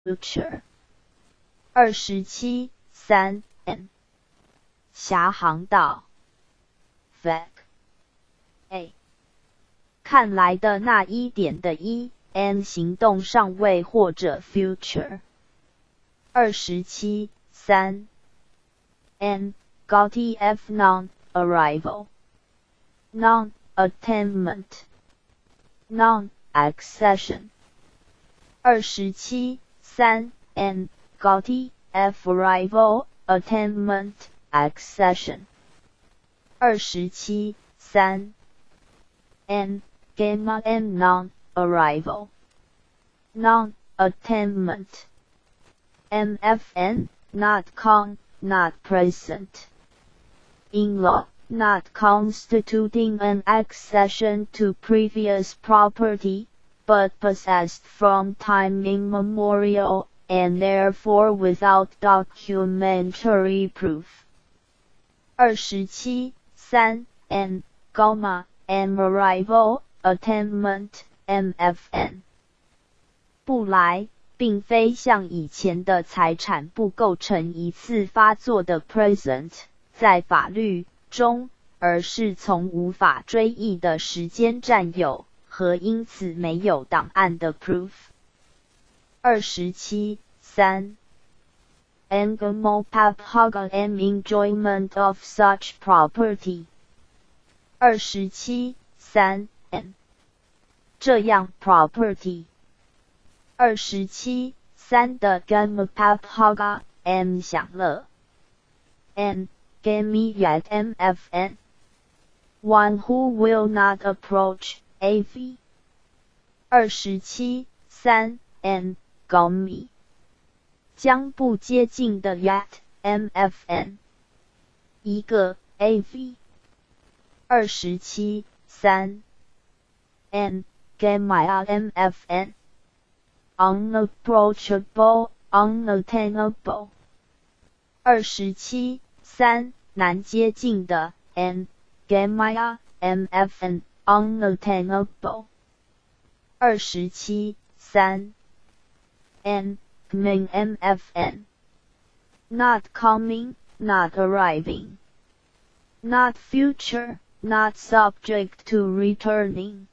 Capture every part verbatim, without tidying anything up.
future。二十七三 n 狭航道 vac a 看来的那一点的一 n 行动尚未或者 future。二十七三 n 高 tf non arrival non attainment non accession。二十七三 n 高 tf arrival attainment accession。二十七三 n gamma n non arrival non attainment mfn not con not present in law not constituting an accession to previous property but possessed from time immemorial and therefore without documentary proof。二十七三 n gamma n arrival attainment mfn 不来并非像以前的财产不构成一次发作的 present 在法律中，而是从无法追忆的时间占有和因此没有档案的 proof。二十七三 Engamo paphaga and enjoyment of such property。二十七三 n 这样 property。二十七三的 gamma paphaga m 享乐 n gamma yet mfn one who will not approach av。二十七三 n gamma 将不接近的 yet mfn 一个 av。二十七三 n gamma mfn unapproachable unattainable。二十七三难接近的 n gamma mfn unattainable。二十七三 n coming mfn not coming not arriving not future not subject to returning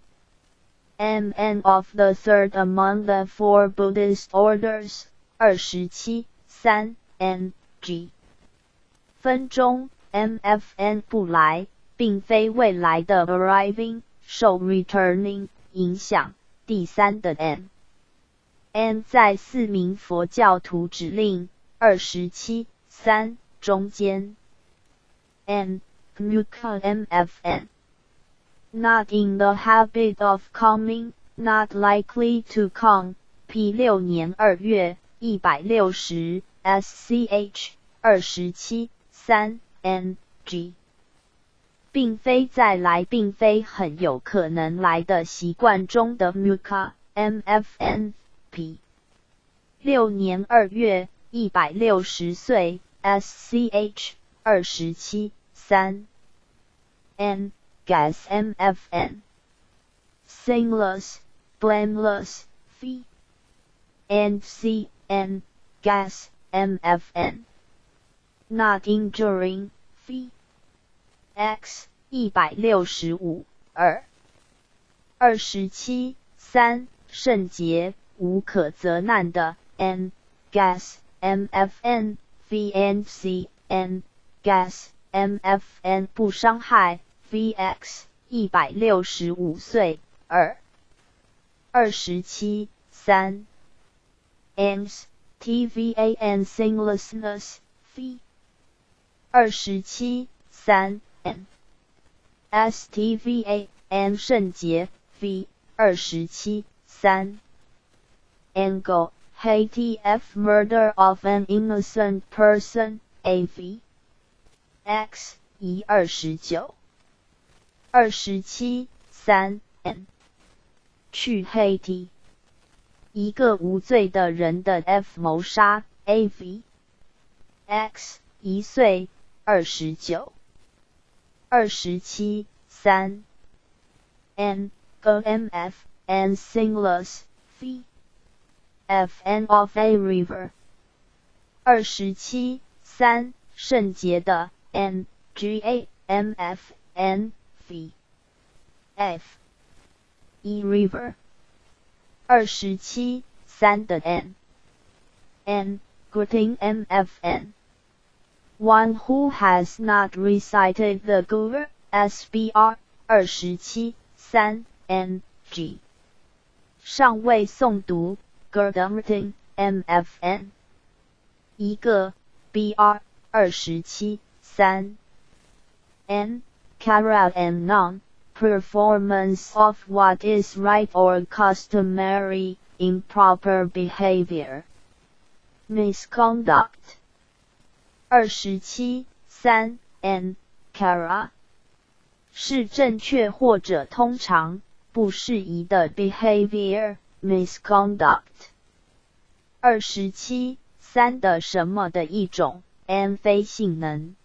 mn of the third among the four Buddhist orders。二十七三 n g 分中 mfn 不来并非未来的 arriving 受 returning 影响。第三的 n n 在四名佛教徒指令二十七三中间 n muka mfn not in the habit of coming not likely to come P 六年二月一百六十 sch 二十七三 n g 并非在来并非很有可能来的习惯中的 muka mfn P 六年二月一百六十岁 sch 二十七三 n gas mfn sinless blameless phi and c n gas mfn not injuring phi x 一百六十五二二十七三圣洁无可责难的 n gas mfn v and c n gas mfn 不伤害 vx 一百六十五岁二二十七三 ans tva and sinlessness v 二十七三 n stva and 圣洁 v 二十七三 angle htf murder of an innocent person av x 一二十九二十七三 n 去黑 t 一个无罪的人的 f 谋杀 av x 一岁二十九二十七三 n gmf and sinless v f n of a river。二十七三圣洁的 n g a m f n v f e river。二十七三的 n n greeting m f n one who has not recited the Gur S B R。二十七三 n g 尚未诵读 Gur greeting m f n 一个 b r。二十七三 n carry and non performance of what is right or customary improper behavior misconduct。二十七三 n kara 是正确或者通常不适宜的 behavior misconduct。二十七三的什么的一种 n 非性能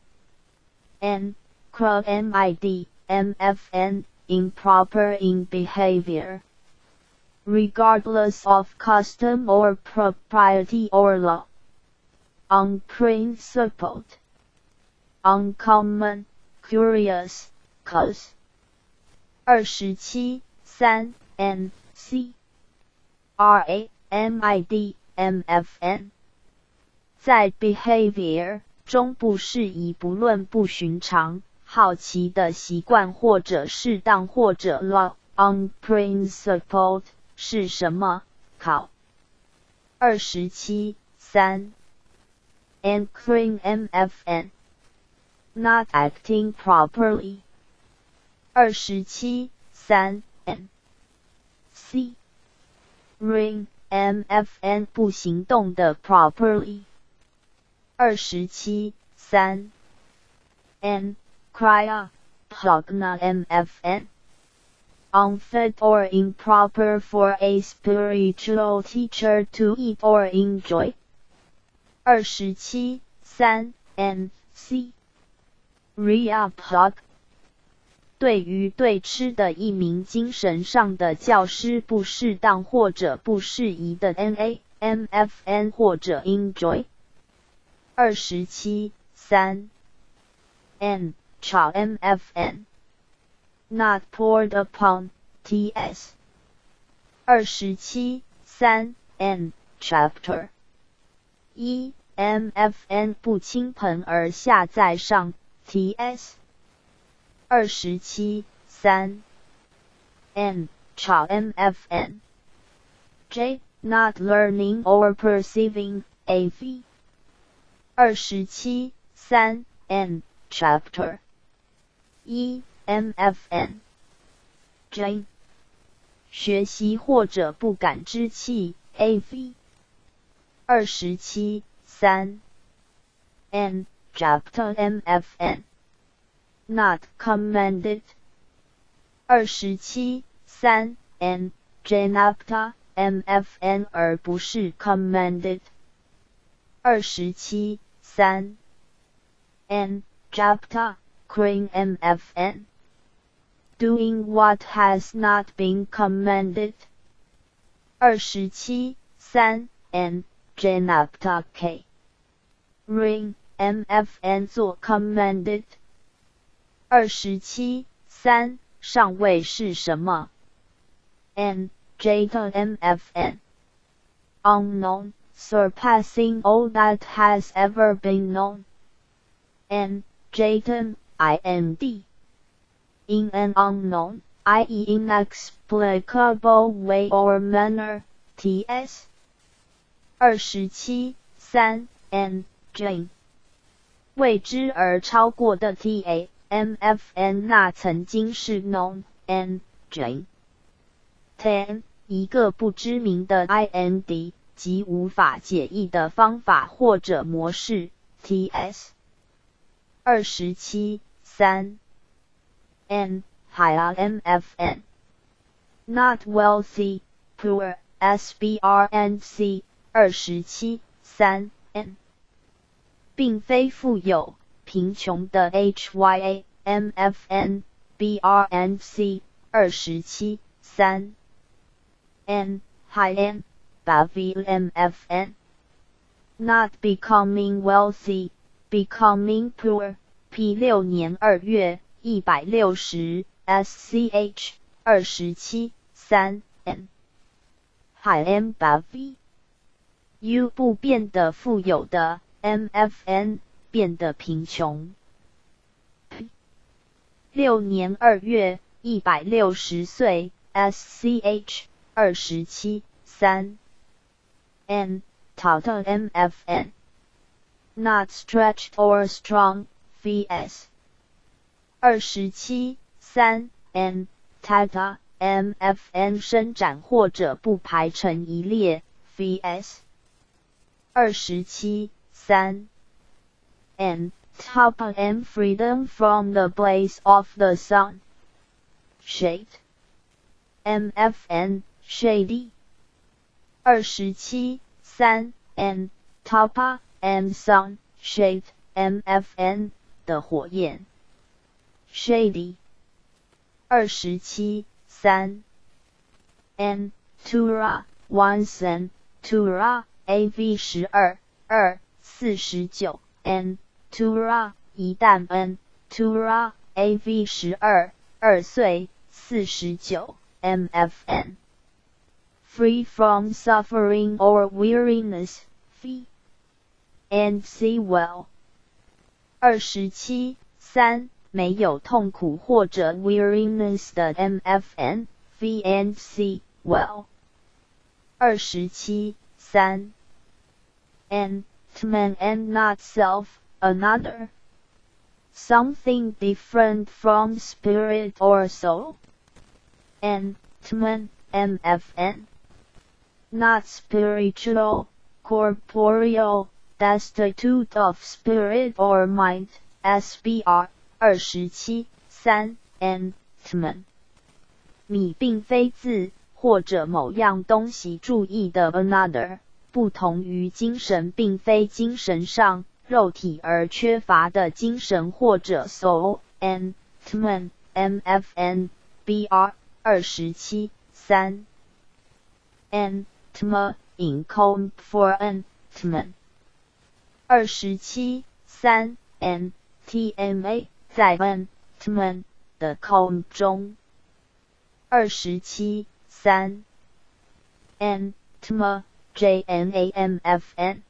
n crow mid mfn improper in behavior regardless of custom or propriety or law unprincipled uncommon curious cause。二十七三 n c r a m i d m f n 在 behavior 中不适宜不论不寻常好奇的习惯或者适当或者 law unprincipled 是什么考。二十七三 n clean m f n not acting properly。二十七三 n c ring m f n 不行动的 properly。二十七三 n cry pugna m f n unfit or improper for a spiritual teacher to eat or enjoy。二十七三 n c ria pug 对于对吃的一名精神上的教师不适当或者不适宜的 na m f n 或者 enjoy。二十七三 n chow m f n not poured upon ts。二十七三 n chapter 一 m f n 不倾盆而下在上 ts。二十七三 n chow m f n j not learning or perceiving av。二十七三 n chapter 一 m f n j 学习或者不感知器 av。二十七三 n chapter m f n not commended。二十七三 n janapta m f n 而不是 commended。二十七三 n japta cring m f n doing what has not been commended。二十七三 n janapta k ring m f n 做 commended。二十七三上位是什么 n jata m f n unknown surpassing all that has ever been known。n jatan ind in an unknown that is inexplicable way or manner ts。二十七三 n jane 未知而超过的 ta m f n 那曾经是 known n jane。ten 一个不知名的 ind 即无法解译的方法或者模式 ts。二十七三 n higher m f n not wealthy poor s b r and c。二十七三 n 并非富有贫穷的 hya m f n b r and c。二十七三 n high n bavy M F N not becoming wealthy, becoming poor, P 六年二月一百六十 S C H 二十七 三 N 海 M bavy U 不变得富有的 M F N 变得贫穷 P 六年二月一百六十岁 S C H 二十七 三 N Tata M F N not stretched or strong vs 二十七 三 N Tata M F N 伸展或者不排成一列 vs 二十七 三 N Tapa M freedom from the blaze of the sun shade M F N shady 二十七 三 N Tapa M sun shade M F N 的火焰 shady 二十七 三 N Tura Wansen Tura A V 十二 二 四十九 N Tura 一旦 N Tura A V 十二 二岁四十九 M F N free from suffering or weariness V and see well 二十七 三没有痛苦或者 weariness 的 M F N V and see well 二十七 三 N Tman and not self another something different from spirit or soul N Tman M F N not spiritual corporeal destitute of spirit or mind S B R 二十七 三 N Tman 你并非自或者某样东西注意的 another 不同于精神并非精神上肉体而缺乏的精神或者 soul N Tman M F N B R 二十七 三 N Tma in comb for N Tman 二十七 三 N T M A 在 N Tman 的 comb 中二十七 三 N Tma J N A M F N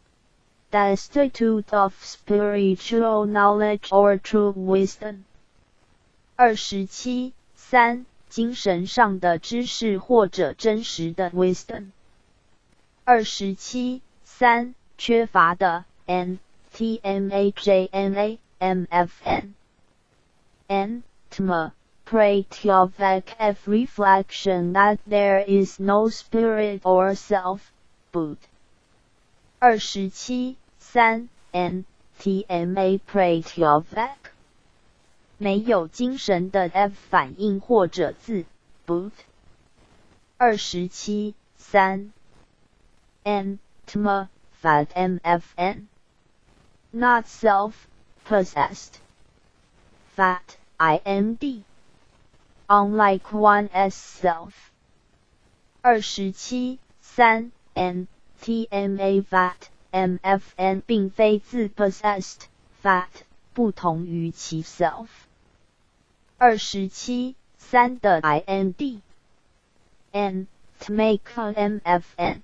destitute of spiritual knowledge or true wisdom 二十七 三精神上的知识或者真实的 wisdom 二十七 三缺乏的 N T M A J N A M F N N Tma pray Tjovek F reflection that there is no spirit or self Buddha 二十七 三 N T M A pray Tjovek 没有精神的 F 反应或者自 Buddha 二十七 三 N Tma Fat M F N not self possessed Fat I N D unlike one as self 二十七 三 N T M A Fat M F N 并非自 possessed Fat 不同于其 self 二十七 三的 I N D N Tmaka M F N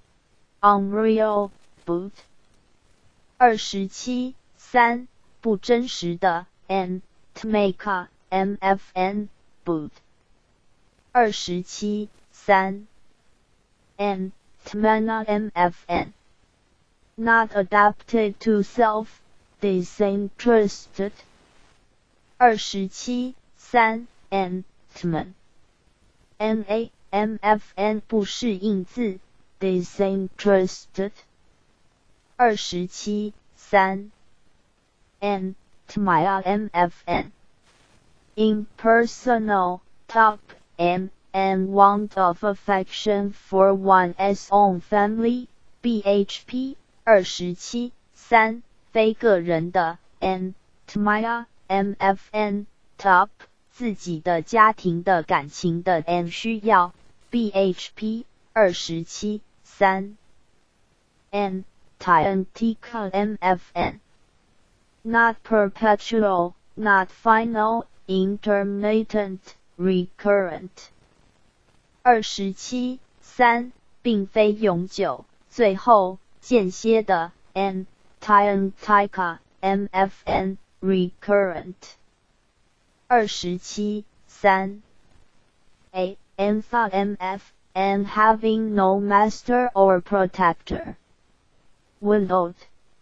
unreal Buddha 二十七 三不真实的 N Tmaka M F N Buddha 二十七 三 N Tmana M F N not adapted to self disinterested 二十七 三 N Tman N A M F N 不适应自 disinterested 二十七 三 N Tmaya M F N impersonal top M and want of affection for one's own family B H P 二十七 三非个人的 N Tmaya M F N top 自己的家庭的感情的 N 需要 B H P 二十七三 N。Anti-antica-mfn Not perpetual, not final, intermittent, recurrent。二十七 三并非永久，最后间歇的 Anti-antica-mfn recurrent。二十七 三 A Antha-mf and having no master or protector. Widowed,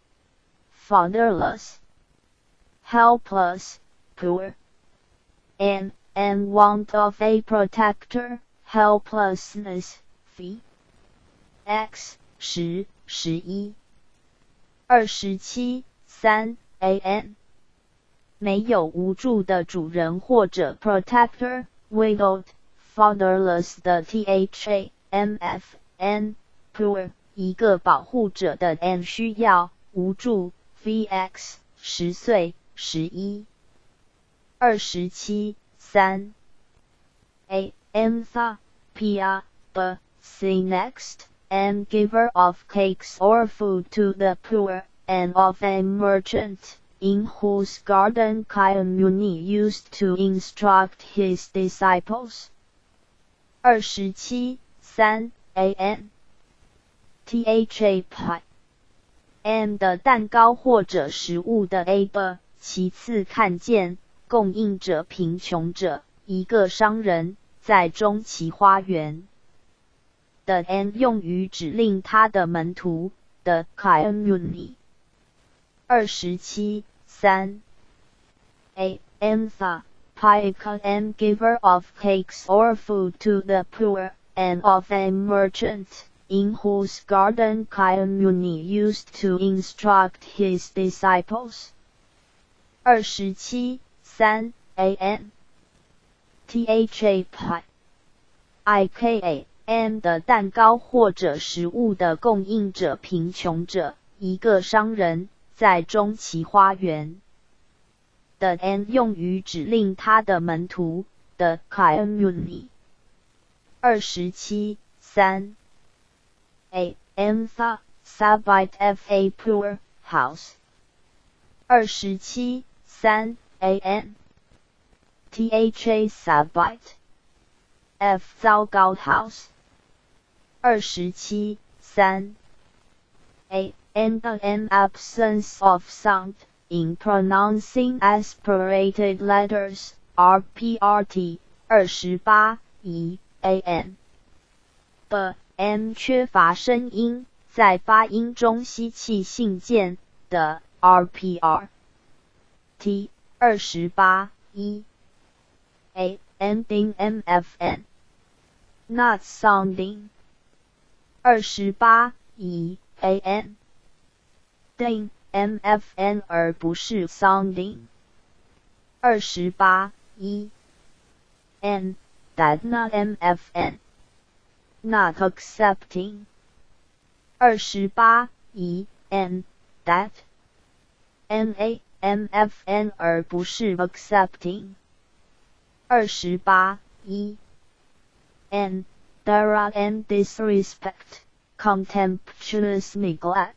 fatherless, helpless, poor, and, and want of a protector, helplessness, v. X 十十一。二十七 三 an 没有无助的主人或者 protector, widowed, fatherless 的 tha, mf, n, poor 一个保护者的 n 需要无助 vx 十岁十一。二十七 三 a antha, pia, b, c next, and giver of cakes or food to the poor, and of a merchant, in whose garden Kyamuni used to instruct his disciples. 二十七 三 an tha pie m 的蛋糕或者食物的 a b 其次看见供应者贫穷者一个商人在中期花园的 n 用于指令他的门徒的 Kyamuni。 二十七 三 a antha Pica and giver of cakes or food to the poor, and of a merchant, in whose garden Kyamuni used to instruct his disciples. 二十七 三 an tha pie ika m 的蛋糕或者食物的供应者贫穷者一个商人在中期花园的 n 用于指令他的门徒的 Kyamuni。 二十七 三 a antha sabite f a poor house。 二十七 三 an tha sabite f 糟糕 house。 二十七 三 a and an absence of sound in pronouncing aspirated letters, rprt 二十八 一 an b m 缺乏声音，在发音中吸气性键的 rpr t 二十八 一 a ending mfn not sounding 二十八 一 an ding mfn 而不是 sounding。 二十八 一 n dadna mfn not accepting。 二十八 一 n that na mfn 而不是 accepting。 二十八 一 n dara and disrespect, contemptuous neglect,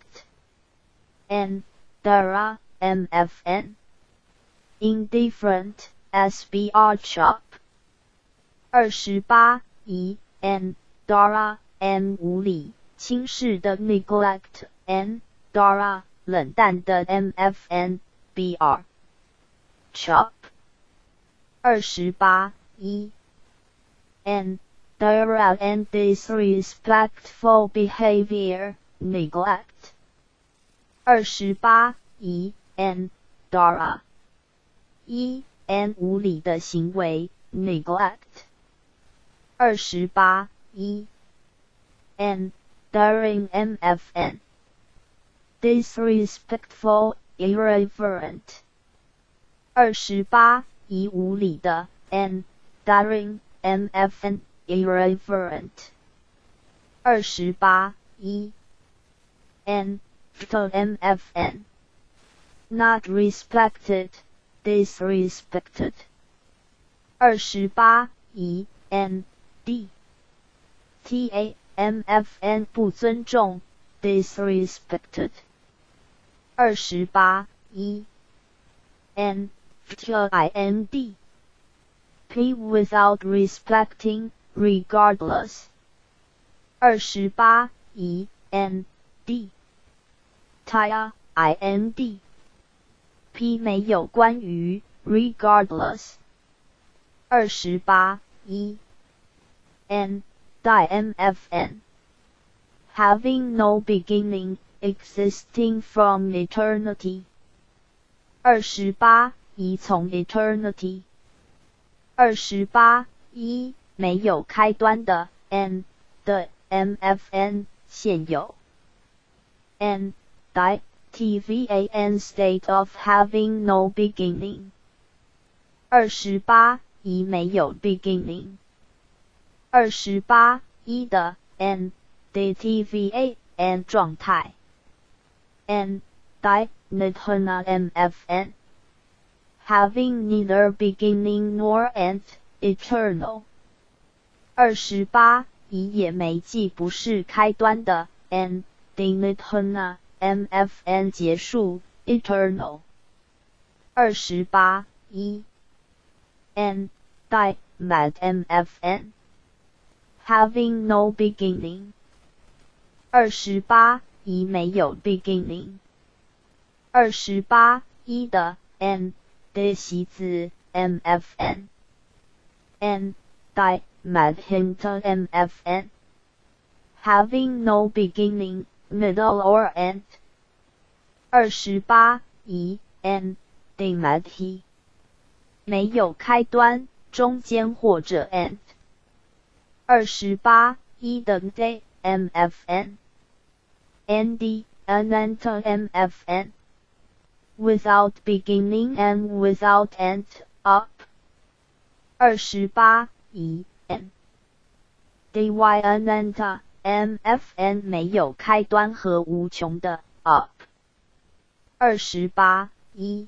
n dara mfn indifferent, sbr chop。 二十八 一 n dara m 无理轻视的 neglect, n dara 冷淡的 mfn br chop。 二十八 一 n dara and disrespectful behavior, neglect。 二十八 一 n dara 一 n 无理的行为 neglect。 二十八 一 n daring mfn disrespectful, irreverent。 二十八 一无理的 n daring mfn irreverent。 二十八 一 n mfn not respected, disrespected。 二十八 一 n d ta M F N 不尊重 disrespected。二十八一 N Ind P without respecting regardless。二十八一 N D Tire Ind P 没有关于 regardless。二十八一 N Die M F N Having no beginning, existing from eternity。二十八一从 eternity。二十八一没有开端的 N 的 M F N 现有。N Die T V A N state of having no beginning。二十八一没有 beginning。二十八一的 N D T V A N 状态。N Die Nirvana M F N Having neither beginning nor end, eternal。二十八一也没既不是开端的 N D Nirvana M F N 结束 eternal。二十八一 N Die Mad M F N Having no beginning。二十八一没有 beginning。二十八一的 N的习字 M F N N Die Mad Hint M F N Having no beginning, middle or end。二十八一 N D Mad He 没有开端，中间或者 end。二十八一的 D M F N N D Anant M F N Without beginning and without end, up。二十八一 N D Y Ananta M F N 没有开端和无穷的 up。二十八一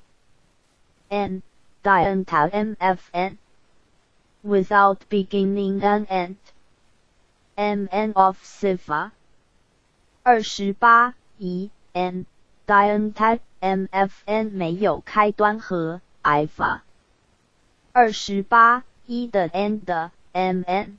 N Dianta M F N Without beginning and end M N of Siva。二十八一 N Dianta M F N 没有开端和 alpha。二十八一的 N 的 M N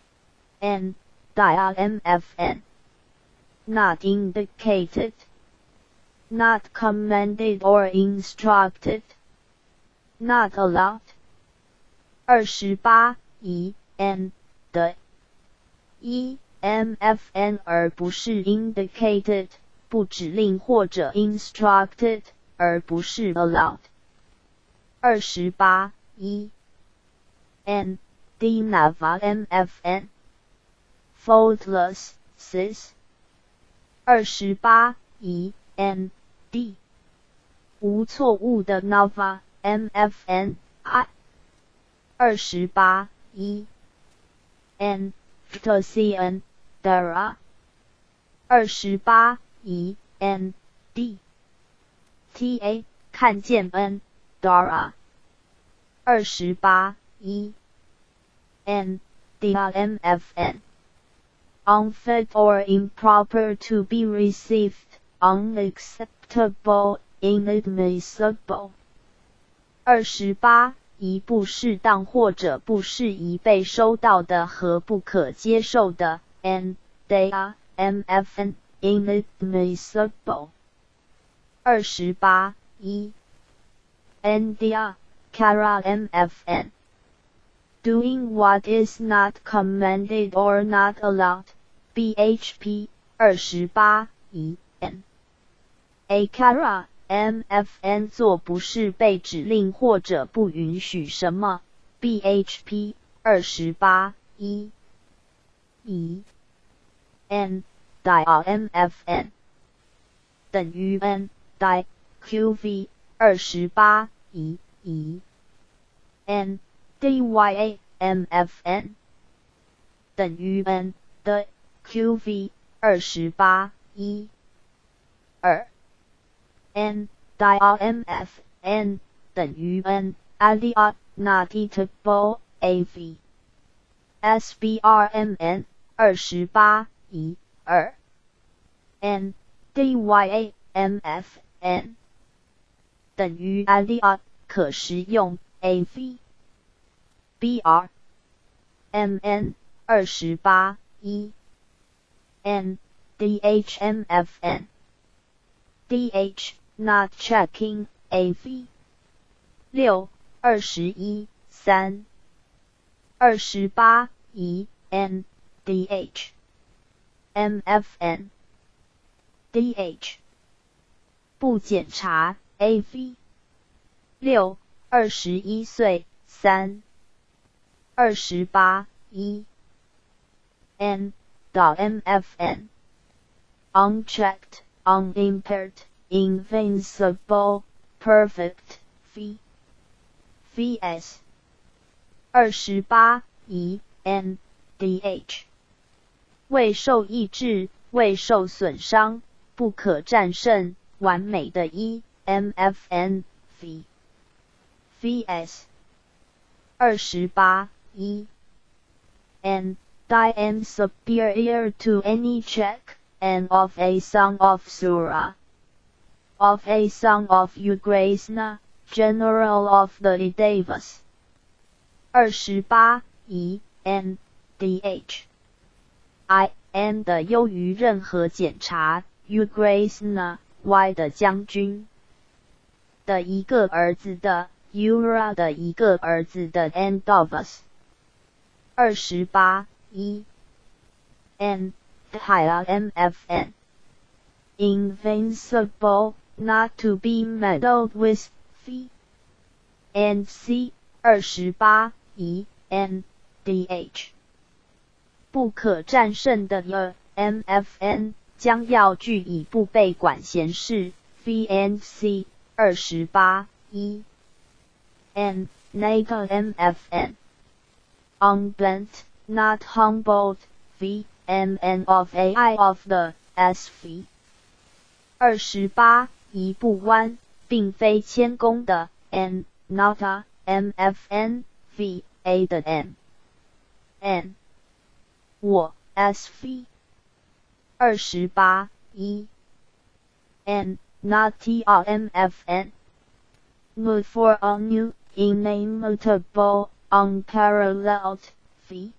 N Dia M F N Not indicated, not commanded or instructed, not allowed。二十八一 N 的一 M F N 而不是 indicated。不指令或者 instructed 而不是 allowed。二十八一 N D Nava M F N Faultless cis。二十八一 N D 无错误的 Nava M F N I。二十八一 N T N Dara。二十八一 N D T A 看见 N Dara。二十八一 N D M F N Unfit or improper to be received, unacceptable, inadmissible。二十八一不适当或者不适宜被收到的和不可接受的 N D M F N Inadmissible。二十八一 N D R Kara M F N Doing what is not commanded or not allowed B H P。 二十八一 N A Kara M F N 做不是被指令或者不允许什么 B H P。 二十八一 E N Die M F N 等于 N Die Q V。 二十八一 E N D Y A M F N 等于 N 的 Q V。 二十八一二 N Die M F N 等于 N Adia Not Eatable A V S B R M N 二十八一二 n dymfn 等于 aliot 可食用 av br mn 二十八一 n dhmfn dh not checking av 六二十一三二十八一 n dh mfn dh 不检查 av 六二十一岁三二十八一 n mfn unchecked unimpaired invincible perfect v vs 二十八一 n dh 未受抑制未受损伤不可战胜完美的一 mfn v vs 二十八一 n diam superior to any check and of a song of Surah of a song of Ugrasna General of the Davis 二十八一 n dh I n 的优于任何检查 Ugrasna y 的将军的一个儿子的 Ura 的一个儿子的 n Davis 二十八一 n mfn invincible not to be meddled with v and c 二十八一 n dh 不可战胜的 y mfn 将要据以不被管闲事 v and c 二十八一 n nato mfn unbent not humbled v mn of ai of the sv 二十八一不弯并非谦恭的 n nota mfn v a 的 n n 我 sv 二十八一 n not trmfn mood for a new inimitable unparalleled v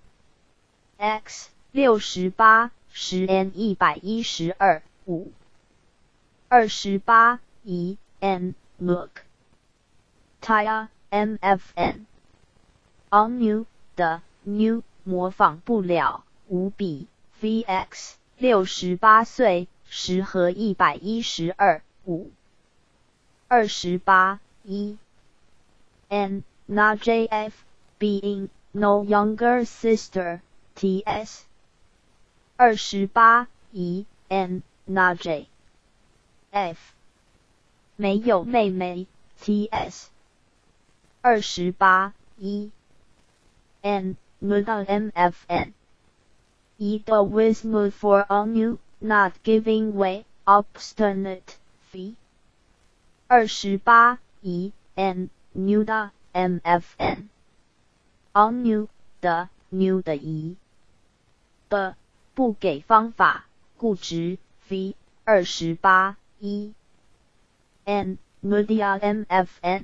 x 六十八十 n 一百一十二五二十八一 n look tire mfn on new 的 new 模仿不了无比 vx 六十八岁十和一百一十二五二十八一 n not jf being no younger sister ts 二十八一 n not j f 没有妹妹 ts 二十八一 n muda mfn either with mood for a new not giving way obstinate v 二十八一 n muda mfn on new 的 new 的一的不给方法固执 v 二十八一 n mudia mfn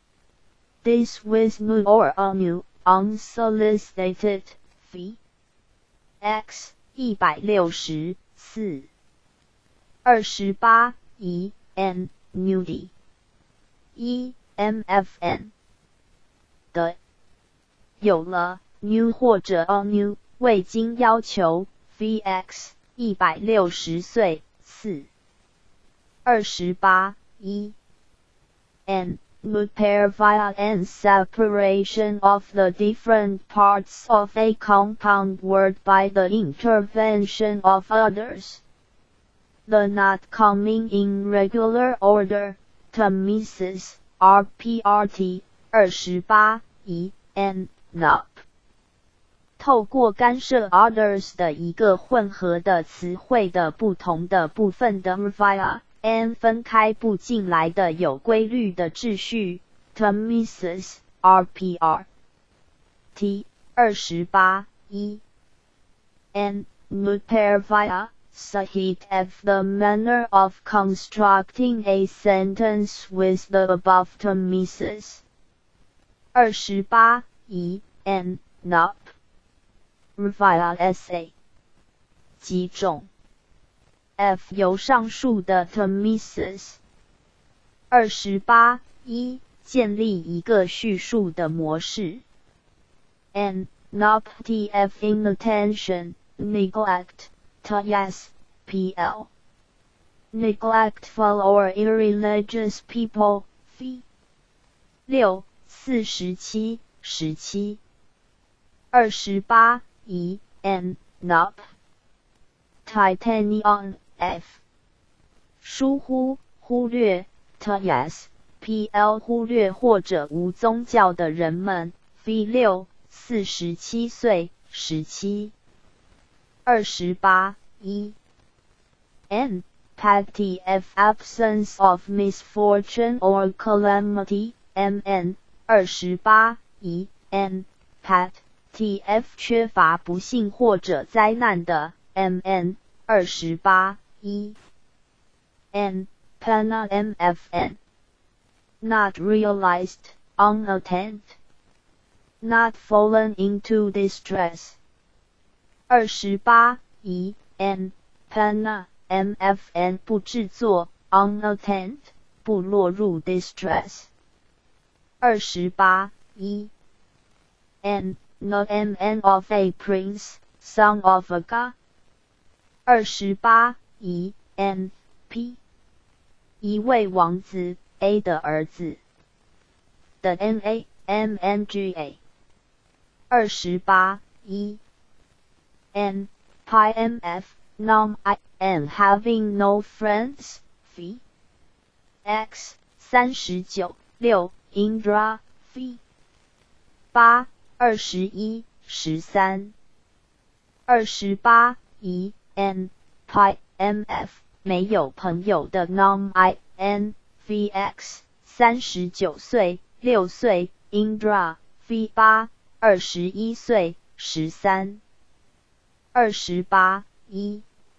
this with mood or a new unsolicited v x 一百六十四二十八一 n nudie 一 mfn 的有了 new 或者 a new 未经要求 vx 一百六十岁四二十八一 n mood pair via and separation of the different parts of a compound word by the intervention of others. The not coming in regular order, Tamises, R P R T, 二十八一 n nup. 透过干涉 others 的一个混合的词汇的不同的部分的 via n 分开不进来的有规律的秩序 Tamises R P R T 二十八一 N. Mutervia, Sahit of the manner of constructing a sentence with the above premises. 二十八 E. N. Nup. Revia essay. 几种 F 由上述的 premises. 二十八 一 建立一个叙述的模式。N. Nup tf inattention, neglect, T-S, P L. Neglectful or irreligious people, F. 六 四十七 十七 二十八 E. N. Nup. Titanium, F. 疏忽、忽略 T-S, P L 忽略或者无宗教的人们 V 六 四十七岁十七二十八 E. N. Petty F. Absence of misfortune or calamity, M N. 二十八 E. N. Pat. T F 缺乏不幸或者灾难的 M N. 二十八 E. N. Penna M F N. Not realized, unattained. Not fallen into distress. 二十八 E. N. Penna M F N 不制作 unattained 不落入 distress. 二十八 E. N. No M N of a prince, son of a god. 二十八 E. N. P. 一位王子 A 的儿子的 N A M N G A. 二十八 E. N. Pi M F, Nom I am having no friends, V. X. 三十九 六 Indra, V. 八 二十一 十三 二十八 E. N. Pi M F 没有朋友的 Nom I N, V X. 三十九岁六岁 Indra, V. 八 二十一岁十三二十八 E.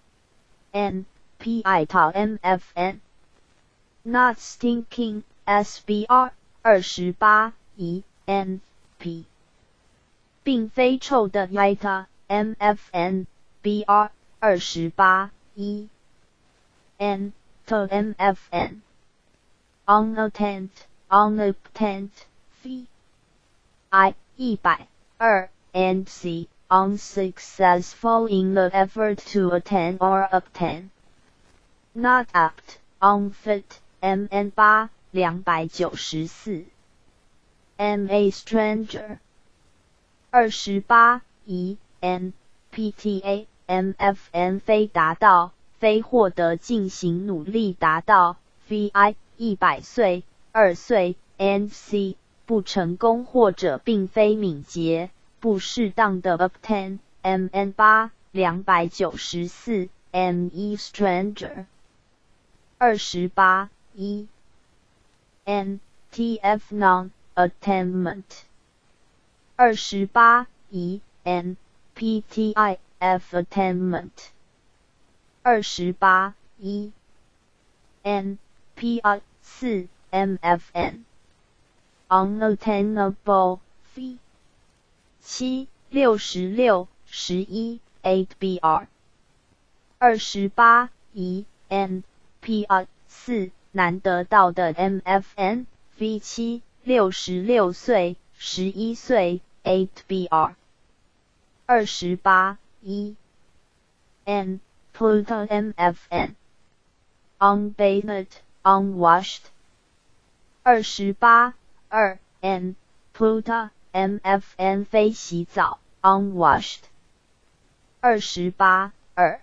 N. P I T M F N. Not stinking, S B R. 二十八 E. N. P. 并非臭的 Yita, M F N, B R. 二十八 E. N. T M F N. Unattained, unobtained, V. I. 一百二 and C. Unsuccessful in the effort to attain or obtain. Not apt, unfit, M N 八 两百九十四 M A stranger. 二十八 E. N. P T A, M F N 非达到非获得进行努力达到 V I. 一百岁二岁 and C. 不成功或者并非敏捷不适当的 obtain, M N 八 两百九十四 M E stranger. 二十八 E. N. T F non, attainment. 二十八 E. N. P T I F attainment. 二十八 E. N. P I 四 M F N. Unattainable, V. 七 六十六 十一 eight B R. 二十八 E. N. P I 四难得到的 M F N, V 七 六十六岁十一岁 eight B R. 二十八 E. N. Pluto M F N. Unbathed, unwashed. 二十八 二 N. Pluto M F N 非洗澡 unwashed. 二十八二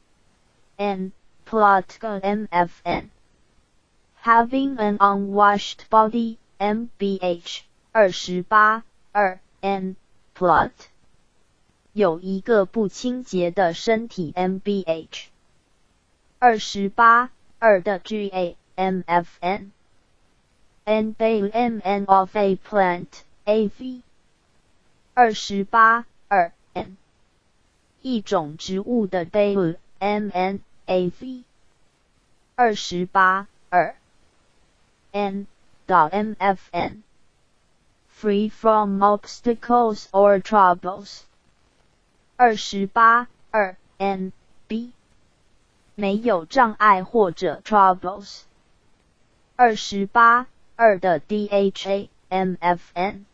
N. Pluto M F N. Having an unwashed body, M B H. 二十八二 N. Plot. 有一个不清洁的身体 M B H. 二十八二的 G A, M F N. And bale M N of a plant, A V. 二十八二 N. 一种植物的 daily M N A V 二十八二 N M F N Free from obstacles or troubles 二十八二 N B 没有障碍或者 troubles 二十八二的 D H A M F N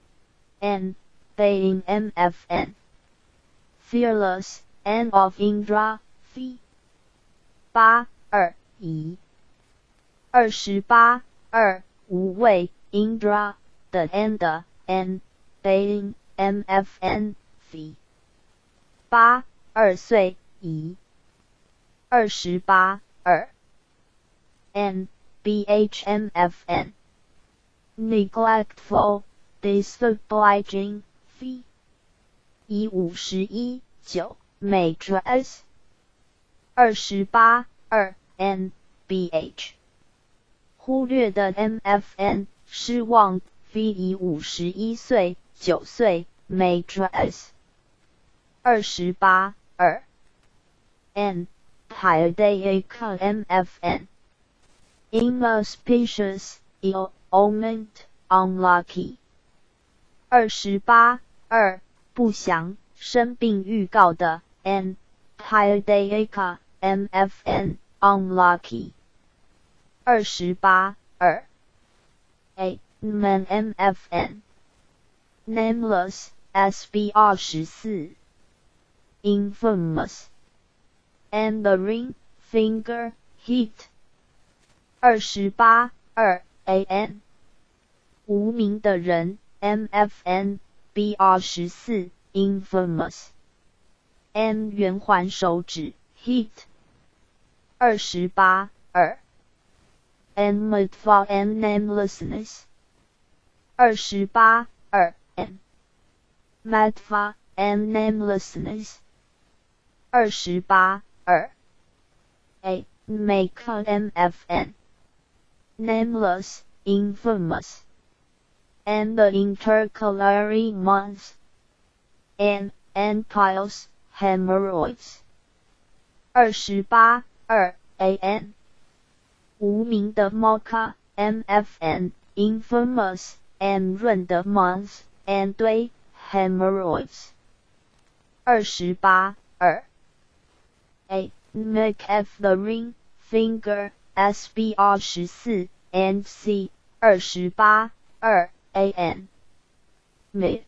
N Being M F N Fearless N of Indra V 八二一二十八二无畏 Indra 的 N 的 N Being M F N V 八二岁一二十八二 N B H M F N Neglectful Disobliging V 一五十一九 Matrix 二十八二 N B H 忽略的 M F N 失望 V 一五十一岁九岁 Matrix 二十八二 N Paideia M F N Inauspicious ill omened unlucky 二十八二不祥生病预告的 N Paideia M F N unlucky 二十八二 A Man M F N Nameless S B 二十四 Infamous And the ring finger heat 二十八二 A N 无名的人 M F N B 二十四 Infamous N 圆环手指 Heat 二十八二 N Midfall and Namelessness 二十八二 N Midfall and Namelessness 二十八二 A Make M F N Nameless Infamous and the intercalary months and and piles hemorrhoids 二十八二 A N 无名的 Mocha M F N Infamous and 润的 months and 堆 hemorrhoids 二十八二 A Make F the ring finger S B 二十四 and C 二十八二 A N Make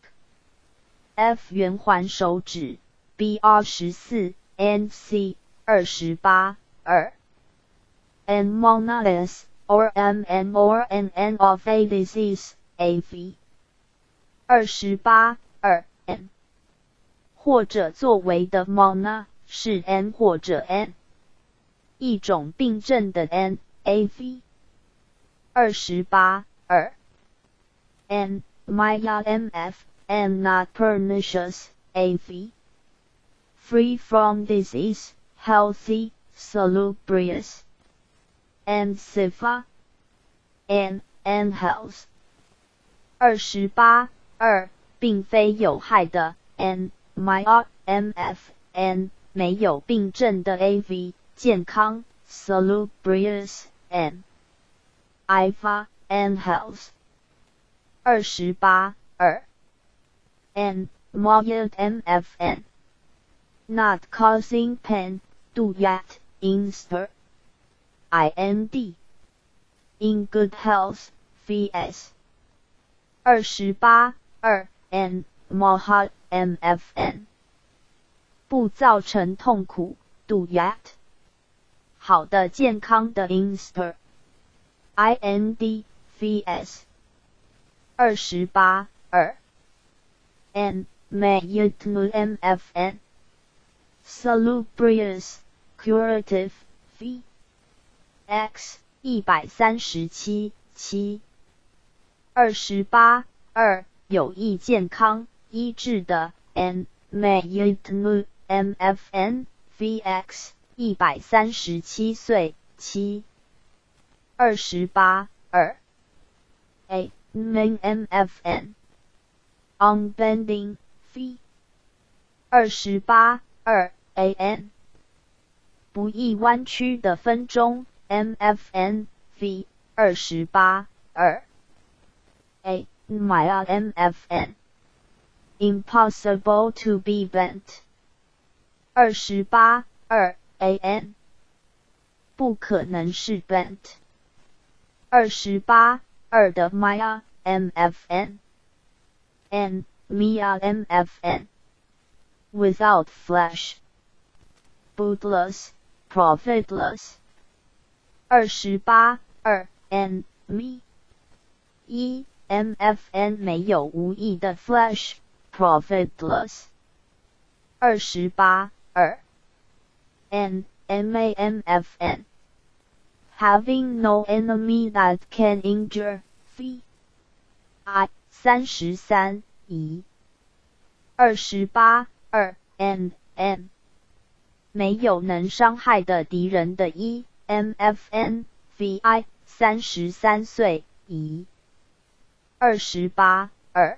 F 圆环手指 B 二十四 and C 二十八二 and monolith or M and or an N of a disease A V 二十八二 N 或者作为的 mona 是 N 或者 N 一种病症的 N A V 二十八二 N Maya M F and not pernicious A V free from disease healthy salubrious and Sifa and and health 二十八二并非有害的 N Maya M F N 没有病症的 A V 健康 salubrious and Iva and health 二十八二 N mild M F N not causing pain do yet inspire I N D in good health V S 二十八二 N mild M F N不造成痛苦 do yet 好的健康的 inspire I N D V S 二十八二 N Mayutnu M F N Salubrious Curative V X 一百三十七 七二十八二有益健康医治的 N Mayutnu M F N V X 一百三十七岁七二十八二 A Min M F N Unbending V 二十八二 an 不易弯曲的分钟 mfn v 二十八二 a mya mfn impossible to be bent 二十八二 an 不可能是 bent 二十八二的 mya mfn n mya mfn without flesh bootless profitless 二十八二 n me 一 mfn 没有无益的 flesh profitless 二十八二 n mamfn having no enemy that can injure v i 三十三一二十八二 n m 没有能伤害的敌人的一 mfn vi 三十三岁一二十八二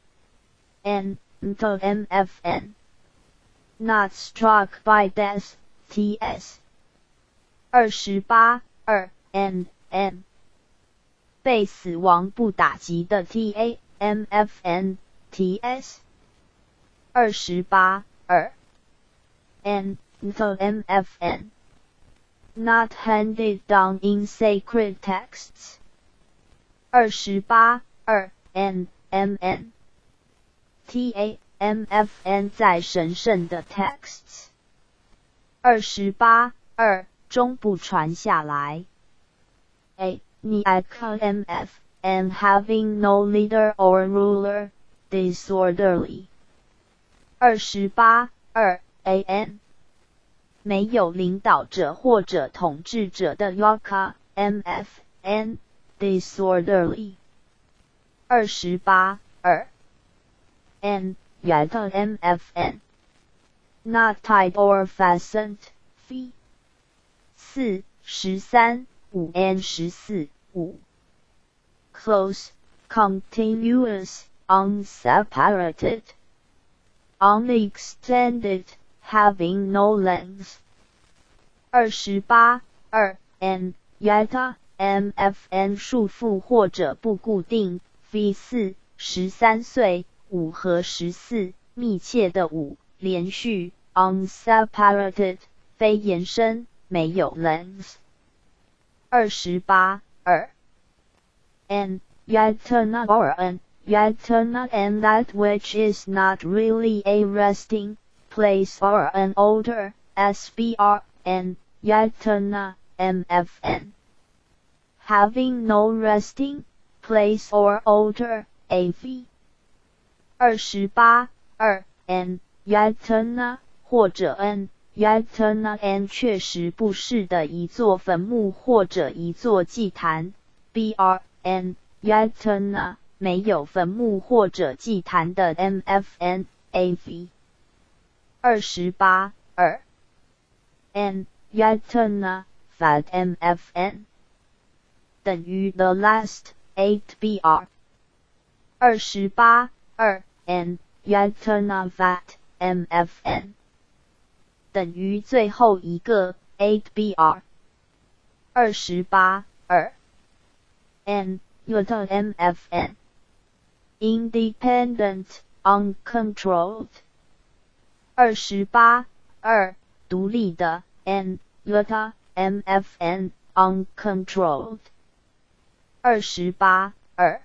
n to mfn not struck by death ts 二十八二 n m 被死亡不打击的 ta mfn ts 二十八二 n to mfn not handed down in sacred texts 二十八二 n mn ta mfn 在神圣的 texts 二十八二中不传下来 a niaka mf and having no leader or ruler disorderly 二十八二 an 没有领导者或者统治者的 yaka mfn disorderly 二十八二 n yaka mfn not tied or fastened v 四十三五 n 十四五 close continuous unseparated unextended having no length 二十八二 n yata mfn 束缚或者不固定 v 四十三岁五和十四密切的五连续 unseparated 非延伸没有 length 二十八二 n yatana or an yatana and that which is not really a resting place or an older sbr and yatana mfn having no resting place or older av 二十八二 n yatana 或者 n yatana n 确实不是的一座坟墓或者一座祭坛 br n yatana 没有坟墓或者祭坛的 mfn av 二十八二 n yatana fat mfn 等于 the last eight br 二十八二 n yatana fat mfn 等于最后一个 eight br 二十八二 n yata mfn independent uncontrolled 二十八二独立的 n yata mfn uncontrolled 二十八二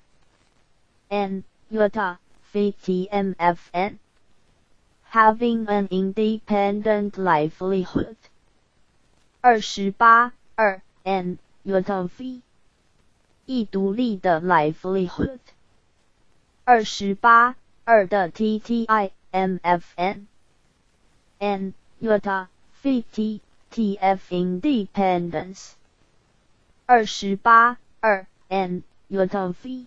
n yata fifty mfn having an independent livelihood 二十八二 n yata v 一独立的 livelihood 二十八二的 tti mfn n yata fifty tf independence 二十八二 n yata v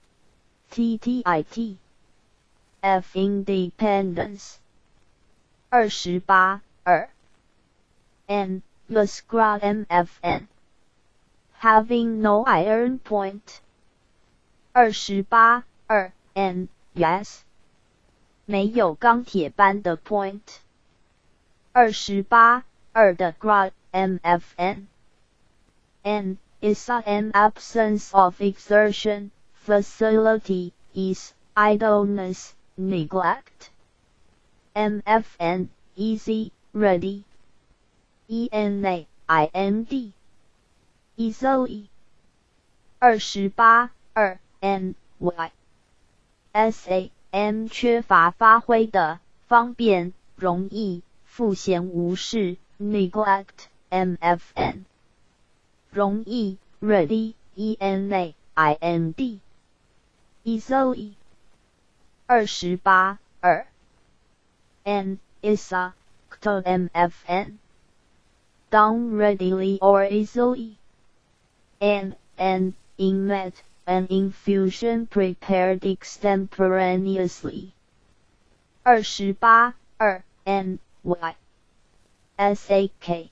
ttit f independence 二十八二 n yaskra mfn having no iron point 二十八二 n yes 没有钢铁般的 point 二十八二的 grad M F N N is an absence of exertion, facility, ease, idleness, neglect. M F N easy, ready. E N A I N D easily. 二十八二 N Y S A M 缺乏发挥的，方便，容易，赋闲无事 neglect M F N 容易 ready E N A I N D easily 二十八二 N exact M F N done readily or easily and and inmet an infusion prepared extemporaneously 二十八二 N Y S A K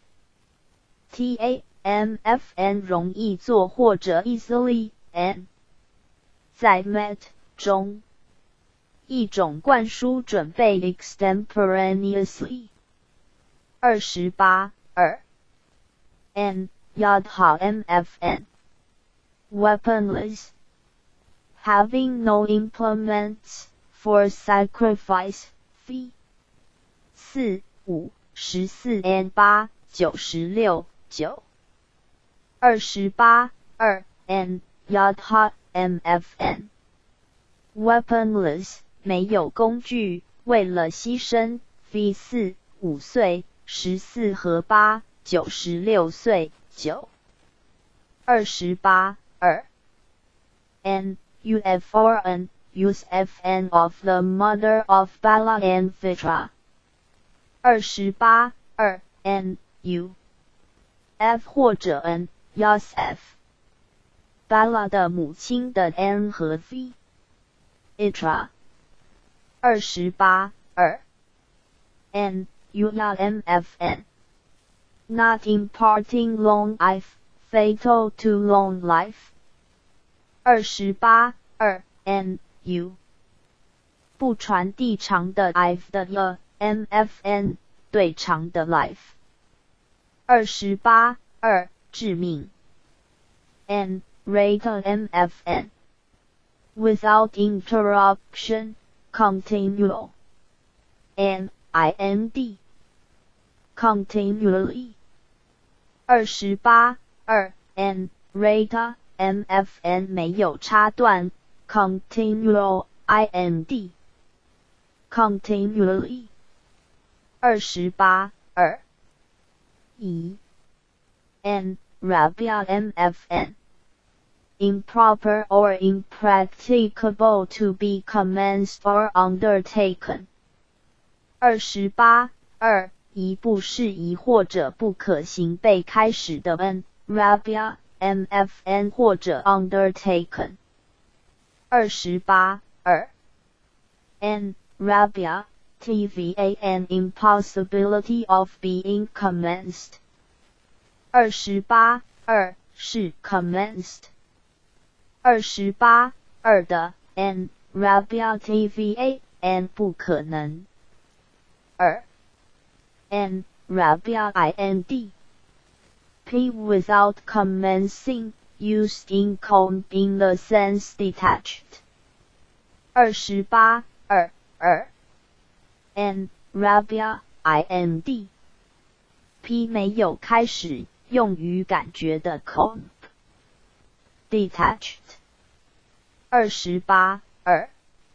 T A M F N 容易做或者 easily N 在 met 中一种灌输准备 extemporaneously 二十八二 N Yadha M F N weaponless having no implements for sacrifice fee 四五十四 N 八九十六九二十八二 N Yadha M F N weaponless 没有工具，为了牺牲 fee 四五岁十四和八九十六岁九二十八二 N U F R N use F N of the mother of Bala and Fitra 二十八二 N U F 或者 N Yas F Bala 的母亲的 N 和 V Itra 二十八二 N U M F N not imparting long life fatal to long life 二十八二 N U 不传递长的 life 的 了 M F N 对长的 life 二十八二致命 N rate M F N without interruption continual N I N D continually 二十八二 N rate M F N 没有插断 continual I N D continually 二十八二 E N rabia M F N improper or impracticable to be commenced or undertaken 二十八二一不适宜或者不可行被开始的 N rabia M F N 或者 undertaken 二十八二 N rabia T V A an impossibility of being commenced 二十八二是 commenced 二十八二的 N rabia T V A N 不可能二 N rabia I N D P without commencing used in com in the sense detached 二十八二二 N rabia I N D P 没有开始用于感觉的 com detached 二十八二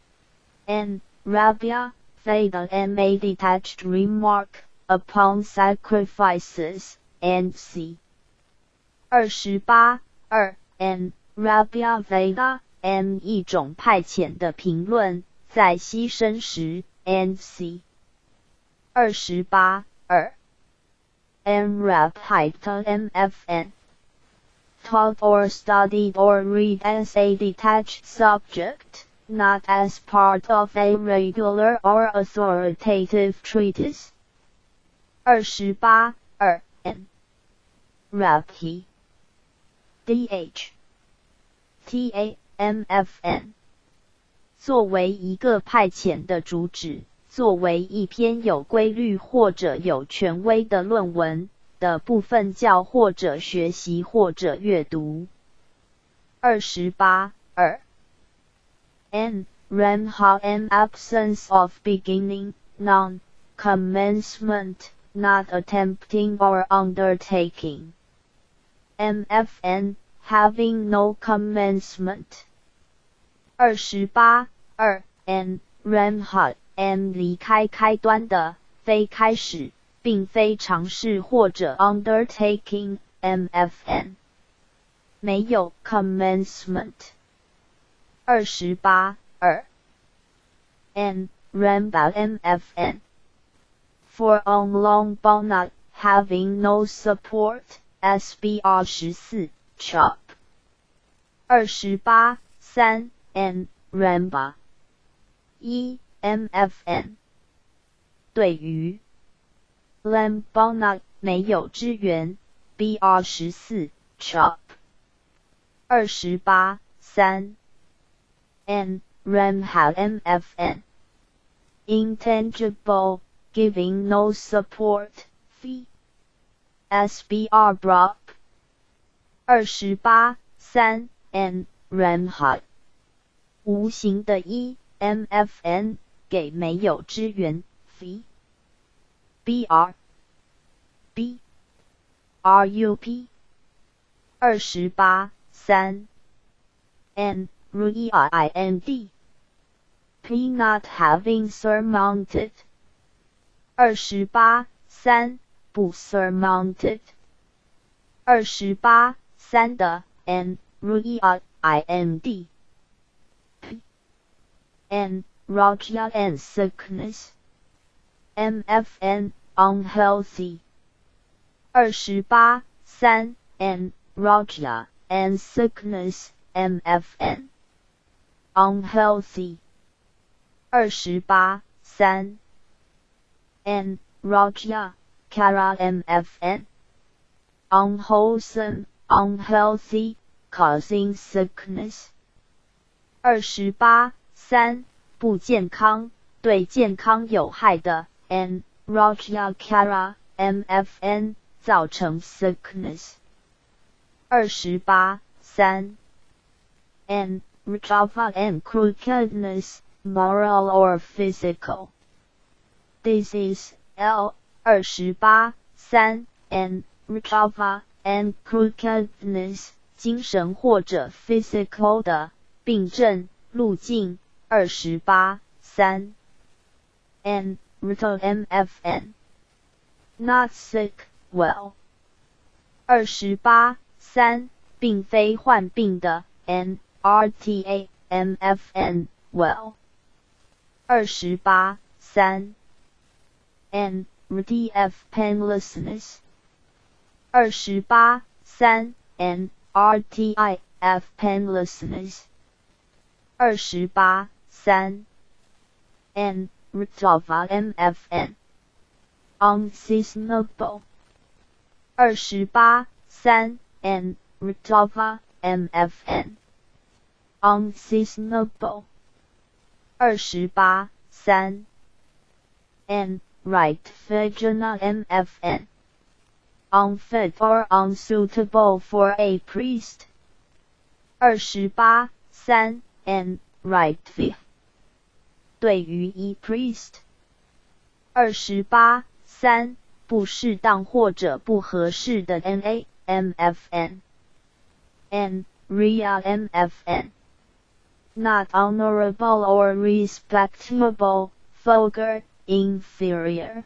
N rabia fade M A detached remark upon sacrifices and C 二十八二 N rabia veda M 一种派遣的评论在牺牲时 and C 二十八二 N rapide M F N taught or studied or read as a detached subject, not as part of a regular or authoritative treatise. 二十八二 N Raphi D H T A M F N 作为一个派遣的主旨， 作为一篇有规律或者有权威的论文的部分教或者学习或者阅读。二十八 二 N. Remha an absence of beginning, non, commencement, not attempting or undertaking. M F N. Having no commencement. 二十八 二 N. Remha N. 离开开端的，非开始，并非尝试或者 undertaking, M F N. 没有 commencement. 二十八 二 N. Remba M F N. For on long but not having no support, S B R 十四 chop. 二十八 三 N. Remba. 一 M F N. 对于 Lam but not 没有支援 B R 十四 chop. 二十八 三 N. Remha M F N. Intangible, giving no support, fee. S B R Brop. 二十八 三 N. Remha. 无形的一 M F N 给没有支援 fee. B R B R U P. 二十八 三 N. Reind. P not having surmounted. 二十八 三 不 surmounted. 二十八 三的 N. Reind. P N. Rajya and sickness. M F N. Unhealthy. 二十八 三 N. Rajya and sickness, M F N. Unhealthy. 二十八 三 N. Rajya, Kara M F N. Unwholesome, unhealthy, causing sickness. 二十八 三 不健康，对健康有害的 N. Rajya Kara M F N 造成 sickness. 二十八 三 N. Rajava and crookedness, moral or physical. Disease L. 二十八 三 N. Rajava and crookedness, 精神或者 physical 的病症路径。二十八 三 N. Rito M F N. Not sick, well. 二十八 三并非患病的 N. R T A M F N, well. 二十八 三 N. R T F painlessness. 二十八 三 N. R T I F painlessness. 二十八 三 N. Rtava M F N. Unseasonable. 二十八 三 N. Rtava M F N. Unseasonable. 二十八 三 N. Right vagina M F N. Unfit or unsuitable for a priest. 二十八 三 N. Right v. 对于一 priest. 二十八 三 不适当或者不合适的 N A M F N. N. Ria M F N. Not honorable or respectable, vulgar, inferior.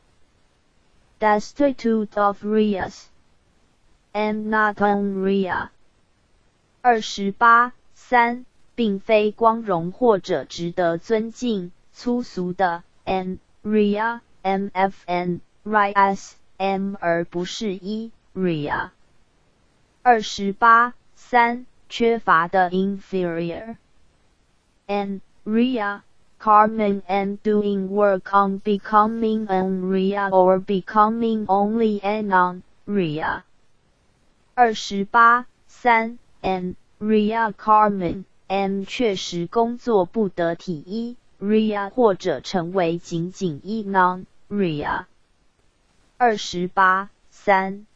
Destitute of rias. And not on ria. 二十八 三并非光荣或者值得尊敬，粗俗的 N. Ria M F N. Rias M 而不是一 ria. 二十八 三缺乏的 inferior. N. Ria, Carmen and doing work on becoming an ria or becoming only an on ria. 二十八 三 N. Ria Carmen and 确实工作不得体一 ria 或者成为仅仅一 non ria。二十八 三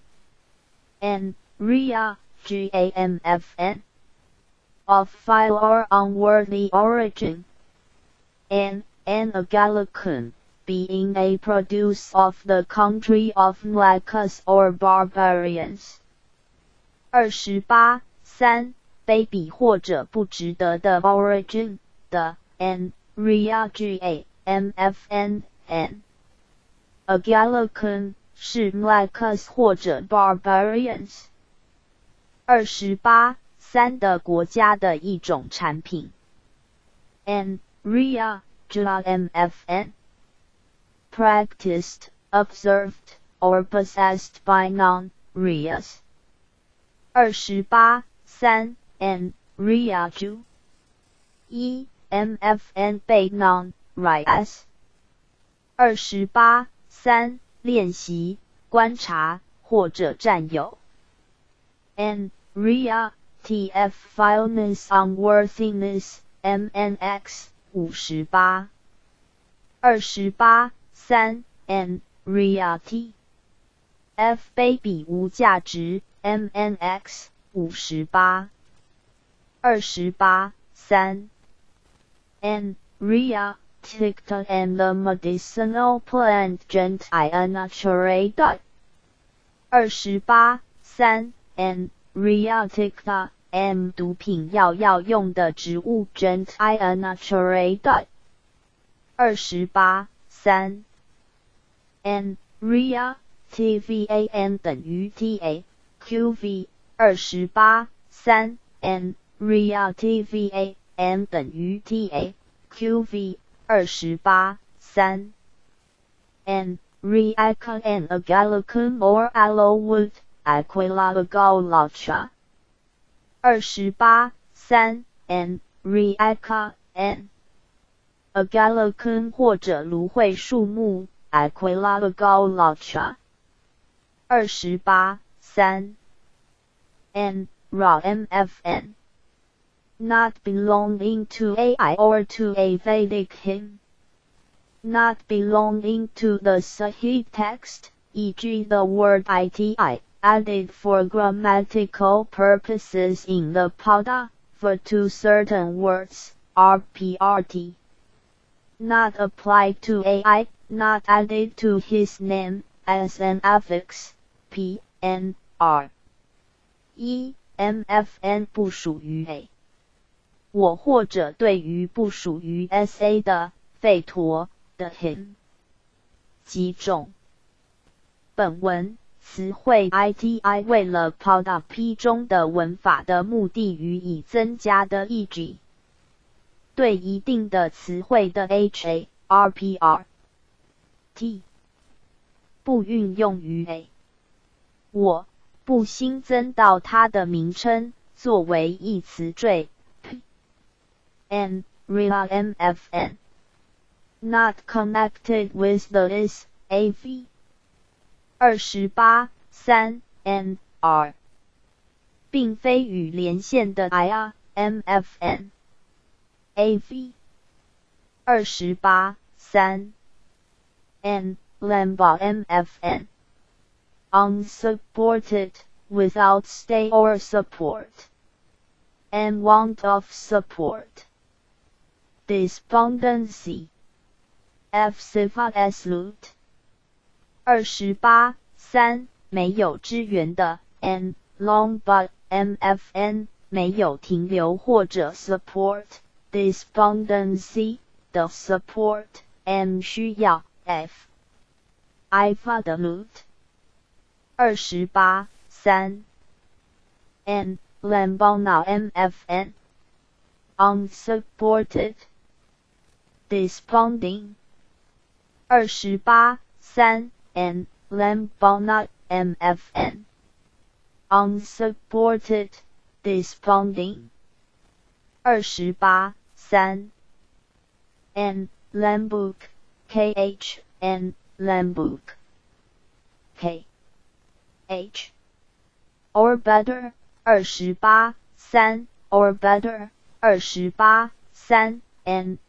n ria gamfn of vile or unworthy origin and an a Gallican being a produce of the country of Mlacus or barbarians。二十八 三 卑鄙或者不值得的 origin 的 n ria gamfn n a Gallican 是 Mlacus 或者 barbarians。二十八 三的国家的一种产品 n ria gamfn practiced, observed, or possessed by non-rias。二十八 三 n ria ju 一 mfn 被 non-rias。二十八 三练习、观察或者占有 n ria tf vileness unworthiness mnx 五十八。二十八 三 n ria t f 卑鄙无价值 mnx 五十八。二十八 三 n ria ticta and the medicinal plant gent ianaturata。二十八 三 n ria ticta m 毒品药要用的植物 gent ianaturata。二十八 三 n ria tvan 等于 ta qv。二十八 三 n ria tvan 等于 ta qv。二十八 三 n riaca and a gallican or aloewood aquila gaulacha。二十八 三 n riaca n a Gallican 或者芦荟树木 aquila gaulacha。二十八 三 n ra mfn not belonging to ai or to a Vedic hymn, not belonging to the Sahih text, for example the word iti added for grammatical purposes in the pada for two certain words rprt, not applied to ai, not added to his name as an affix p n r。 一 mfn 不属于 a。我或者对于不属于 sa 的吠陀的 hymn 几种。本文词汇 iti 为了 pada p 中的文法的目的予以增加的意句，对一定的词汇的 ha rpr t 不运用于 a。我不新增到它的名称作为一词缀 n ria mfn not connected with the is av。 二十八 三 n r 并非与连线的 ia mfn av。 二十八 三 n lambda mfn unsupported, without stay or support, and want of support, despondency, f sifa aslut。 二十八 三 没有支援的 n long but mfn 没有停留或者 support despondency 的 support m 需要 f ifa 的 lut。 二十八 三 n lambona mfn unsupported desponding。 二十八 三 n lambona mfn unsupported desponding。 二十八 三 n lambuk kh n lambuk k h or better。 二十八 三 or better。 二十八 三 n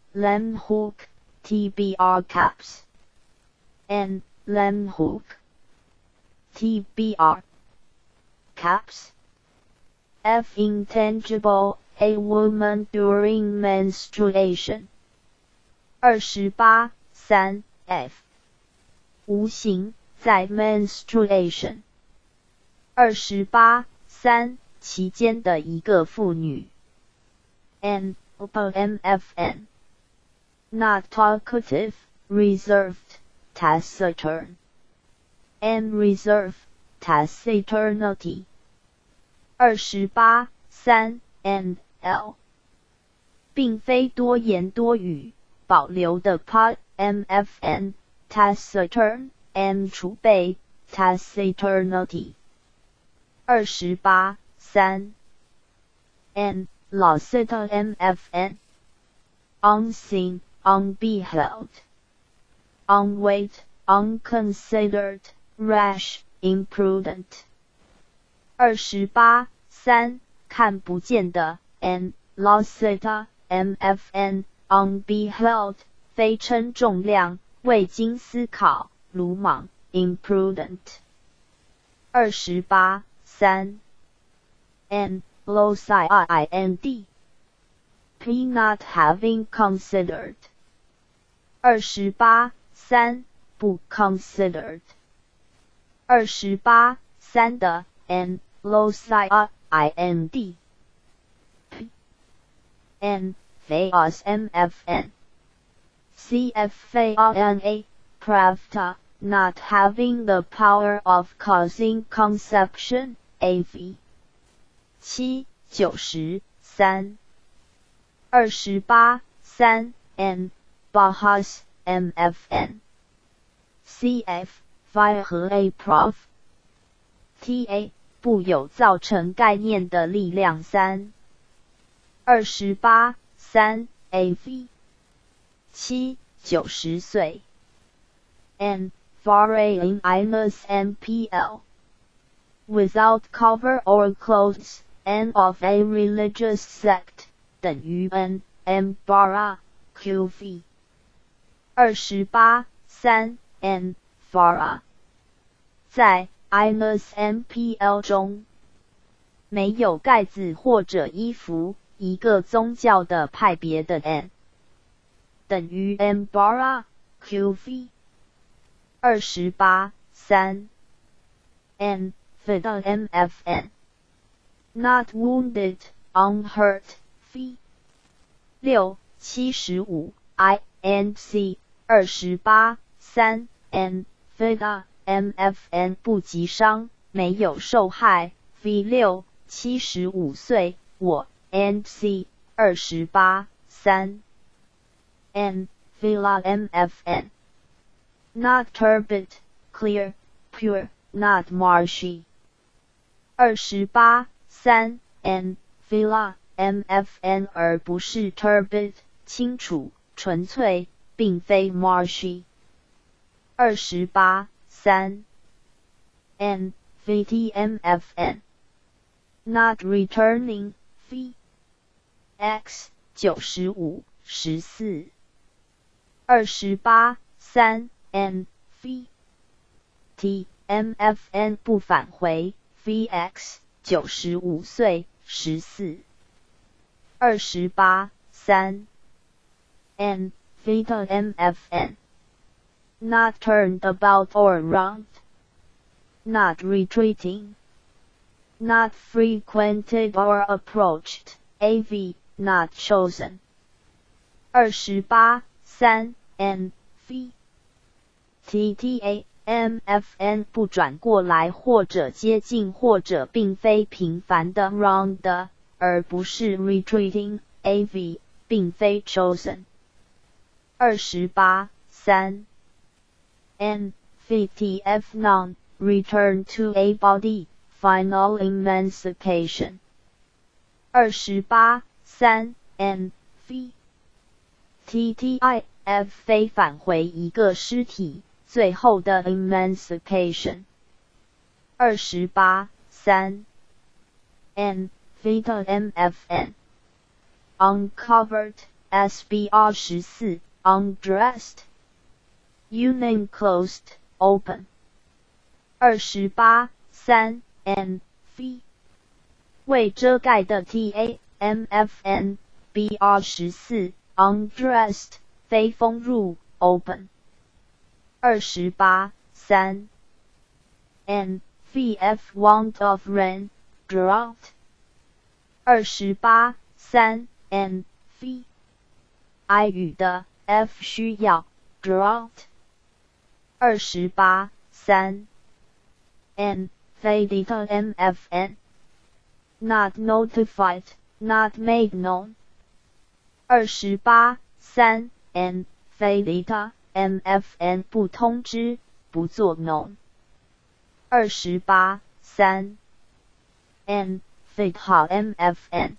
lem hook, T B R caps, N lem hook, T B R caps. F intangible, a woman during menstruation. 二十八 三 F 无形在 menstruation。二十八 三期间的一个妇女。N M F N not talkative, reserved, taciturn. N reserve, taciturnity. 二十八 三 N L 并非多言多语保留的 part M F N taciturn M 储备 taciturnity 二十八 三 N Lucid M F N unseen, unbeheld, unweighed, unconsidered, rash, imprudent 二十八 三看不见的 N Lucid M F N unbeheld 非称重量未经思考鲁莽 imprudent 二十八 三 N Locind P not having considered 二十八 三不 considered 二十八 三的 N Locind P N Phase M F N C F Fana Pravda not having the power of causing conception A V 七 九十 三 二十八 三 N Bahas M F N C F Via 和 A Prof T A 不有造成概念的力量三二十八 三 A V 七 九十岁 N Foreign Inus M P L without cover or clothes N of a religious sect 等于 N M Bara Q V 二十八 三 N Farah 在 Inus M P L 中没有盖子或者衣服一个宗教的派别的 N 等于 M Bara Q V 二十八 三 N Fidel M F N not wounded, unhurt, V 六 七十五 I N C 二十八 三 N Fidel M F N 不击伤没有受害 V 六 七十五岁我 N C 二十八 三 N Villa M F N not turbid, clear, pure, not marshy 二十八 三 N Villa M F N 而不是 turbid 清楚纯粹并非 marshy 二十八 三 N V T M F N not returning V X 九十五 十四二十八 三 N V T M F N 不返回 V X 九十五岁十四二十八 三 N Vita M F N not turned about or round not retreating not frequented or approached A V not chosen 二十八 三 N V T T A M F N 不转过来或者接近或者并非频繁的 round 的而不是 retreating A V 并非 chosen 二十八 三 N V T F non return to a body final emancipation 二十八 三 N V T T I F 非返回一个尸体最后的 emancipation 二十八 三 N Vita M F N uncovered S B R 十四 undressed union closed open 二十八 三 N V 未遮盖的 T A M F N B R 十四 undressed 非封入 open 二十八 三 N V F want of rain drought 二十八 三 N V 哀雨的 F 需要 drought 二十八 三 N faded M F N not notified not made known 二十八 三 N faded M F N 不通知不作 known 二十八 三 N faded M F N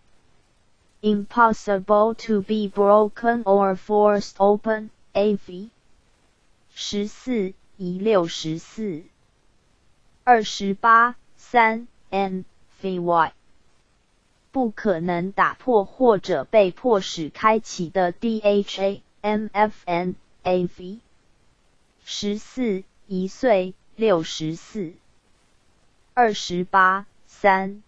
impossible to be broken or forced open A V 十四一六十四二十八 三 N V Y 不可能打破或者被迫使开启的 D H A M F N A V 十四一岁六十四二十八 三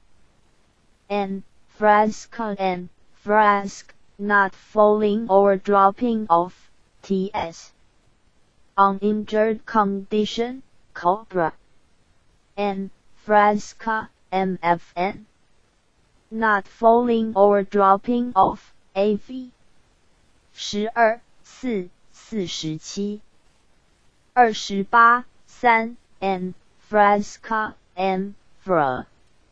N Flask N Flask not falling or dropping off T S uninjured condition Cobra N Flask M F N not falling or dropping off A V 十二 四 四十七二十八 三 N Flask M Fra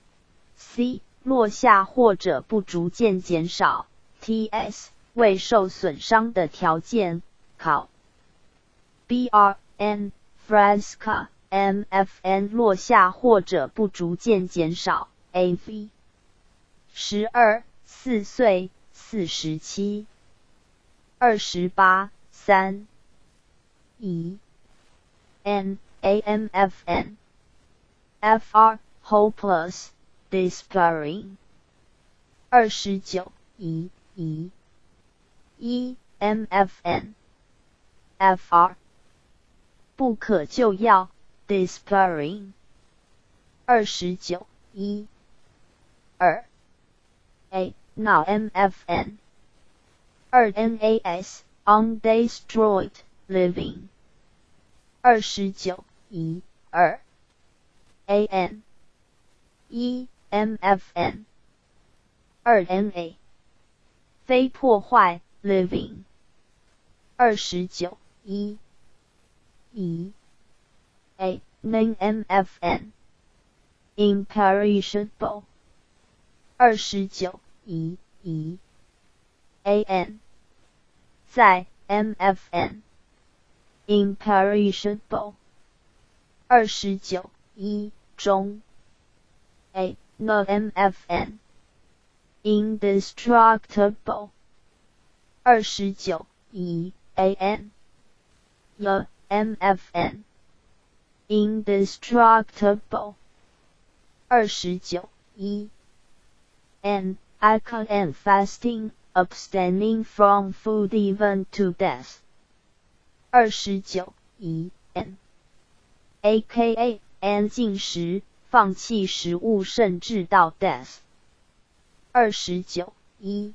C 落下或者不逐渐减少 T S 未受损伤的条件考 B R N Flask M F N 落下或者不逐渐减少 A V 十二 四岁四十七二十八 三 E N A M F N F R hopeless despairing 二十九 E E E M F N F R 不可救药 despairing 二十九 E 二 A now M F N 二 N A S undestroyed living 二十九 E 二 A N E M F N 二 N A 非破坏 living 二十九 E E A N M F N imperishable 二十九 E E A N 在 M F N imperishable 二十九 E 中 A no M F N indestructible 二十九 E A N no M F N indestructible 二十九 E N alcohol and fasting abstaining from food even to death 二十九 E N A K A N 禁食放弃食物甚至到 death 二十九 E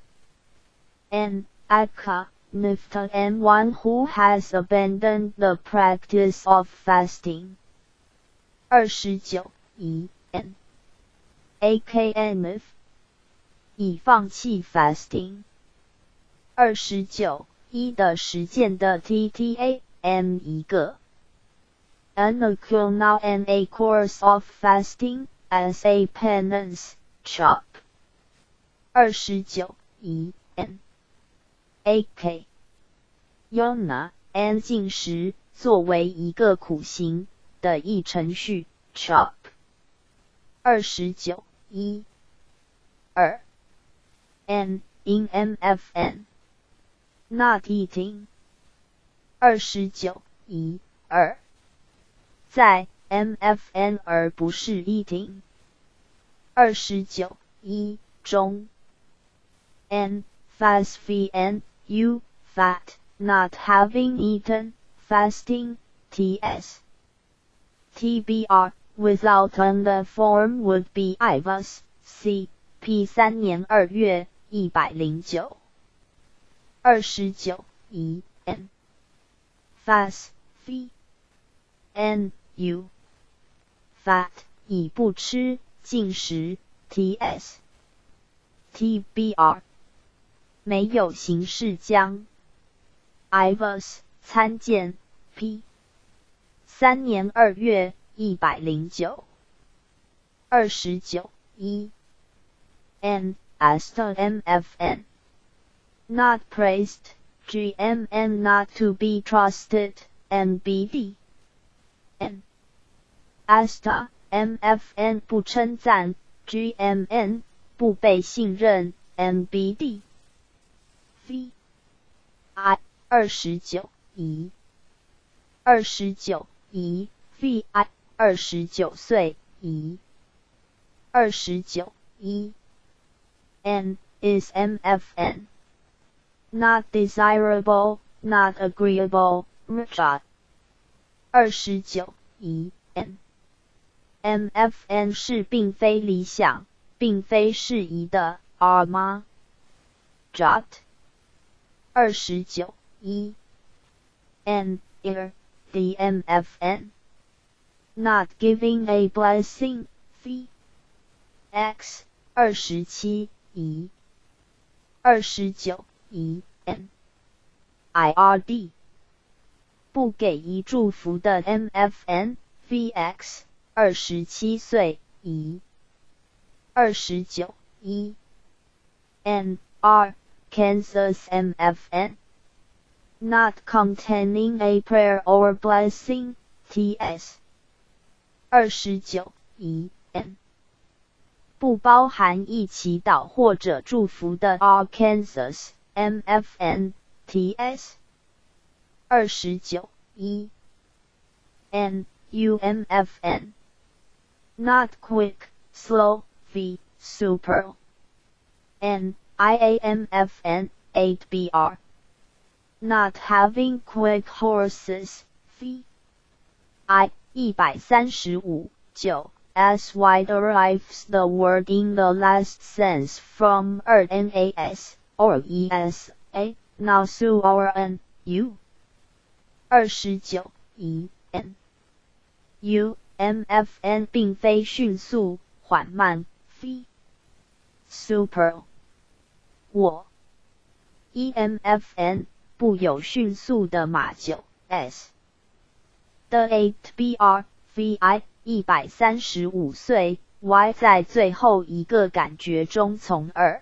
N alcohol Nifta and one who has abandoned the practice of fasting 二十九 E N A K N 已放弃 fasting 二十九 E 的实践的 T T A M 一个 An occur now and a course of fasting as a penance chop 二十九 E N A K Yona and 禁食作为一个苦行的一程序 chop 二十九 E 二 N in M F N not eating 二十九 E 二在 M F N 而不是 eating 二十九 E 中 N fast fee and u, fat, not having eaten, fasting, ts. tbr, without an the form would be I was, c, p 三年二月一百零九。二十九 e, n. fast, f, n, u. fat, 以不吃，禁食 ts. tbr, 没有形式将 I was, 参见 p. 三年二月一百零九。二十九 e, n, as the mfn. not praised, gmn not to be trusted, nbd. n. asta, mfn 不称赞 gmn 不被信任 nbd. v. i 二十九 e. 二十九 e, v i 二十九岁 e. 二十九 e. n is mfn. not desirable, not agreeable, reject. 二十九 e, n. mfn 是并非理想，并非适宜的 r 吗 jot. 二十九 e, n, ir, dmfn. not giving a blessing, v. x. 二十七 e. 二十九 e, n. ird. 不给予祝福的 mfn, vx. 二十七岁 e. 二十九 e, n, r. Kansas mfn. not containing a prayer or blessing, ts. 二十九 e, n. 不包含一祈祷或者祝福的 Arkansas, mfn, ts. 二十九 e, n, umfn. not quick, slow, v, super. n, iamfn, eight b r. not having quick horses, v. i, 一百三十五 九. as y derives the word in the last sense from er nas, or es, a, now su or n, u. 二十九 e, n. u, mfn 并非迅速、缓慢 v. super. 我 emfn 不有迅速的马厩 s. the eight b r, vi 一百三十五岁 y 在最后一个感觉中从二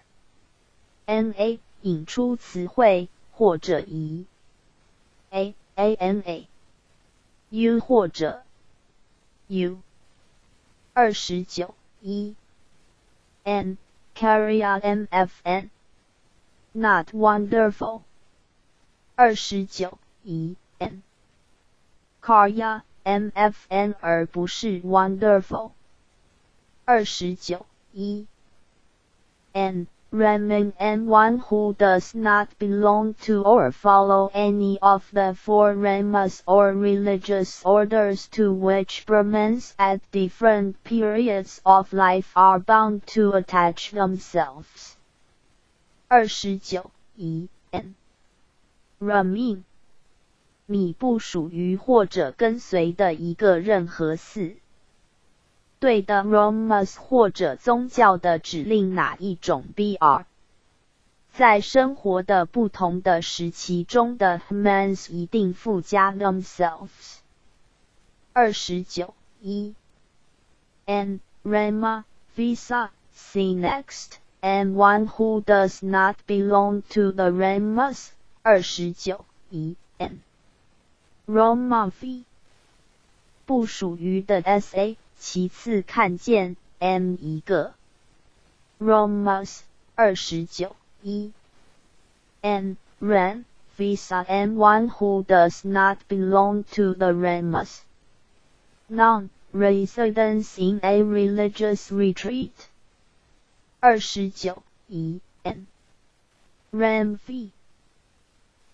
na 引出词汇或者以 a ana u 或者 u. 二十九 e, n, carrier mfn. not wonderful. 二十九 e, n. carrier mfn 而不是 wonderful. 二十九 e, n. Ramen and one who does not belong to or follow any of the four ramas or religious orders to which Brahmins at different periods of life are bound to attach themselves. 二十九 e, n. Ramin. 米不属于或者跟随的一个任何寺。对的 Ramas 或者宗教的指令哪一种 br。在生活的不同的时期中的 humans 一定附加 themselves。二十九 e, n, Rama, visa, see next, and one who does not belong to the Ramas. 二十九 e, n. Roma v. 不属于的 sa, 其次看见 m 一个 Romas. 二十九 e, n, ran, visa and one who does not belong to the Ramas. Noun, residence in a religious retreat. 二十九 e, n. Ram v.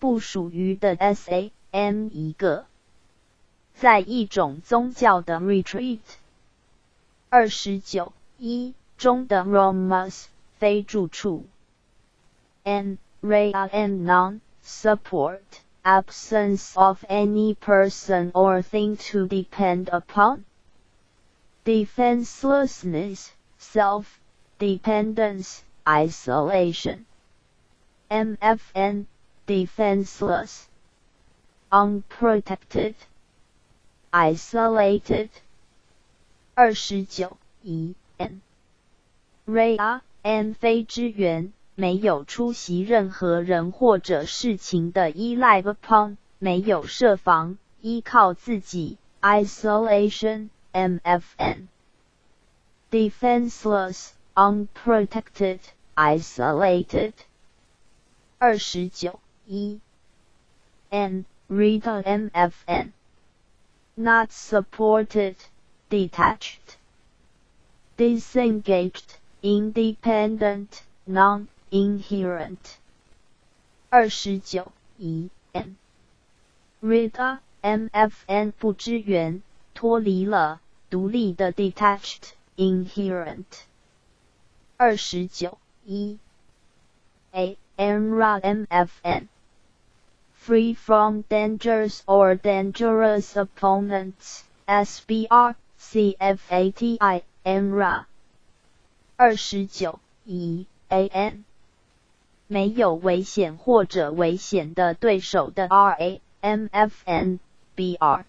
不属于的 sam 一个，在一种宗教的 retreat。二十九一中的 Romus 非住处 n rea and non-support absence of any person or thing to depend upon defenselessness self-dependence isolation mfn defenseless unprotected isolated 二十九一 n rea n 非支援没有出席任何人或者事情的依赖 upon 没有设防依靠自己 isolation mfn defenseless unprotected isolated 二十九一 n read mfn not supported detached disengaged independent non-inherent 二十九一 n read mfn 不支援脱离了独立的 detached inherent 二十九一 a enra mfn free from dangers or dangerous opponents sbr cfati enra 二十九一 an 没有危险或者危险的对手的 ra mfn br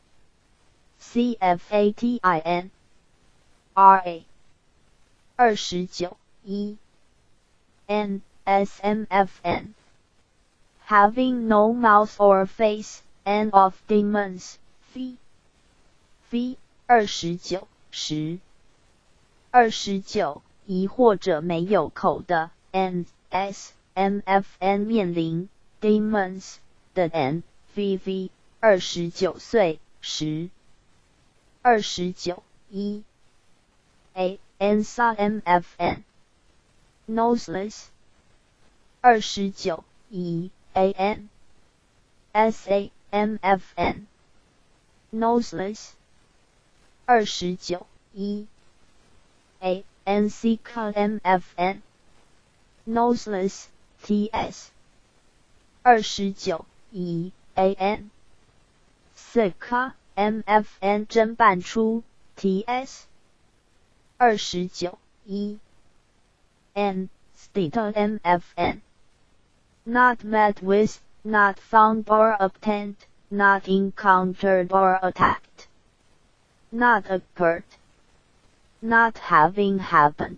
cfatin ra 二十九一 n smfn having no mouth or face and of demons v v 二十九十二十九一或者没有口的 and s mfn 面临 demons 的 n vv 二十九岁十二十九一 a ensa mfn noseless 二十九一 an sa mfn noseless 二十九一 a nck mfn noseless ts 二十九一 an sika mfn 侦办出 ts 二十九一 n state mfn not met with not found or obtained not encountered or attacked not occurred not having happened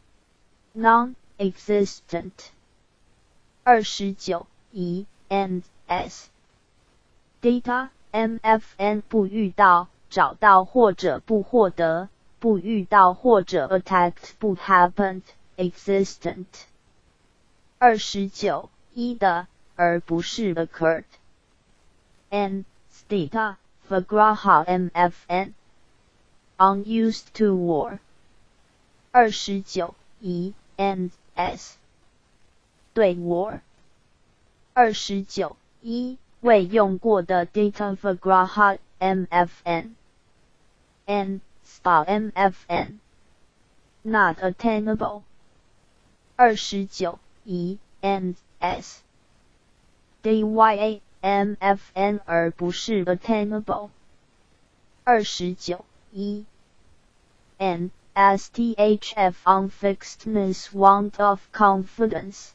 non-existent 二十九一 and s data mfn 不遇到找到或者不获得不遇到或者 attacked 不 happened existent 二十九一的而不是 occurred n data fagraha mfn unused to war 二十九一 and s 对 war 二十九一未用过的 data fagraha mfn n spa mfn not attainable 二十九一 and s dya mfn 而不是 attainable 二十九一 and sthf unfixedness want of confidence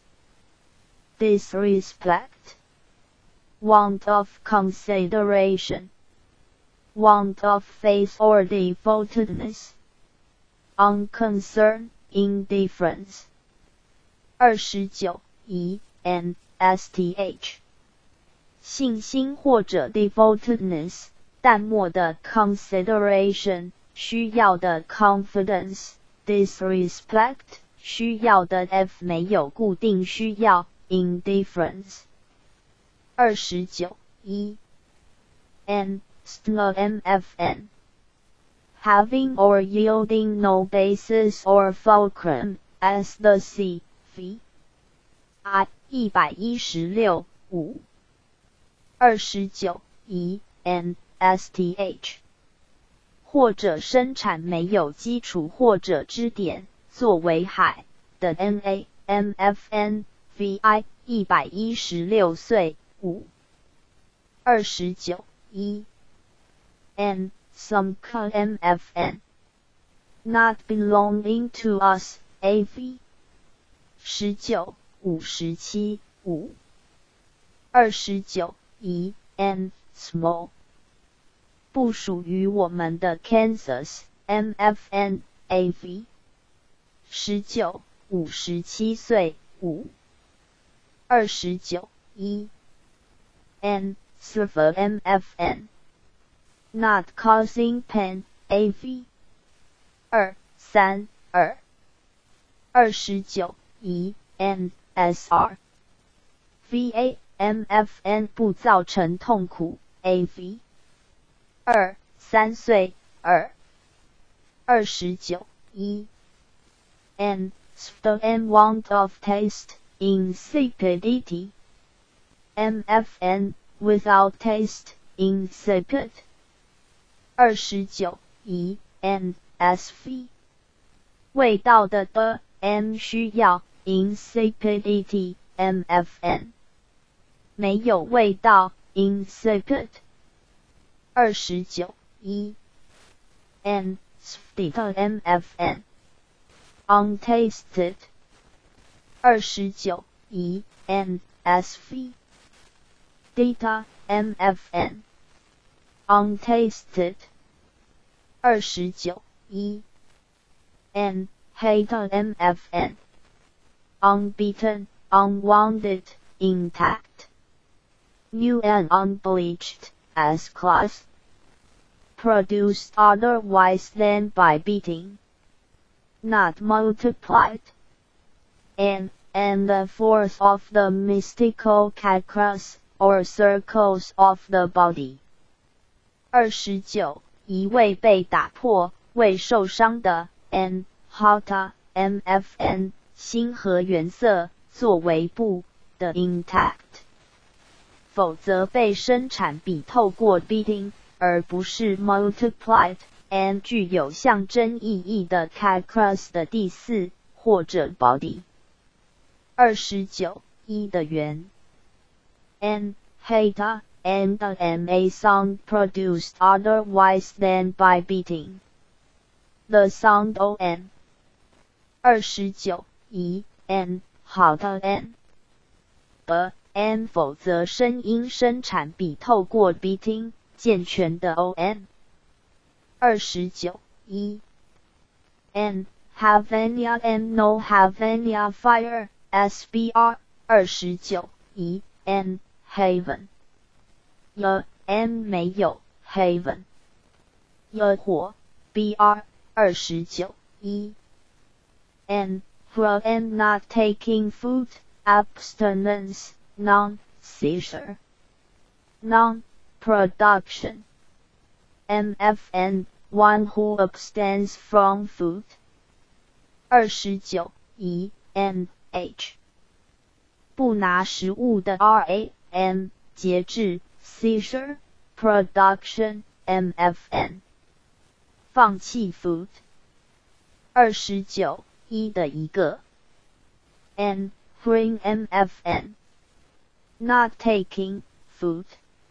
disrespect want of consideration want of faith or devotedness unconcern indifference 二十九一 and sth 信心或者 devotedness 淡漠的 consideration 需要的 confidence disrespect 需要的 f 没有固定需要 indifference 二十九一 n stl mfn having or yielding no basis or fulcrum as the c v i 一百一十六 五二十九 E N S T H 或者生产没有基础或者支点作为海的 N A M F N V I 一百一十六岁五二十九 E N some M F N not belonging to us A V 十九五十七五二十九 E N small 不属于我们的 Kansas M F N A V 十九五十七岁五二十九 E N server M F N not causing pain A V 二三二二十九 E N S R V A M F N 不造成痛苦 A V 二三岁二二十九 E N Still and want of taste insipidity M F N without taste insipid 二十九 E N S V 味道的的 M 需要 insipidity M F N 没有味道 insipid 二十九 E N Still M F N untasted 二十九 E N S V Data M F N untasted 二十九 E N Hater M F N unbeaten unwounded intact new and unbleached as class produced otherwise than by beating not multiplied and and the force of the mystical chakras or circles of the body 二十九一位被打破未受伤的 N Hata M F N 星和原色作为不的 intact 否则被生产比透过 beating 而不是 multiplied and 具有象征意义的 chakras 的第四或者 body 二十九一的圆 N Hata and M a sound produced otherwise than by beating the sound O N 二十九 E N 好的 N 的 N 否则声音生产比透过 beating 健全的 O N 二十九 E N Havania and no Havania fire S B R 二十九 E N Haven The N 没有 Haven The 火 B R 二十九 E N from and not taking food abstinence non-seizure non-production M F N one who abstains from food 二十九 E N H 不拿食物的 R A M 节制 seizure production M F N 放弃 food 二十九一的一个 N bring M F N not taking food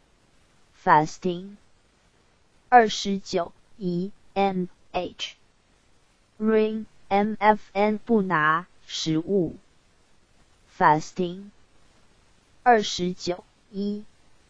fasting 二十九 E N H ring M F N 不拿食物 fasting 二十九 E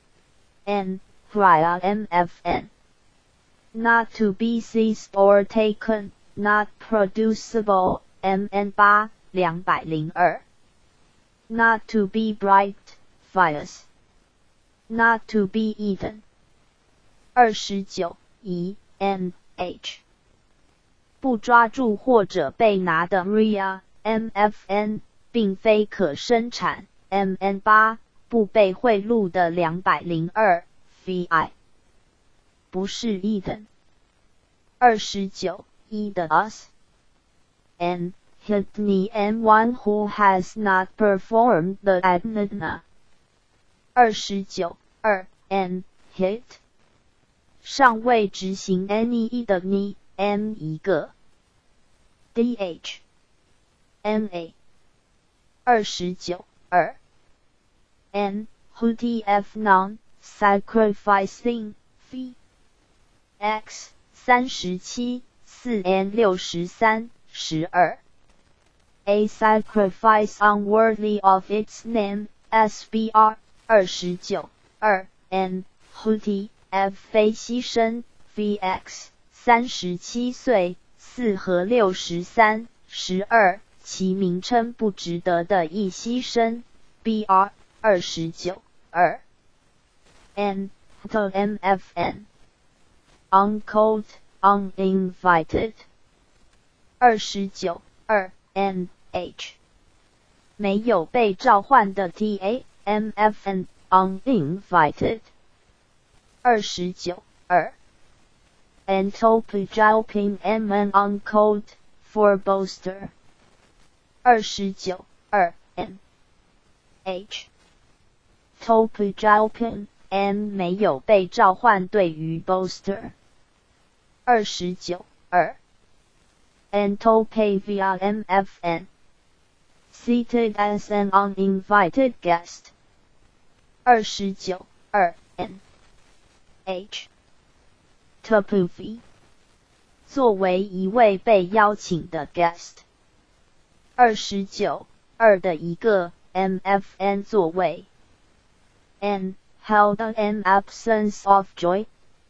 N prior M F N not to be seized or taken not producible M N 八 两百零二 not to be bright fires not to be eaten 二十九 E N H 不抓住或者被拿的 R I A M F N 并非可生产 M N 八 不被贿赂的两百零二 V I 不是 eaten 二十九 E 的 us and Hitney and one who has not performed the adnana 二十九二 n hit 尚未执行 any 一的 ni m 一个 dh na 二十九二 n hutf non sacrificing fee x 三十七四 n 六十三十二 a sacrifice unworthy of its name sbr 二十九二 n huti f 非牺牲 vx 三十七岁四和六十三十二其名称不值得的一牺牲 br 二十九二 n to mfn uncalled uninvited 二十九二 n h 没有被召唤的 ta mfn uninvited 二十九二 entopijalping mn uncalled for bolster 二十九二 n h topijalping m 没有被召唤对于 bolster 二十九二 entopavia mfn seated as an uninvited guest 二十九二 n h tapuvi 作为一位被邀请的 guest 二十九二的一个 mfn 座位 n held an absence of joy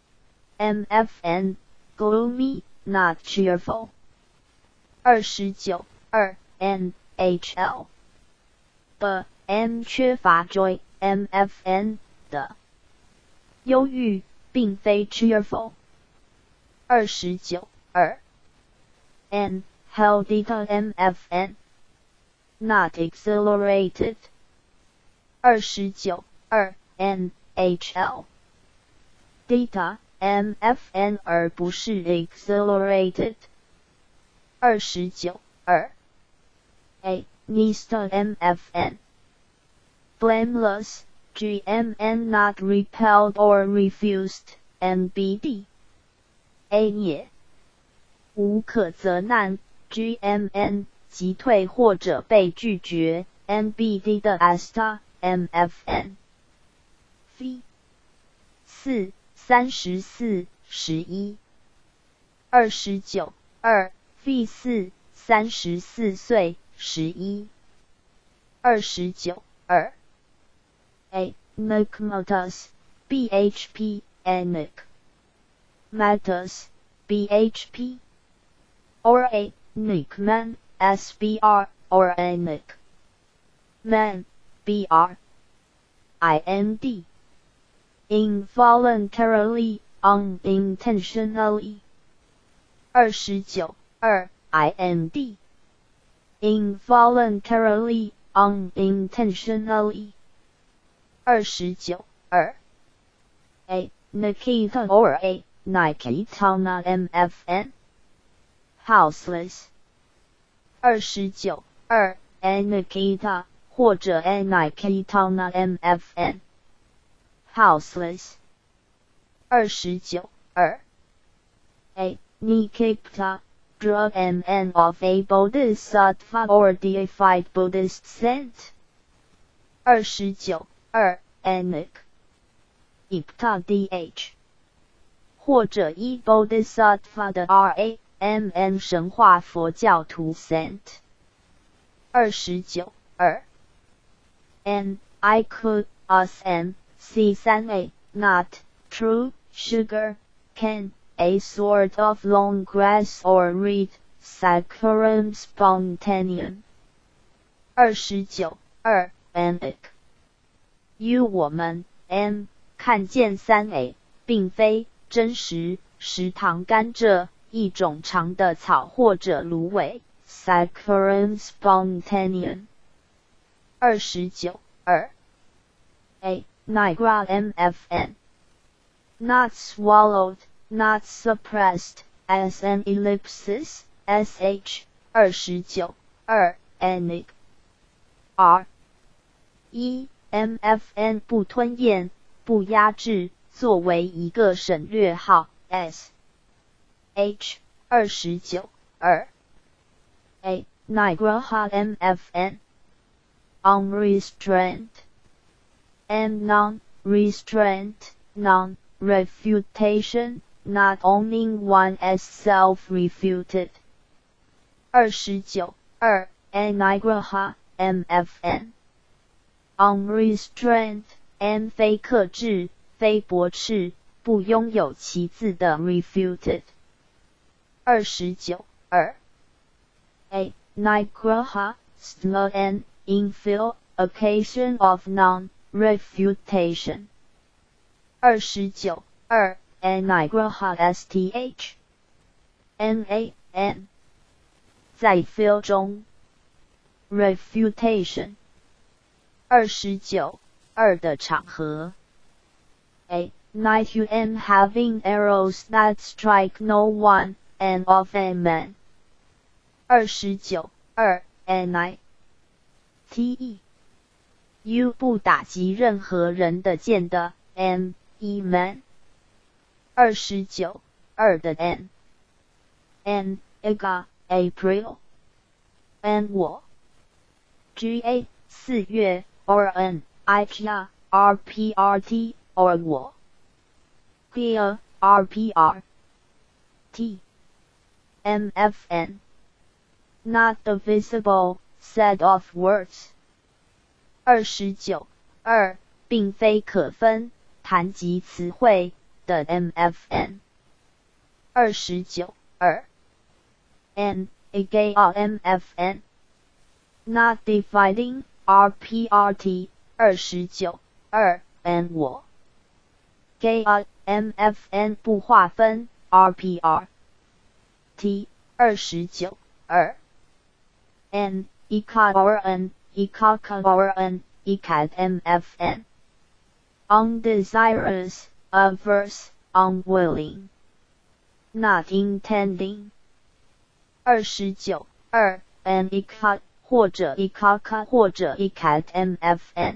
mfn gloomy not cheerful 二十九二 n hl b m 缺乏 joy mfn 的忧郁并非 cheerful 二十九二 n held it mfn not exhilarated 二十九二 n hl data mfn 而不是 exhilarated 二十九二 a nista mfn blameless gmn not repelled or refused nbd a 也无可责难 gmn 击退或者被拒绝 nbd 的 asta mfn v 四三十四十一二十九二 v 四三十四岁十一二十九二 a nikmatus bhp anik matus bhp or a nikman sbr or anik man br ind involuntarily unintentionally 二十九二 ind involuntarily unintentionally 二十九二 a Nikita or a Nikitana mfn houseless 二十九二 a Nikita 或者 a Nikitana mfn houseless 二十九二 a Nikipta draw mn of a bodhisattva or deified Buddhist saint 二十九二 anik ipta dh 或者一 bodhisattva 的 ra mn 神话佛教徒 saint 二十九二 n I could us m c 三 a not true sugar can a sort of long grass or reed saccharum spontaneum 二十九二 anik u 我们 m 看见三 a 并非真实石糖甘蔗一种长的草或者芦苇 saccharum spontaneum 二十九二 a nigra mfn not swallowed not suppressed as an ellipsis sh 二十九二 anik r 一 mfn 不吞咽不压制，作为一个省略号 S H 二十九 二 A Nigraha M F N unrestrained and non-restraint non-refutation not owning one as self-refuted 二十九 二 A Nigraha M F N unrestrained and 非克制非驳斥不拥有其字的 refuted 二十九 二 A Nigraha Stla and infill occasion of non-refutation 二十九 二 A Nigraha S T H N A N 在 fill 中 refutation 二十九 二的场合 A night U N having arrows that strike no one and of a man 二十九 二 A night T E U 不打击任何人的箭的 M E man 二十九 二的 N N Ega April N 我 G A 四月 or N I G A R P R T or 我 G A R P R T M F N not the visible set of words 二十九 二并非可分谈及词汇的 M F N 二十九 二 N A gay R M F N not dividing R P R T 二十九 二 N 我 gay R M F N 不划分 R P R T 二十九 二 N Ecad or N Ecad or N Ecad M F N undesirous averse unwilling not intending 二十九 二 N Ecad 或者 Ecad 或者 Ecad M F N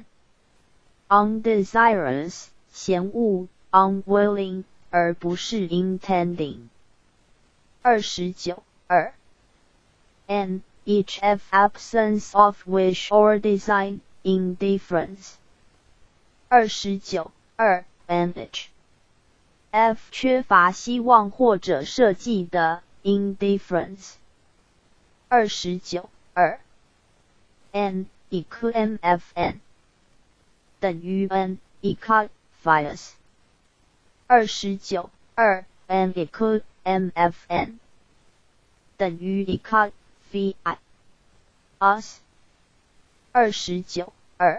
undesirous 嫌恶 unwilling 而不是 intending 二十九 二 N each F absence of wish or design indifference 二十九 二 N H F 缺乏希望或者设计的 indifference 二十九 二 N equal M F N 等于 N equal Fias 二十九 二 N equal M F N 等于 equal V I us 二十九 二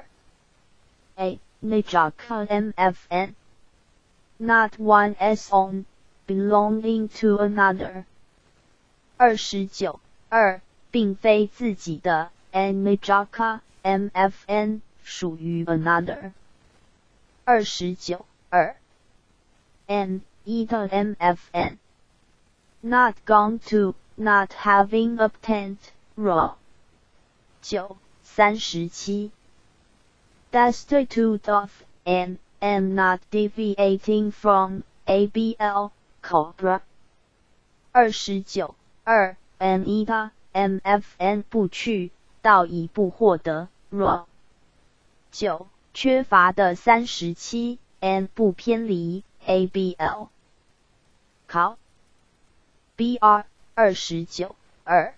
A Nijaka M F N not one as own belonging to another 二十九 二并非自己的 N Nijaka M F N 属于 another 二十九 二 N Eta M F N not gone to not having obtained raw 九 三十七 destitute of and and not deviating from A B L Cobra 二十九 二 N Eta M F N 不去到一步获得 raw 九缺乏的三十七 N 不偏离 A B L 考 B R 二十九 二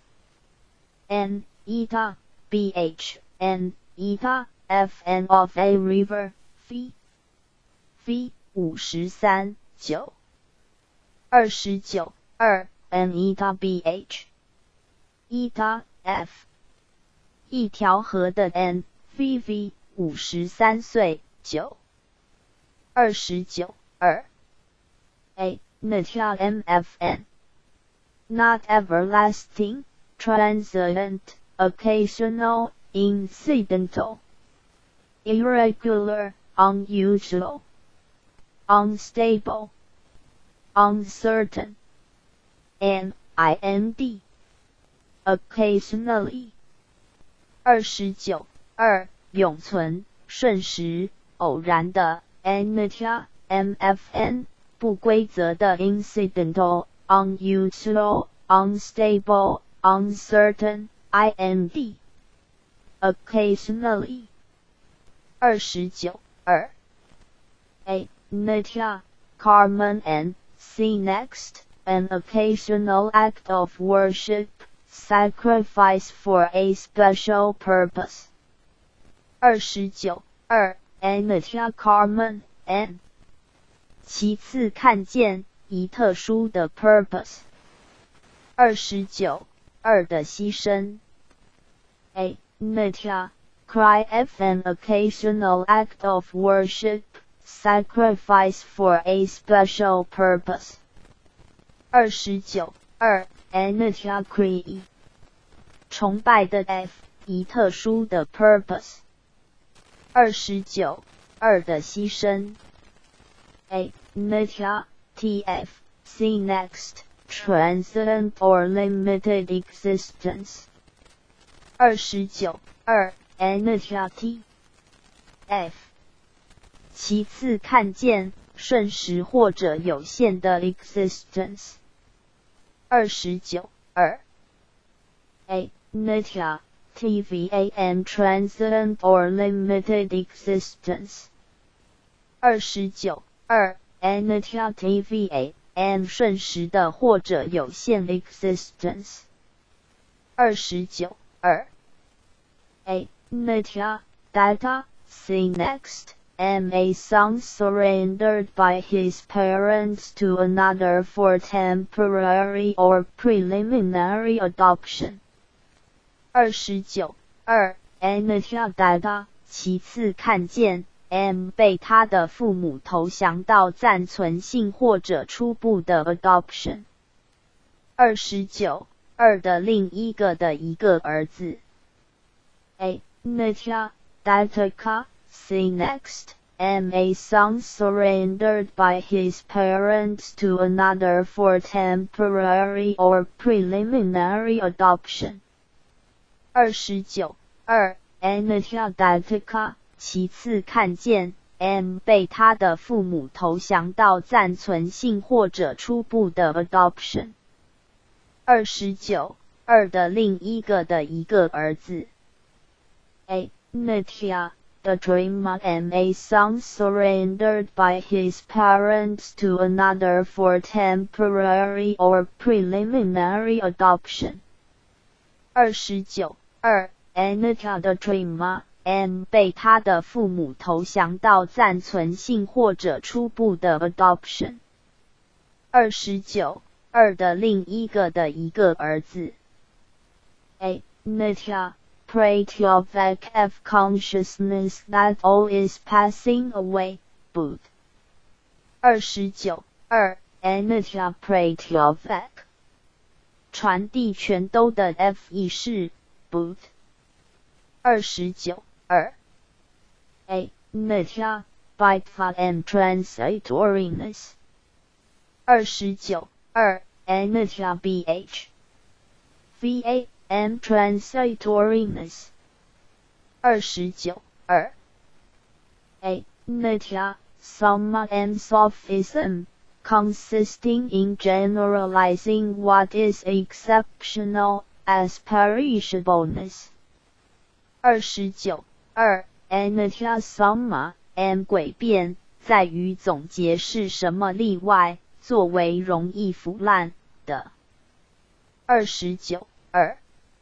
N Eta B H N Eta F N of a river phi phi 五十三 九 二十九 二 N Eta B H Eta F 一条河的 N phi V 五十三岁 九 二十九 二 A Natia M F N not everlasting, transient, occasional, incidental, irregular, unusual, unstable, uncertain, and ind, occasionally. 二十九 二永存瞬时偶然的 inertia M F N 不规则的 incidental, unusual, unstable, uncertain, I N D occasionally 二十九 二 A inertia Carmen and C next an occasional act of worship sacrifice for a special purpose 二十九 二 inertia Carmen and 其次看见以特殊的 purpose 二十九 二的牺牲 A inertia cry F an occasional act of worship sacrifice for a special purpose 二十九 二 inertia cry 崇拜的 F 以特殊的 purpose 二十九 二的牺牲 A inertia T F C next transient or limited existence 二十九 二 inertia T F 其次看见瞬时或者有限的 existence 二十九 二 A inertia T V A and transient or limited existence 二十九 二 inertia T V A and 瞬时的或者有限 existence 二十九 二 A inertia data C next M a son surrendered by his parents to another for temporary or preliminary adoption 二十九 二 inertia data 其次看见 M 被他的父母投降到暂存性或者初步的 adoption 二十九 二的另一个的一个儿子 A inertia data C next M a son surrendered by his parents to another for temporary or preliminary adoption 二十九 二 inertia data 其次看见 M 被他的父母投降到暂存性或者初步的 adoption 二十九 二的另一个的一个儿子 A inertia The dreamer and a son surrendered by his parents to another for temporary or preliminary adoption 二十九 二 inertia The dreamer M 被他的父母投降到暂存性或者初步的 adoption 二十九 二的另一个的一个儿子 A inertia Pratyovek F consciousness that all is passing away, Buddh 二十九 二 inertia Pratyovek 传递全都的 F 意识 Buddh 二十九 二 A inertia Vaitva and transitoriness 二十九 二 inertia B H V A and transitoriness 二十九 二 A inertia summa and sophism consisting in generalizing what is exceptional as perishableness 二十九 二 inertia summa and 诡辩在于总结是什么例外作为容易腐烂的二十九 二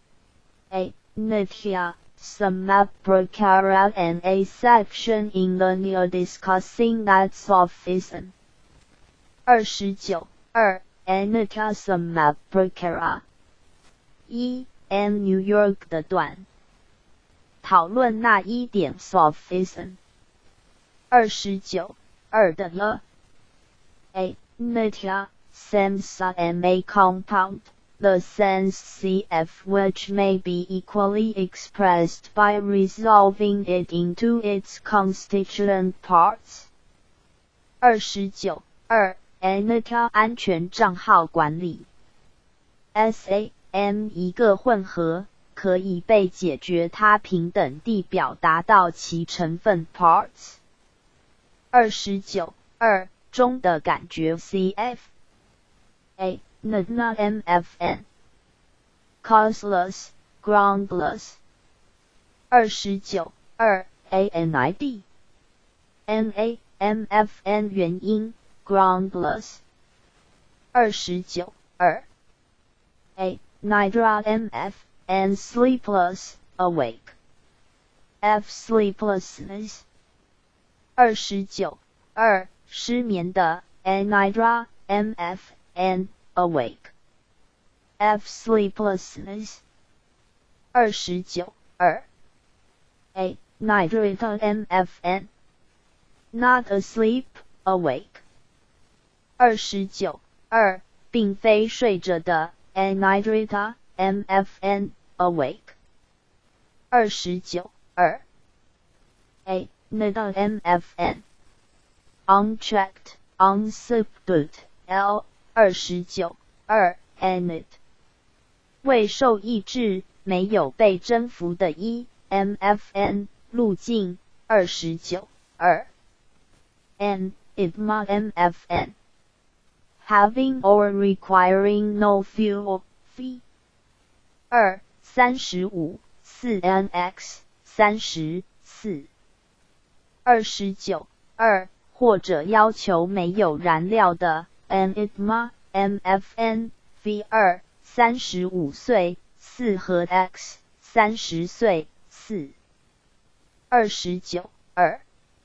A inertia summa pracara and a section in the near discussing that sophism 二十九 二 inertia summa pracara 一 and New York 的短讨论那一点 sophism 二十九 二的了 A inertia sensa and a compound the sense C F which may be equally expressed by resolving it into its constituent parts 二十九 二 inertia 安全账号管理 S A M 一个混合可以被解决它平等地表达到其成分 parts 二十九二中的感觉 cf a n m f n causeless groundless 二十九二 a n i d n a m f n 原因 groundless 二十九二 a nidra m f n sleepless awake f sleeplessness 二十九二失眠的 anidra m f n awake f sleeplessness 二十九二 a nidrata m f n not asleep awake 二十九二并非睡着的 anidra m f n awake 二十九二 a nida m f n unchecked unsubdued l 二十九二 anid 未受抑制没有被征服的一 m f n 路径二十九二 n idma m f n having or requiring no fuel v 二三十五四 n x 三十四二十九二或者要求没有燃料的 n idma m f n v 二三十五岁四和 x 三十岁四二十九二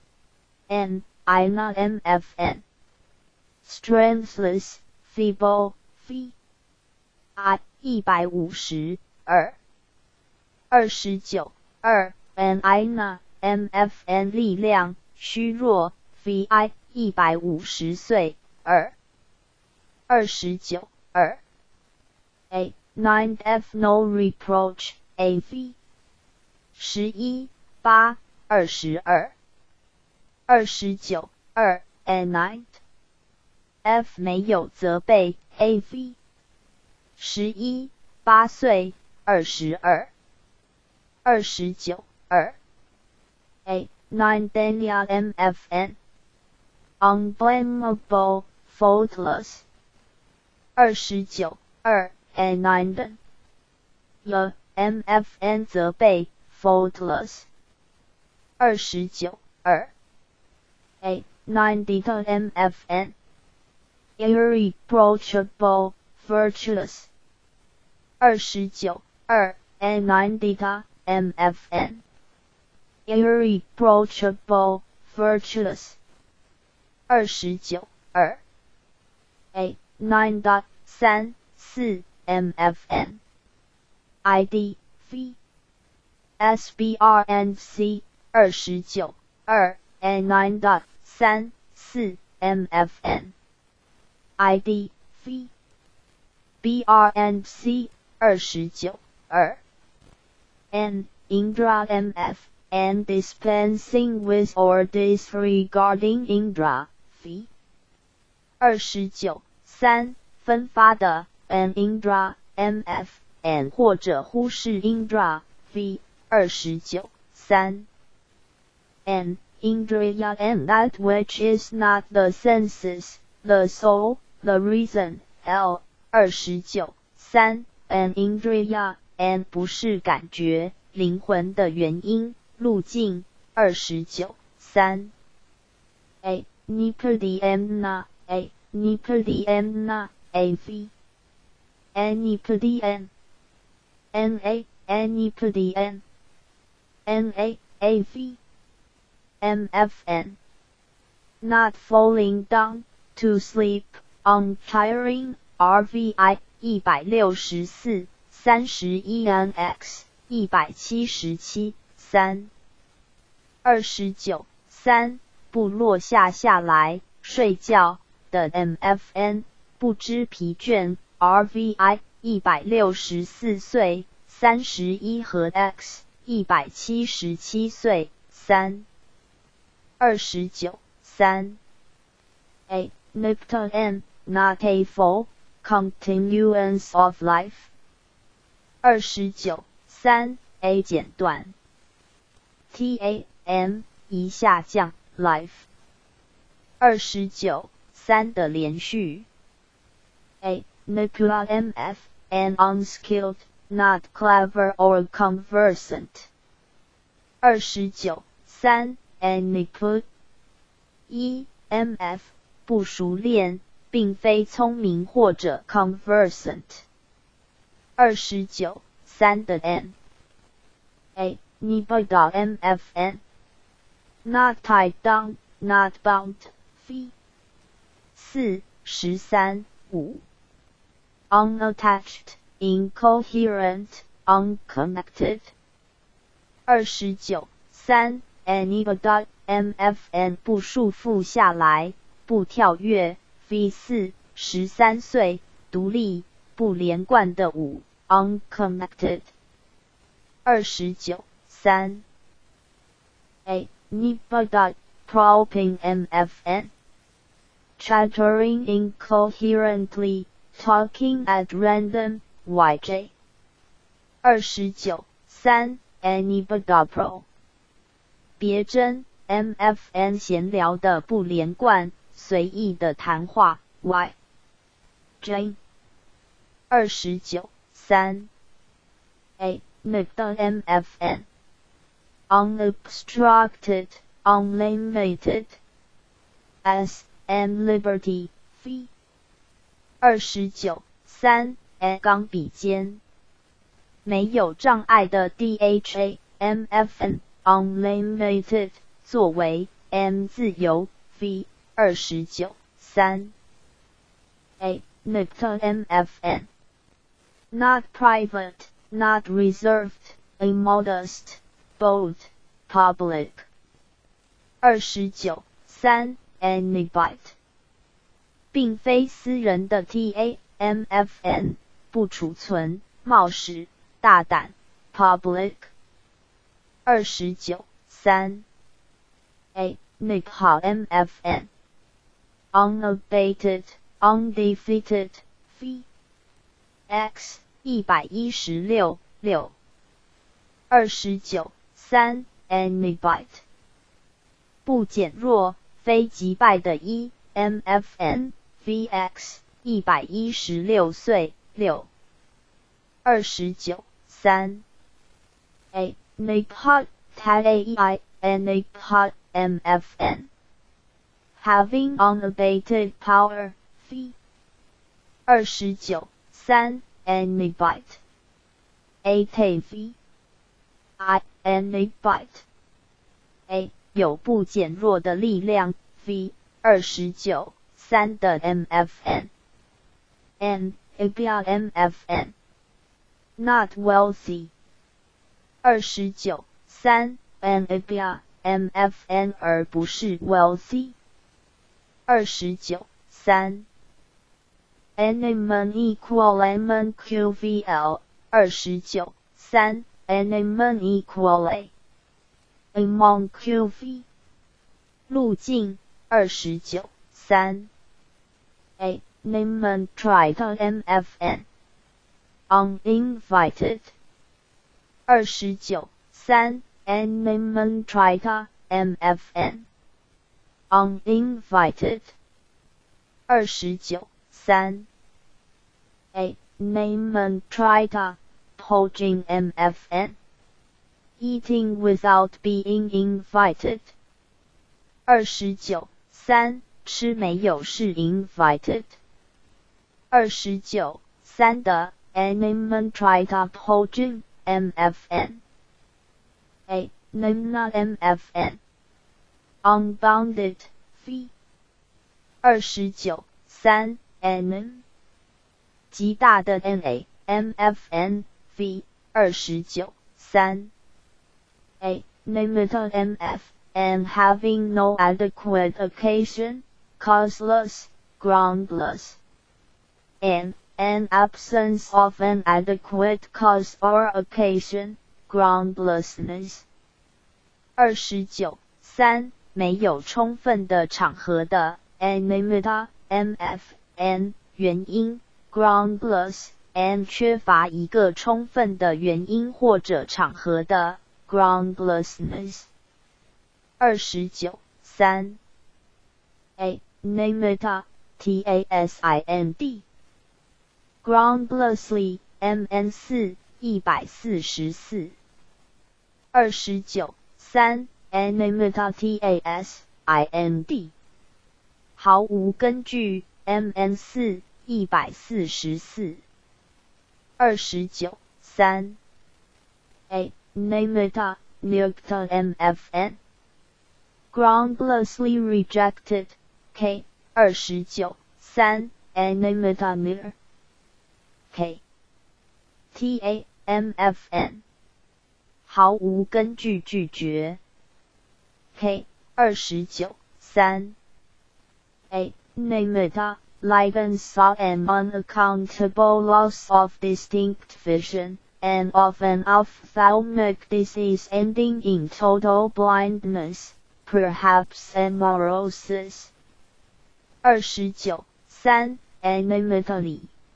n ina m f n strengthless feeble v i 一百五十二二十九二 n ina m f n 力量虚弱 v i 一百五十岁二二十九二 a nine f no reproach a v 十一八二十二二十九二 a nine f 没有责备 a v 十一八岁二十二二十九二 a nine dania m f n unblameable faultless 二十九二 a nine den y m f n 责备 faultless 二十九二 a nine dita m f n irreproachable virtuous 二十九二 a nine dita m f n irreproachable virtuous 二十九二 a nine dot 三四 m f n id v s b r n c 二十九二 a nine dot 三四 m f n id v b r n c 二十九二 n indra m f and dispensing with or disregarding indra v 二十九三分发的 an indra m f and 或者忽视 indra v 二十九三 an indriya and that which is not the senses the soul the reason l 二十九三 an indriya and 不是感觉灵魂的原因路径二十九三 a nipodemna a nipodemna a v anipodem n a anipodem n a a v m f n not falling down to sleep untiring r v i 一百六十四三十一 n x 一百七十七三二十九三不落下下来睡觉的 m f n 不知疲倦 r v i 一百六十四岁三十一和 x 一百七十七岁三二十九三 a nipta n not a full continuance of life 二十九三 a 剪断 t a m 一下降 life 二十九，三的连续。A. Nipula M F, an unskilled, not clever or conversant. 二十九，三 an niput. 一 M F 不熟练，并非聪明或者 conversant. 二十九，三的 n. A. Nibada M F N. Not tied down, not bound. Phi. 四十三，五 unattached, incoherent, unconnected. 二十九，三 Anibada M F N 不束缚下来，不跳跃。V 四十三岁，独立，不连贯的五 unconnected. 二十九，三 A. Nibada Proping M F N. Chattering incoherently, talking at random, Y J. 二十九，三 Anibada Pro. 别针 M F N 闲聊的不连贯，随意的谈话 Y J. 二十九，三 A. Nibda M F N. Unobstructed, unlimited. S. M Liberty, Phi. 二十九，三 A 钢笔尖。没有障碍的 D H A, M F N, unlimited, 作为 M 自由 V 二十九，三 A. Nipta M F N. Not private, not reserved, immodest, bold, public. 二十九，三 Anibite. 并非私人的 T A, M F N, 不储存，冒失，大胆 public. 二十九，三 A. Nikha M F N. Unabated, undefeated, Phi. X 一百一十六，六 二十九，三 Anibite. 不减弱，非击败的一 M F N, V X 一百一十六岁，六 二十九，三 A. Nikha Taei Nikha M F N. Having unabated power, Phi. 二十九，三 Anibite. A. Tavi. I. Anibite. A. 有不减弱的力量 V 二十九，三的 M F N. N. Abia M F N. Not wealthy. 二十九，三 An Abia M F N 而不是 wealthy. 二十九，三 Animan equal M Q V L. 二十九，三 Animan equal A. Among Q V. 路径二十九，三 A. Niman tried M F N. Uninvited. 二十九，三 Animan tried M F N. Uninvited. 二十九，三 A. Naaman tried poaching M F N. Eating without being invited. 二十九，三吃没有是 invited. 二十九，三的 Naaman tried poaching M F N. A. Nimna M F N. Unbounded, Phi. 二十九，三 N. 极大的 N A, M F N, V 二十九，三 A. Limited M F, and having no adequate occasion, causeless, groundless. And an absence of an adequate cause or occasion, groundlessness. 二十九，三没有充分的场合的 Animita M F N 原因 groundless and 缺乏一个充分的原因或者场合的 groundlessness. 二十九，三 A. Namind, T A S I N D Groundlessly, M N 四 一百四十四。二十九。三 Animata T A S I N D 毫无根据 M N 四 一百四十四。二十九。三 A. Namita Nukta M F N Groundlessly rejected K. 二十九。三 Animata Mir K. T A M F N 毫无根据拒绝 K. 二十九。三 A. Namita Ligan saw an unaccountable loss of distinct vision, and of an ophthalmic disease ending in total blindness, perhaps amaurosis. 二十九。三 Animately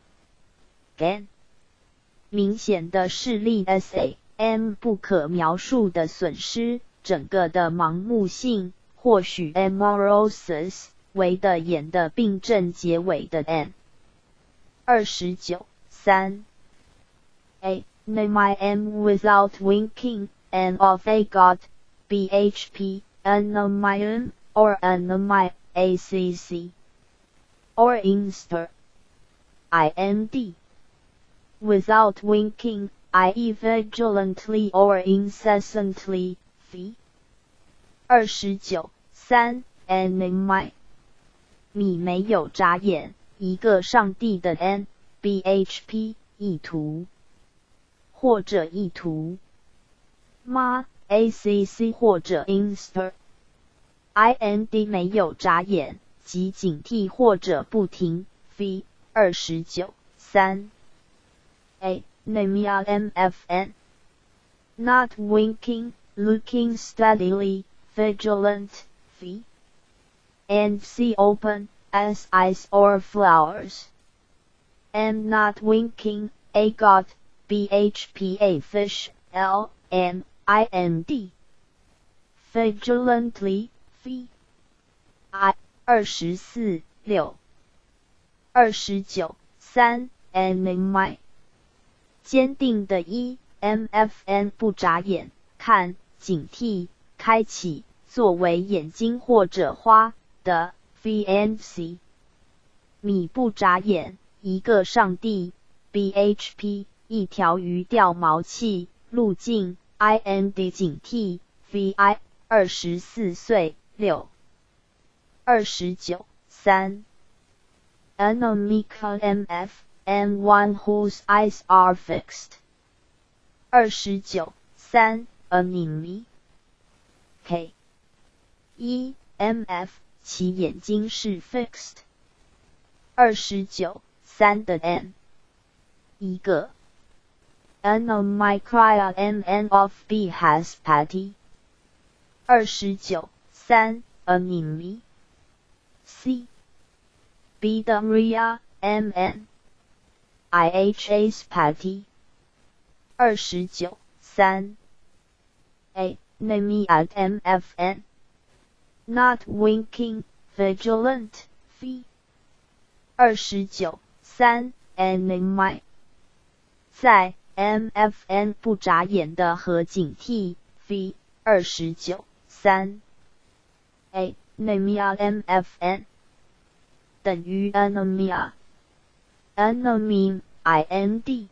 Gan 明显的视力 S A M 不可描述的损失，整个的盲目性，或许 amaurosis 为的眼的病症结尾的 n。二十九。三 A. Name M without winking, and of a god, B H P, Anamion, or Anami, A C C. Or Inster. I N D. Without winking, that is vigilantly or incessantly, v. 二十九。三 Animi 你没有眨眼，一个上帝的 n B H P 意图或者意图 ma A C C 或者 inster I N D 没有眨眼即警惕或者不停 v 二十九。三 A. Namia M F N Not winking, looking steadily, vigilant, v. And see open, as eyes or flowers. And not winking, a god, B H P A fish, L, M, I N D. Vigilantly, v. I, 二十四。六。二十九。三 Animi 坚定的一 M F N 不眨眼，看，警惕，开启，作为眼睛或者花的 V N C 米不眨眼，一个上帝 B H P 一条鱼钓毛器，路径 I N D 警惕 V I 二十四岁。六。二十九。三 Anamica M F and one whose eyes are fixed. 二十九。三 Animi K. 一 M F 其眼睛是 fixed. 二十九。三的 N 一个 Anomicria M N of B has patty. 二十九。三 Animi C. B的 Ria M N I H A's patty. 二十九。三 A. Nami at M F N Not winking, vigilant, v. 二十九。三 Animi 在 M F N 不眨眼的和警惕 v. 二十九。三 A. Namia M F N 等于 Anomia Anomim I N D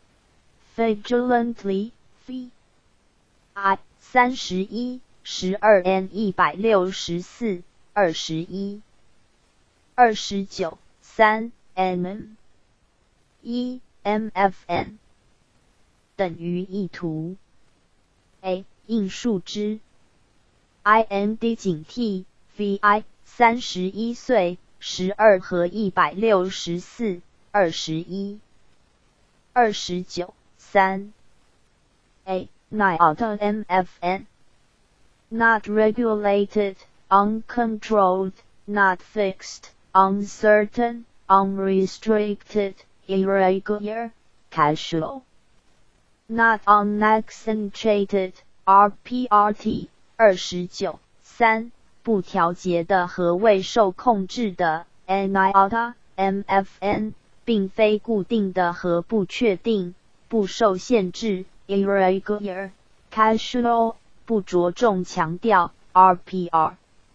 Vigilantly v. I 三十一。十二 N 一百六十四。二十一。二十九。三 Anon 一 M F N 等于意图 A 硬树枝 I N D 警惕 V I 三十一岁。十二和一百六十四。二十一。二十九。三 A. Not M F N Not regulated, uncontrolled, not fixed, uncertain, unrestricted, irregular, casual. Not unaccentuated, R P R T. 二十九。三不调节的和未受控制的 N I O T A M F N 并非固定的和不确定、不受限制 irregular casual 不着重强调 R P R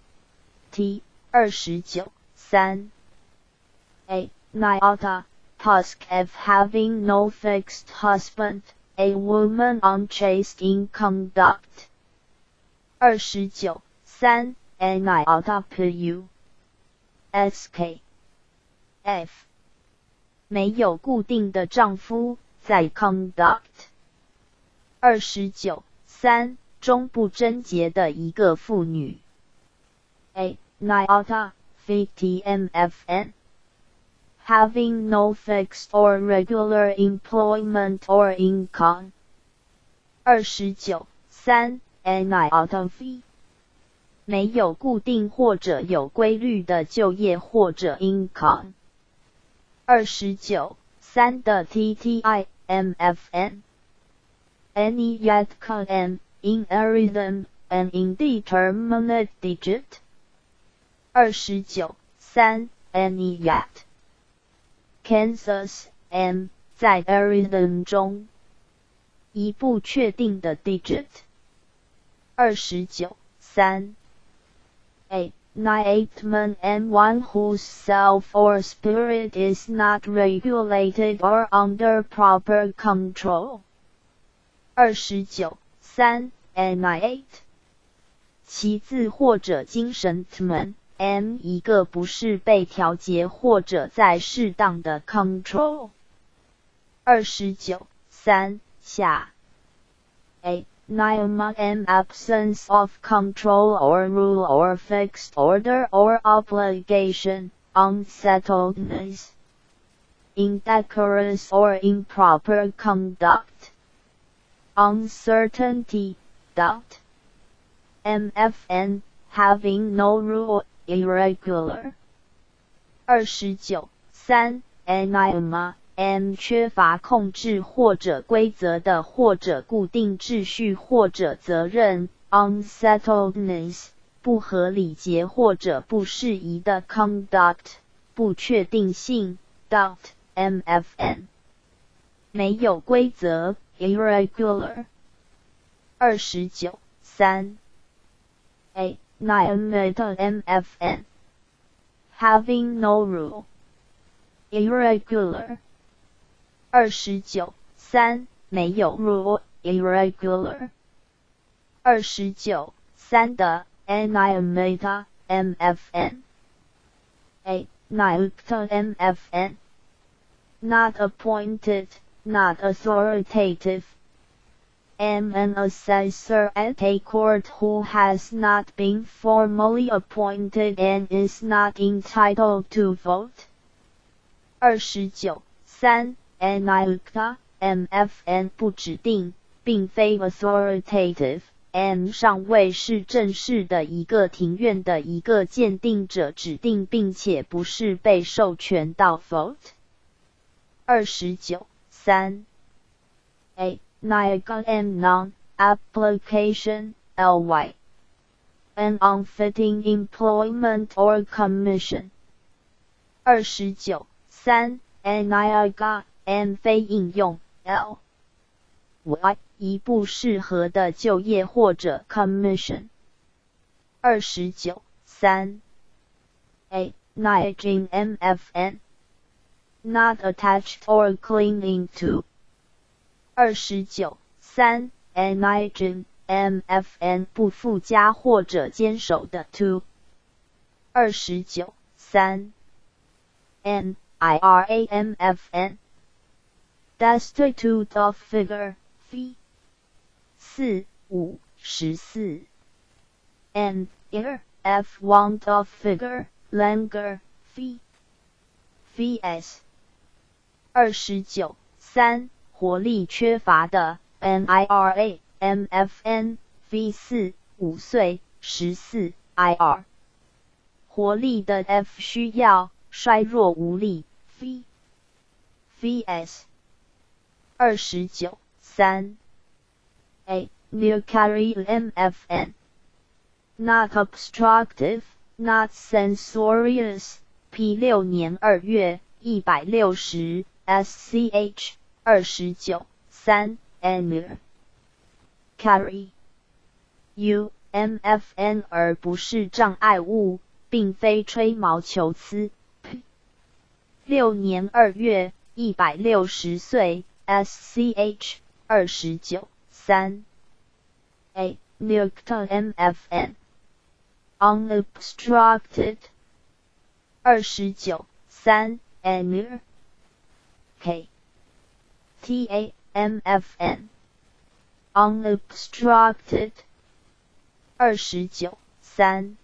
T 二十九 三 A N I O T A task of having no fixed husband, a woman unchaste in conduct 二十九 三 N I O T A P U S K F 没有固定的丈夫，在 conduct 二十九 三中不贞洁的一个妇女 A N I O T A fifty M F N having no fixed or regular employment or income 二十九 三 N I O T A V 没有固定或者有规律的就业或者 income 二十九 三的 T T I M F N any yet M in a rhythm an indeterminate digit 二十九 三 any yet Kansas M 在 a rhythm 中一不确定的 digit 二十九 三 A Nightman and one whose self or spirit is not regulated or under proper control 二十九 三 N I eight 其自或者精神 tman M 一个不是被调节或者在适当的 control 二十九 三 下 A Nightman M absence of control or rule or fixed order or obligation unsettledness indecorous or improper conduct uncertainty doubt M F N having no rule irregular 二十九 三 N I M A M 缺乏控制或者规则的或者固定秩序或者责任 unsettledness 不合理节或者不适宜的 conduct 不确定性 doubt M F N 没有规则 irregular 二十九 三 A Nightmare M F N having no rule irregular 二十九 三 没有 rule irregular 二十九 三的 Nightmare M F N A Nightmare M F N not appointed not authoritative M an assessor at a court who has not been formally appointed and is not entitled to vote 二十九 三 N I U T A M F N 不指定并非 authoritative M 尚未是正式的一个庭院的一个鉴定者指定并且不是被授权到 vote 二十九 三 A Niagara M non application L Y an unfitting employment or commission 二十九 三 Niagara M 非应用 L Y 一不适合的就业或者 commission 二十九 三 A Niagara M F N not attached or clinging to 二十九 三 Niagara M F N 不附加或者坚守的 to 二十九 三 N I R A M F N destitute of figure fee 四 五 十四 N ear F want of figure languor fee fee S 二十九 三活力缺乏的 N I R A M F N V 四 五岁 十四 I R 活力的 F 需要衰弱无力 V V S 二十九 三 A Near carry M F N not obstructive, not censorious, P 六年二月一百六十 S C H 二十九 三 Emir carry U M F N 而不是障碍物，并非吹毛求疵。P 六年二月一百六十岁 S C H 二十九 三 A Nucta M F N unobstructed 二十九 三 Emir K T A M F N unobstructed 二十九 三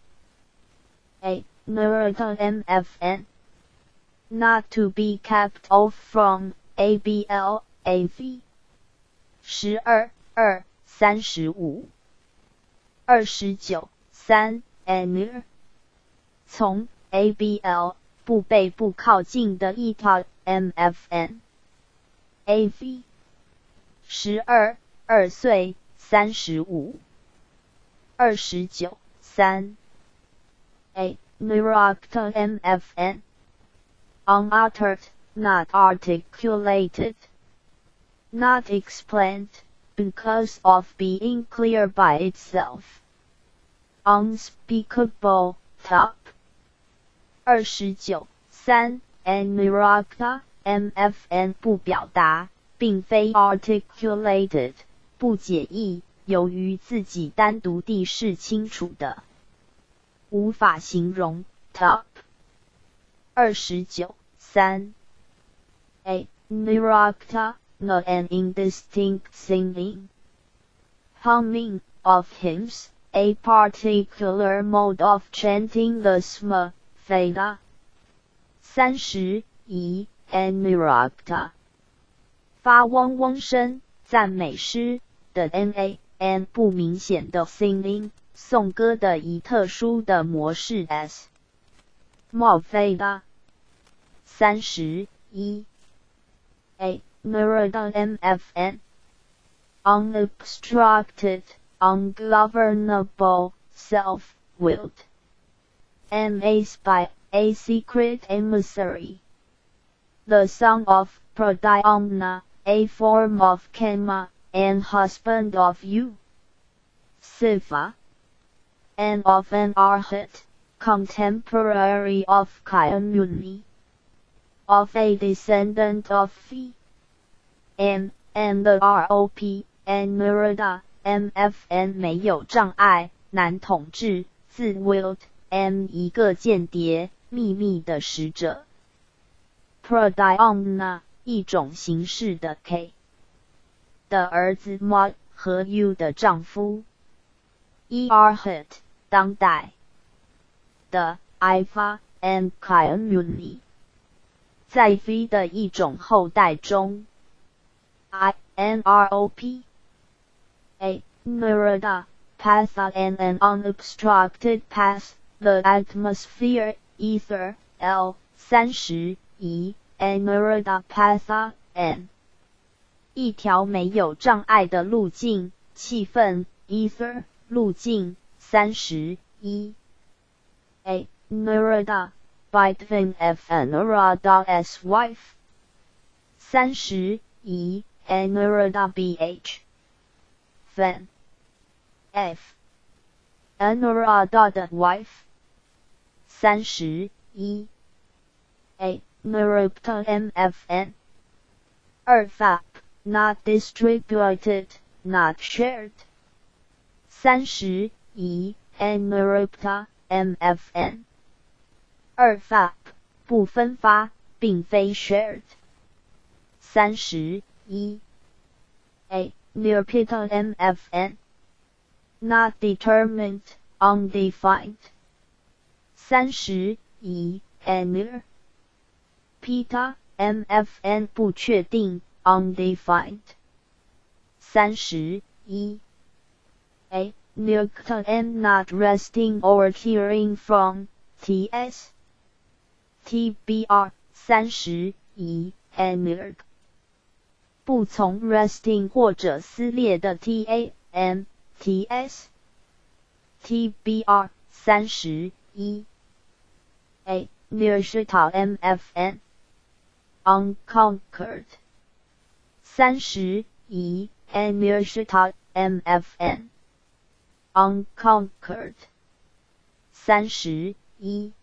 A Nucta M F N not to be kept off from A B L A V 十二 二 三十五 二十九 三 Emir 从 A B L 不被不靠近的 E T A M F N A V 十二 二岁 三十五 二十九 三 A Nucta M F N unuttered, not articulated, not explained, because of being clear by itself. Unspeakable, top. 二十九 三 Nucta M F N 不表达，并非 articulated, 不解译，由于自己单独地是清楚的，无法形容 top。二十九 三 A Nucta not an indistinct singing humming of hymns, a particular mode of chanting the Sma Veda 三十 E Nucta 发嗡嗡声赞美诗的 N A N 不明显的 singing 颂歌的以特殊的模式 S Sma Veda 三十 E A Nucta M F N unobstructed, ungovernable, self-willed M A spy, a secret emissary. The son of Pradyumna, a form of Kema, and husband of U Siva, and of an Arhat, contemporary of Kayamuni, of a descendant of Phi, and, and the R O P, and Nucta M F N 没有障碍，难统治，自 willed M 一个间谍，秘密的使者。Pradyumna 一种形式的 K 的儿子 Mod 和 U 的丈夫。Arhat 当代的 Iva and Kayamuni 在 V 的一种后代中。I N R O P A Nucta path and an unobstructed path, the atmosphere, ether, L 三十 E Nucta path N 一条没有障碍的路径，气氛 ether 路径三十 E A Nucta between F Nucta S wife 三十 E Nucta B H Then F Nucta的 wife 三十 E A Nucta M F N 二 F A P not distributed, not shared 三十 E Nucta M F N 二 F A P 不分发，并非 shared 三十 E A Nucta M F N not determined, undefined 三十 E Emir Pita M F N 不确定 undefined 三十 E A Nucta M not resting or hearing from T S T B R 三十 E Emir 不从 resting 或者撕裂的 T A M T S T B R 三十一 A Neustadt M F N Unconquered 三十一 A Neustadt M F N Unconquered 三十一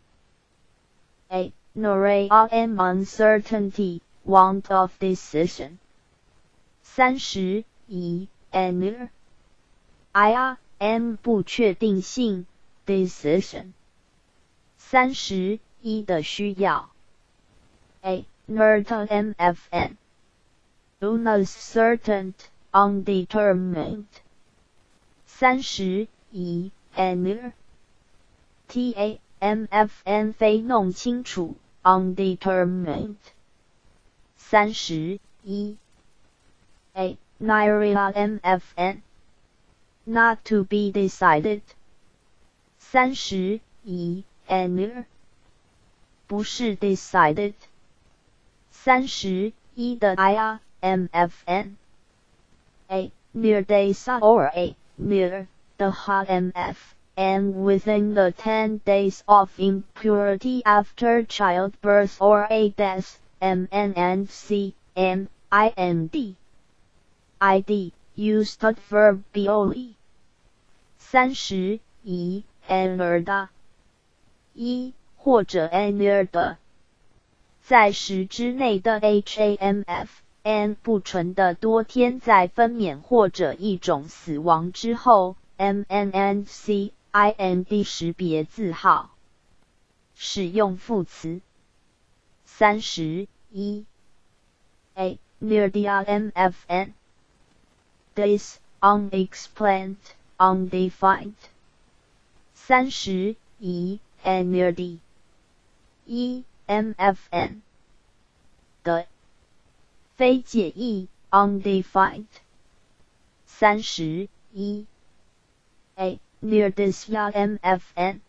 A Norea M Uncertainty Want of Decision 三十一 A Near I R M 不确定性 Decision 三十一的需要 A Nerd M F N Uncertain Undetermined 三十一 A Near T A M F N 非弄清楚 Undetermined 三十一 A Nyria M F N Not to be decided 三十一 A Near 不是 decided 三十一的 I R M F N A Near days or A Near the hot M F and within the ten days of impurity after childbirth or a death, M N and C, M, I N D. I D, used verb only. 三十一 near 的一或者 near 的在十之内的 H A M F N 不纯的多天在分娩或者一种死亡之后 M N and C I N D 识别字号使用副词三十一 A near the M F N This unexplained undefined 三十一 A near the 一 M F N 的非解意 undefined 三十一 A near this M F N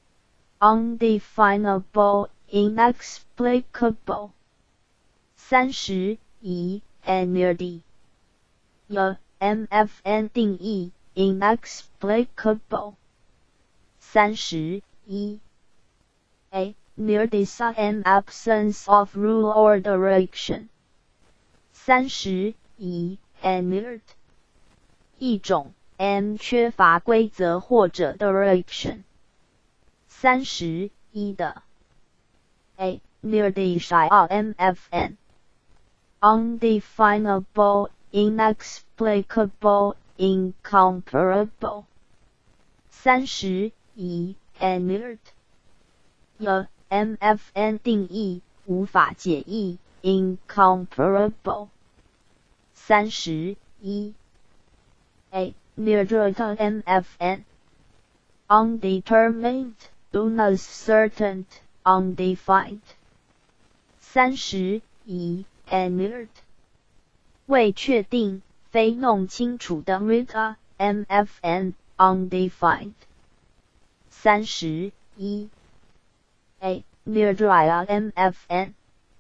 undefinable inexplicable 三十一 A near the 有 M F N 定义 inexplicable 三十一 A near this M absence of rule or direction 三十一 A near 一种 M 缺乏规则或者 direction 三十一的 A near the shy M F N undefinable inexplicable incomparable 三十一 A near 有 M F N 定义无法解译 incomparable 三十一 A near the M F N undetermined uncertain undefined 三十一 A near 未确定非弄清楚的 Rita M F N undefined 三十一 A near dry M F N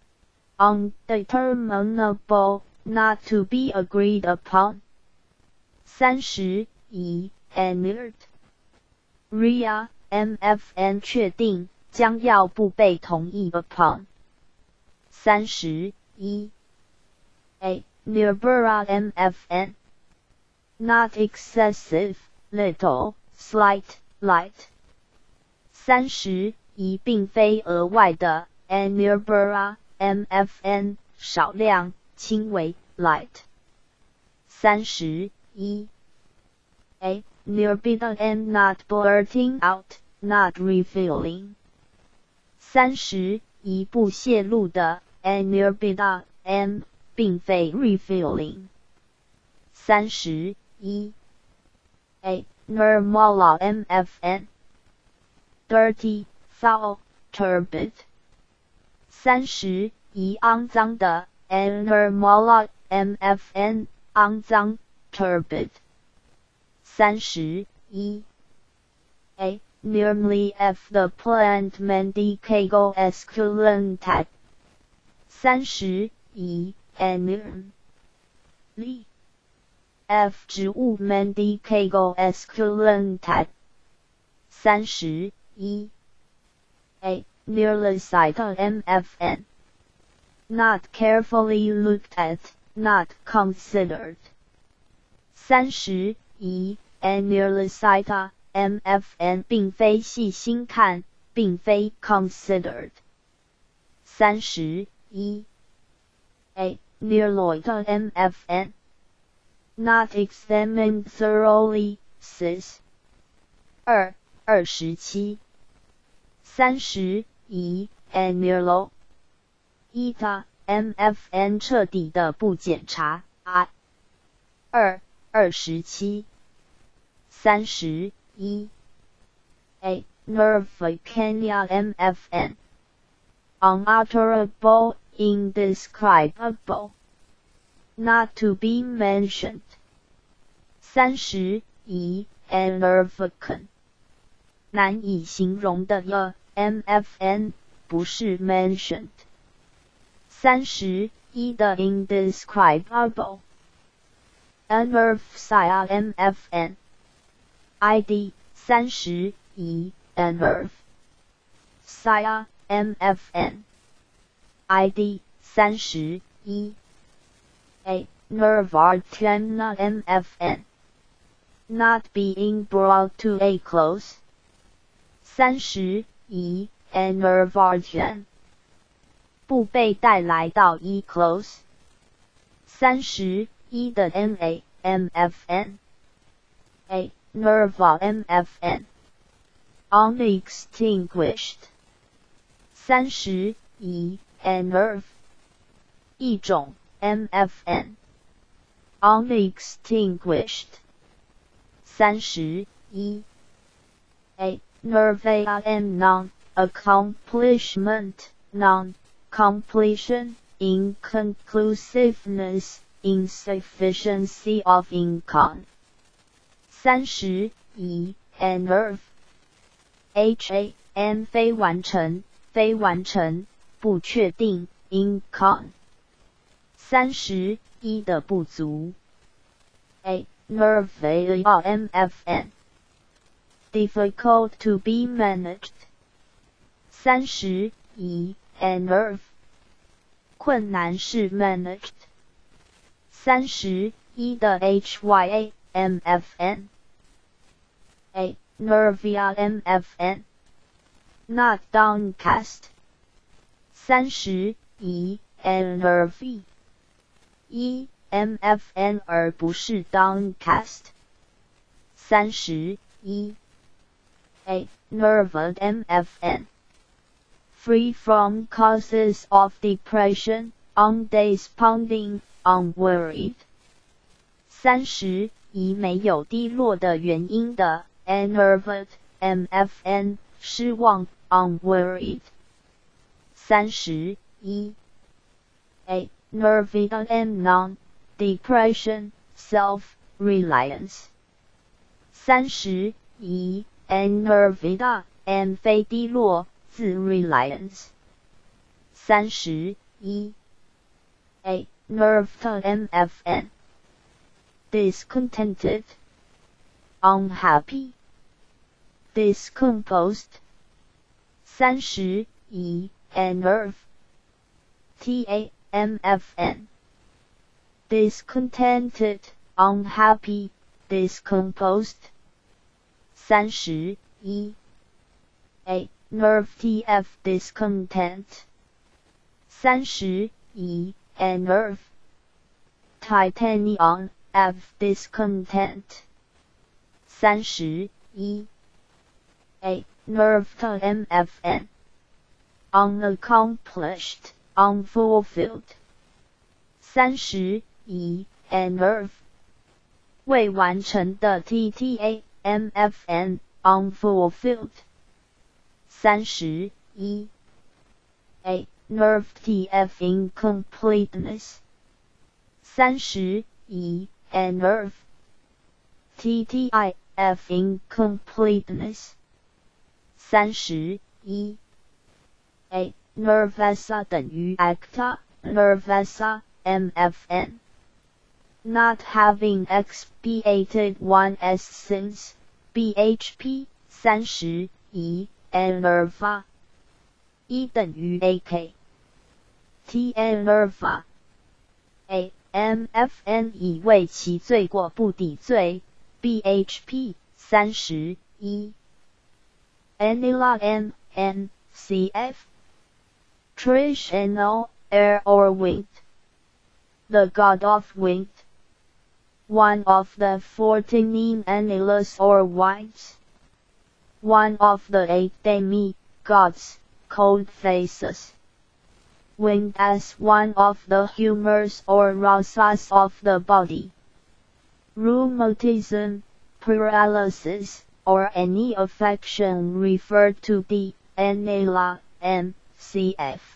undeterminable not to be agreed upon 三十一 A near Ria M F N 确定将要不被同意 upon 三十一 A near Bura M F N not excessive little slight light 三十一并非额外的 A near Bura M F N 少量轻微 light 三十一 A near beta and not blurting out not revealing 三十一不泄露的 A near beta and 并非 revealing 三十一 A normal M F N dirty foul turbid 三十一肮脏的 A normal M F N 肮脏 turbid 三十一 A nearly F the plant mendicago esculentat 三十一 A nearly F 植物 mendicago esculentat 三十一 A. Nearly cited M F N. Not carefully looked at, not considered. 三十一 A. Nearly cited M F N 并非细心看，并非 considered. 三十一 A. Nearly M F N. Not examined thoroughly, sis. 二二十七三十一 A. Nearly. 一的 M F N 彻底的不检查 I. 二二十七三十一 A. Nervicania M F N. Unutterable, indescribable. Not to be mentioned. 三十一 A. Nervicon. 难以形容的了 M F N 不是 mentioned. 三十一的 indescribable. Anervsia M F N. I D 三十一 Anerv. Sia M F N. I D 三十一 A. Nervartiana M F N. Not being brought to a close. 三十一 A. Nervartian. 不被带来到一 close. 三十一的 N A M F N. A. Nerva M F N. Unextinguished. 三十一 A. Nerve. 一种 M F N. Unextinguished. 三十一 A. Nervea and non-accomplishment, non-completion, inconclusiveness, insufficiency of income. 三十一 A. Nerve. H A N 非完成，非完成，不确定 income. 三十一的不足 A. Nervea M F N. Difficult to be managed. 三十一 A. Nerve. 困难是 managed. 三十一的 H Y A M F N. A. Nervia M F N. Not downcast. 三十一 A. Nervy. 一 M F N 而不是 downcast. 三十一 A. Nerved M F N. Free from causes of depression, undesponding, unworried. 三十一没有低落的原因的 Nerved M F N. 失望 unworried. 三十一 A. Nerved and non-depression, self-reliance. 三十一 A. Nerved and 非低落自 reliance. 三十一 A. Nerved M F N. Discontented, unhappy, discomposed. 三十一 A. Nerve. T A M F N. Discontented, unhappy, discomposed. 三十一 A. Nerve T F. Discontent. 三十一 A. Nerve. Titanium F. Discontent. 三十一 A. Nerved M F N. Unaccomplished, unfulfilled. 三十一 A. Nerve. 未完成的 T T A M F N. Unfulfilled. 三十一 A. Nerve T F. Incompleteness. 三十一 A. Nerve. T T I F. Incompleteness. 三十一 A. Nervesa 等于 acta, nervesa, M F N. Not having expiated one's sins, B H P, 三十一 alpha 一等于 ak t alpha a m f n 以为其罪过不抵罪 bhp 三十一 anila n n c f Trish Anil air or wind the god of wind one of the fourteen Anilas or wives one of the eight demi-gods, called faces. Wind as one of the humors or rasas of the body. Rheumatism, paralysis, or any affection referred to the Anila, M C F.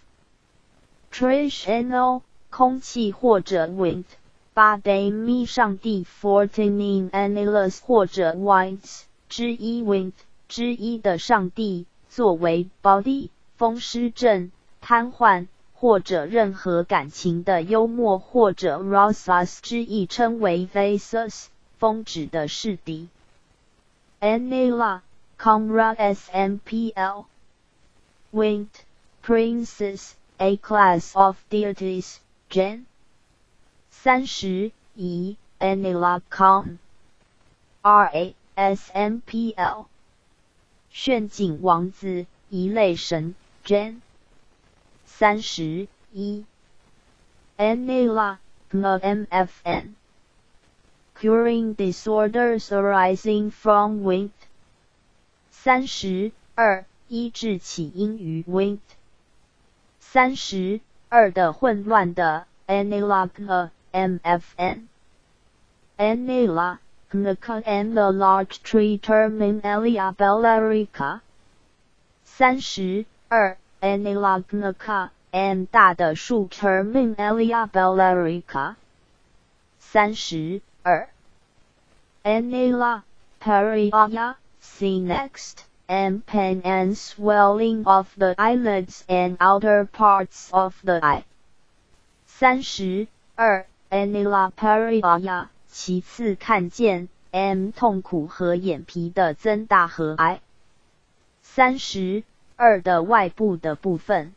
Trish-Anil, 空气或者 wind, 八 demi 上帝 fourteen Anilas 或者 wives, 之一 wind, 之一的上帝，作为 body 风湿症、瘫痪或者任何感情的幽默或者 rasas 之意称为 vasus 风指的是敌。Anila, Comra S M P L Wind, Princes, a class of deities, Gen. 三十一 Anila Com R A S M P L炫景王子，一类神 Gen. 三十一 Anila, M F N Curing disorders arising from wind. 三十二医治起因于 wind. 三十二的混乱的 Anila, M F N Anila and the large tree Terminalia bellerica. 三十二 Anila and 大的树 Terminalia bellerica. 三十二 Anila, Periaya, see next, and pain and swelling of the eyelids and outer parts of the eye. 三十二 Anila Periaya, 其次看见 M 痛苦和眼皮的增大和 I. 三十二的外部的部分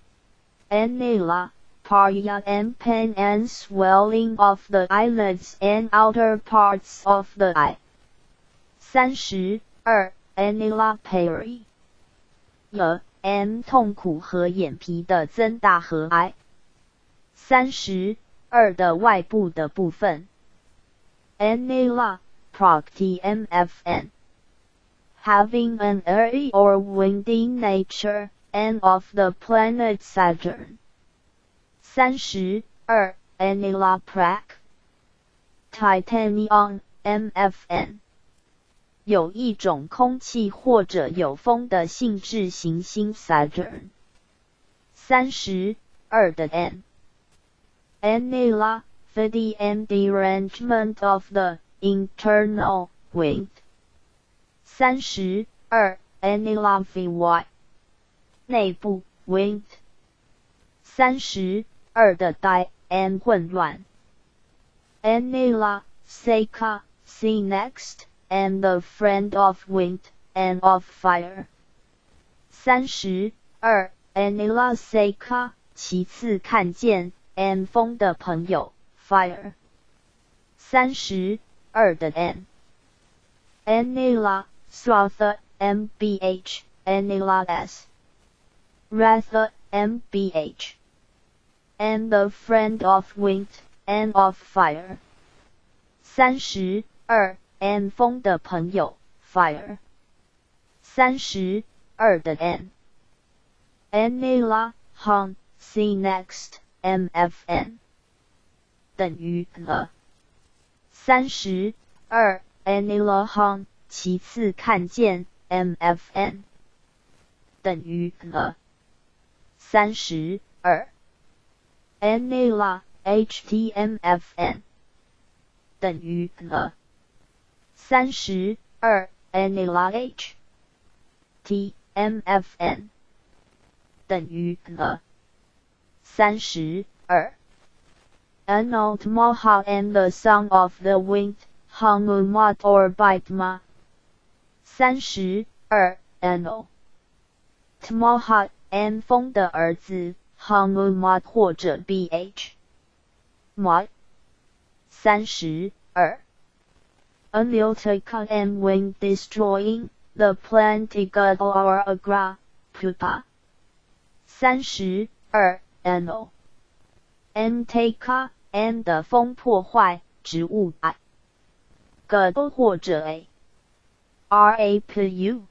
Anila, Paria and pain and swelling of the eyelids and outer parts of the eye. 三十二 Anila Peri the M 痛苦和眼皮的增大和 I. 三十二的外部的部分Anila, Prokti M F N having an airy or windy nature, and of the planet Saturn. 三十二 Anila Prak Titanium, M F N 有一种空气或者有风的性质行星 Saturn. 三十二的 N Anila, Fidi and derangement of the internal wind. 三十二 Anila Vy 内部 wind. 三十二的 Die and 混乱 Anila, Seika, see next, and the friend of wind, and of fire. 三十二 Anila Seika, 其次看见 and 风的朋友 fire. 三十二的 N Anila, Swatha, M B H, Anila S Ratha, M B H and the friend of wind, and of fire. 三十二 and 风的朋友 fire. 三十二的 N Anila, Hon, see next, M F N 等于 了。三十二 Anila Hon, 其次看见 M F N 等于 了。三十二 Anila, H T M F N 等于 了。三十二 Anila H T M F N 等于 了。三十二 Anult Maha and the song of the wind, Hanumat or Baitma. 三十二 ano Tmoha n 风的儿子 Hamumad 或者 bh mod 三十二 Aniltika and when destroying the Plantigador agra pupa 三十二 ano Nteka n 的风破坏植物 I 个或者 a rapu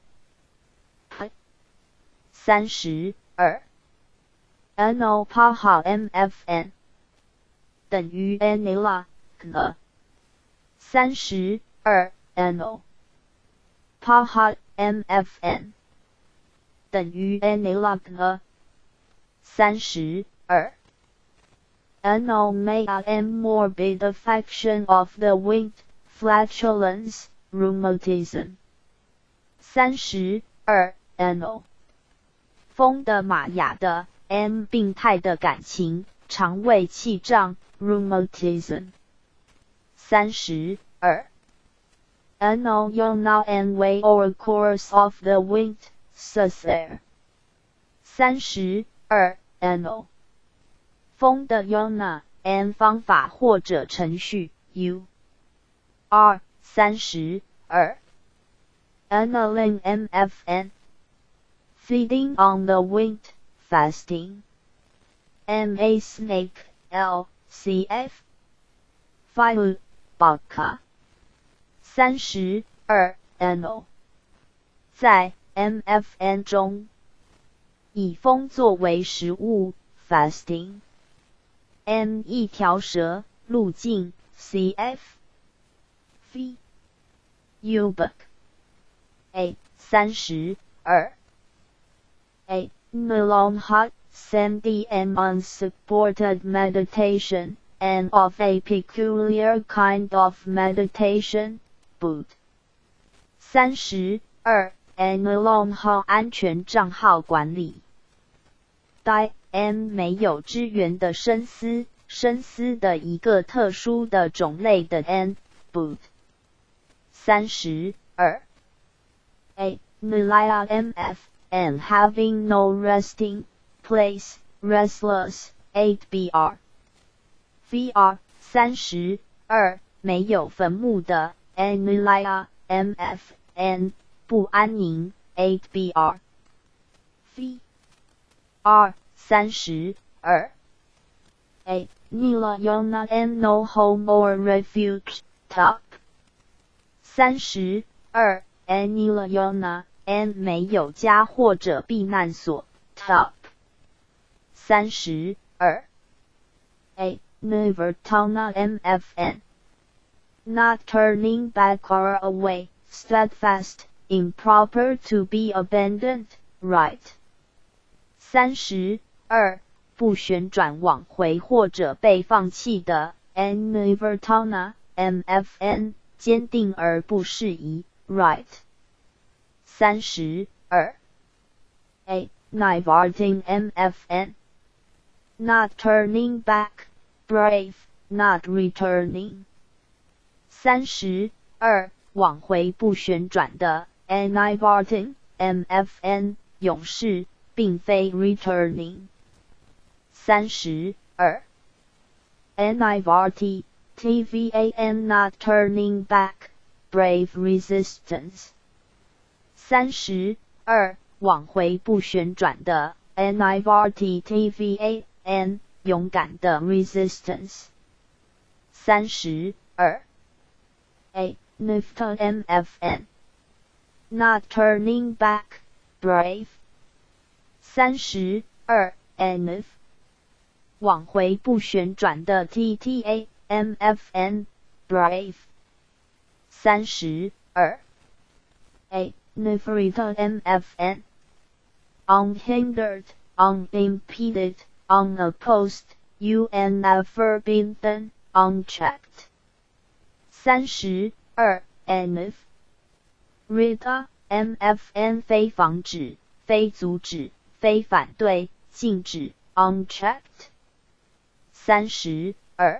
三十二 Anopaha mfn 等于 anila 可三十二 ano paha mfn 等于 anila 可三十二 Anomia and morbid affection of the winged flatulence rheumatism 三十二 ano 风的玛雅的 m 病态的感情肠胃气胀 rheumatism 三十二 Ano yona and way or course of the winged successor 三十二 ano 风的 yona and 方法或者程序 u r 三十二 Analin mfn feeding on the winged fasting ma snake l cf file baka 三十二 ano 在 mfn 中以风作为食物 fasting m 一条蛇路径 cf phi ubuk a 三十二 a melon hot sandy and unsupported meditation and of a peculiar kind of meditation boot 三十二 Analon 号安全账号管理 Die M 没有支援的深思深思的一个特殊的种类的 N boot 三十二 A Nilaya mf and having no resting place restless 八 br vr 三十二没有坟墓的 Nilaya mf n 不安宁 八 br v r 三十二 a Nilayona and no home or refuge top 三十二 a Nilayona and 没有家或者避难所 top 三十二 a Nivertona mfn not turning back or away steadfast improper to be abandoned right 三十二不旋转往回或者被放弃的 Nivertona mfn 坚定而不适宜 right 三十二 a Nivarting mfn not turning back brave not returning 三十二往回不旋转的 Nivarting mfn 勇士并非 returning 三十二 Nivarti tvan not turning back brave resistance 三十二往回不旋转的 Nivarti tvan 勇敢的 resistance 三十二 a Nifta mfn not turning back brave 三十二 nif 往回不旋转的 tta mfn brave 三十二 a Nifrita mfn unhindered unimpeded unopposed un unforbidden unchecked 三十二 nif Rita mfn 非防止非阻止非反对禁止 unchecked 三十二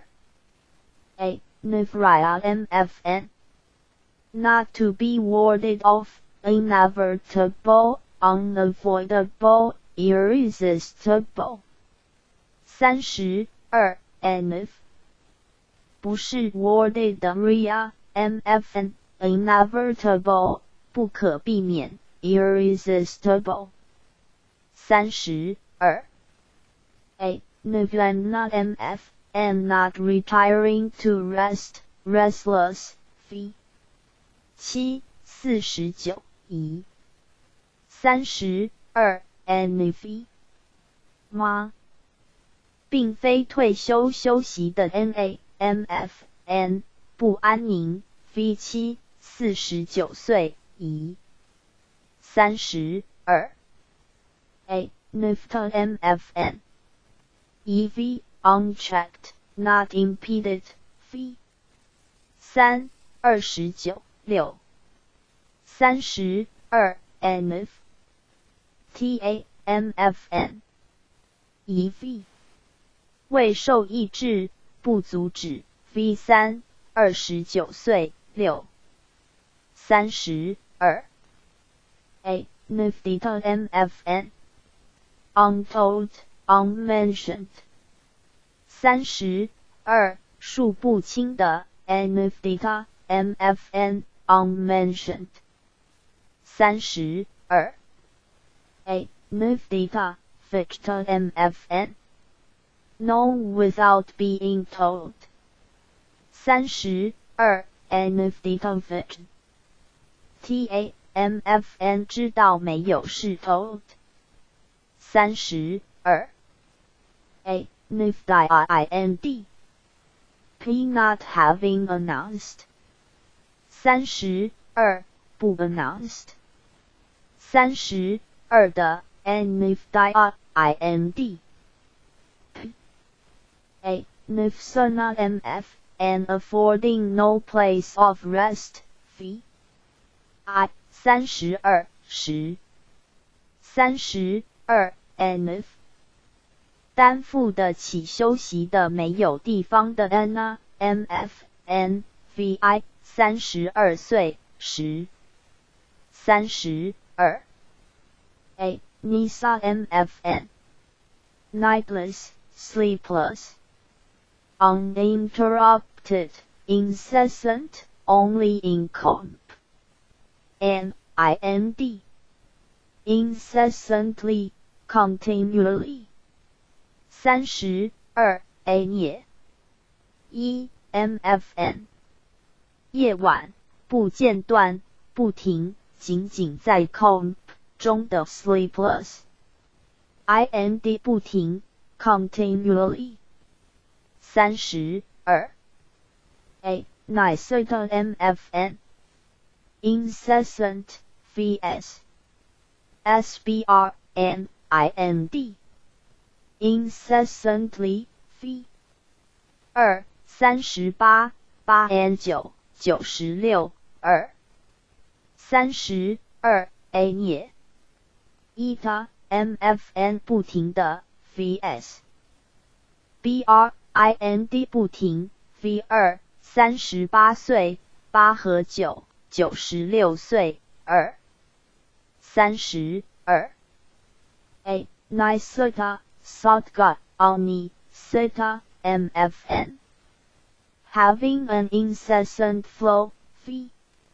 a Nifraya mfn not to be warded off inevitable, unavoidable, irresistible. 三十二 Nf 不是 worded rea mfn inevitable 不可避免 irresistible. 三十二 A Nivlana mf and not retiring to rest, restless, v 七四十九一三十二 Nf 吗并非退休休息的 na mf n 不安宁 v 七四十九岁一三十二 A Nifta mfn ev unchecked not impeded v 三二十九六三十二 Nf ta mfn ev 未受抑制不阻止 v 三二十九岁六三十二 A Nifdita mfn untold unmentioned 三十二数不清的 Nifdita mfn unmentioned 三十二 A Nifdita Ficta mfn known without being told 三十二 Nifdita Fict ta mfn 知道没有是 told 三十二 A Nifdi ind p not having announced 三十二不 announced 三十二的 Nifdi ind p A Nifsana mf and affording no place of rest v I 三十二十三十二 Nf 担负得起休息的没有地方的 Anna mf n vi 三十二岁十三十二 A Nisa mfn nightless sleepless uninterrupted incessant only in comp and ind incessantly continually 三十二 A 夜一 mfn 夜晚不间断不停仅仅在 comp 中的 sleepless ind 不停 continually 三十二 A Niceta mfn incessant vs sbr and ind incessantly v 二三十八八 n 九九十六二三十二 A 夜 eta mfn 不停的 vs br ind 不停 v 二三十八岁八和九九十六岁二三十二 A Niceta Sotga Oni Seta mfn having an incessant flow v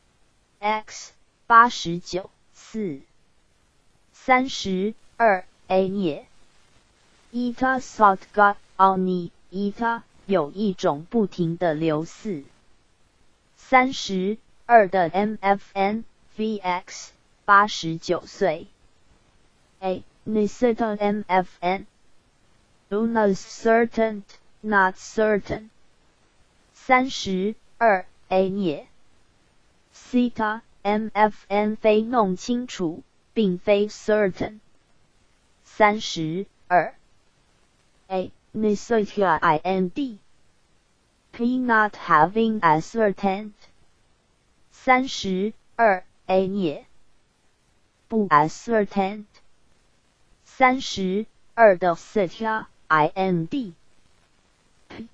x 八十九四三十二 A 夜 eta Sotga Oni eta 有一种不停的流四三十二的 mfn vx 八十九岁 A Niseta mfn Luna's certain not certain 三十二 A 夜 Theta mfn 非弄清楚并非 certain 三十二 A Niseta ind p not having ascertained 三十二 A 夜不 ascertained 三十二的 Theta ind p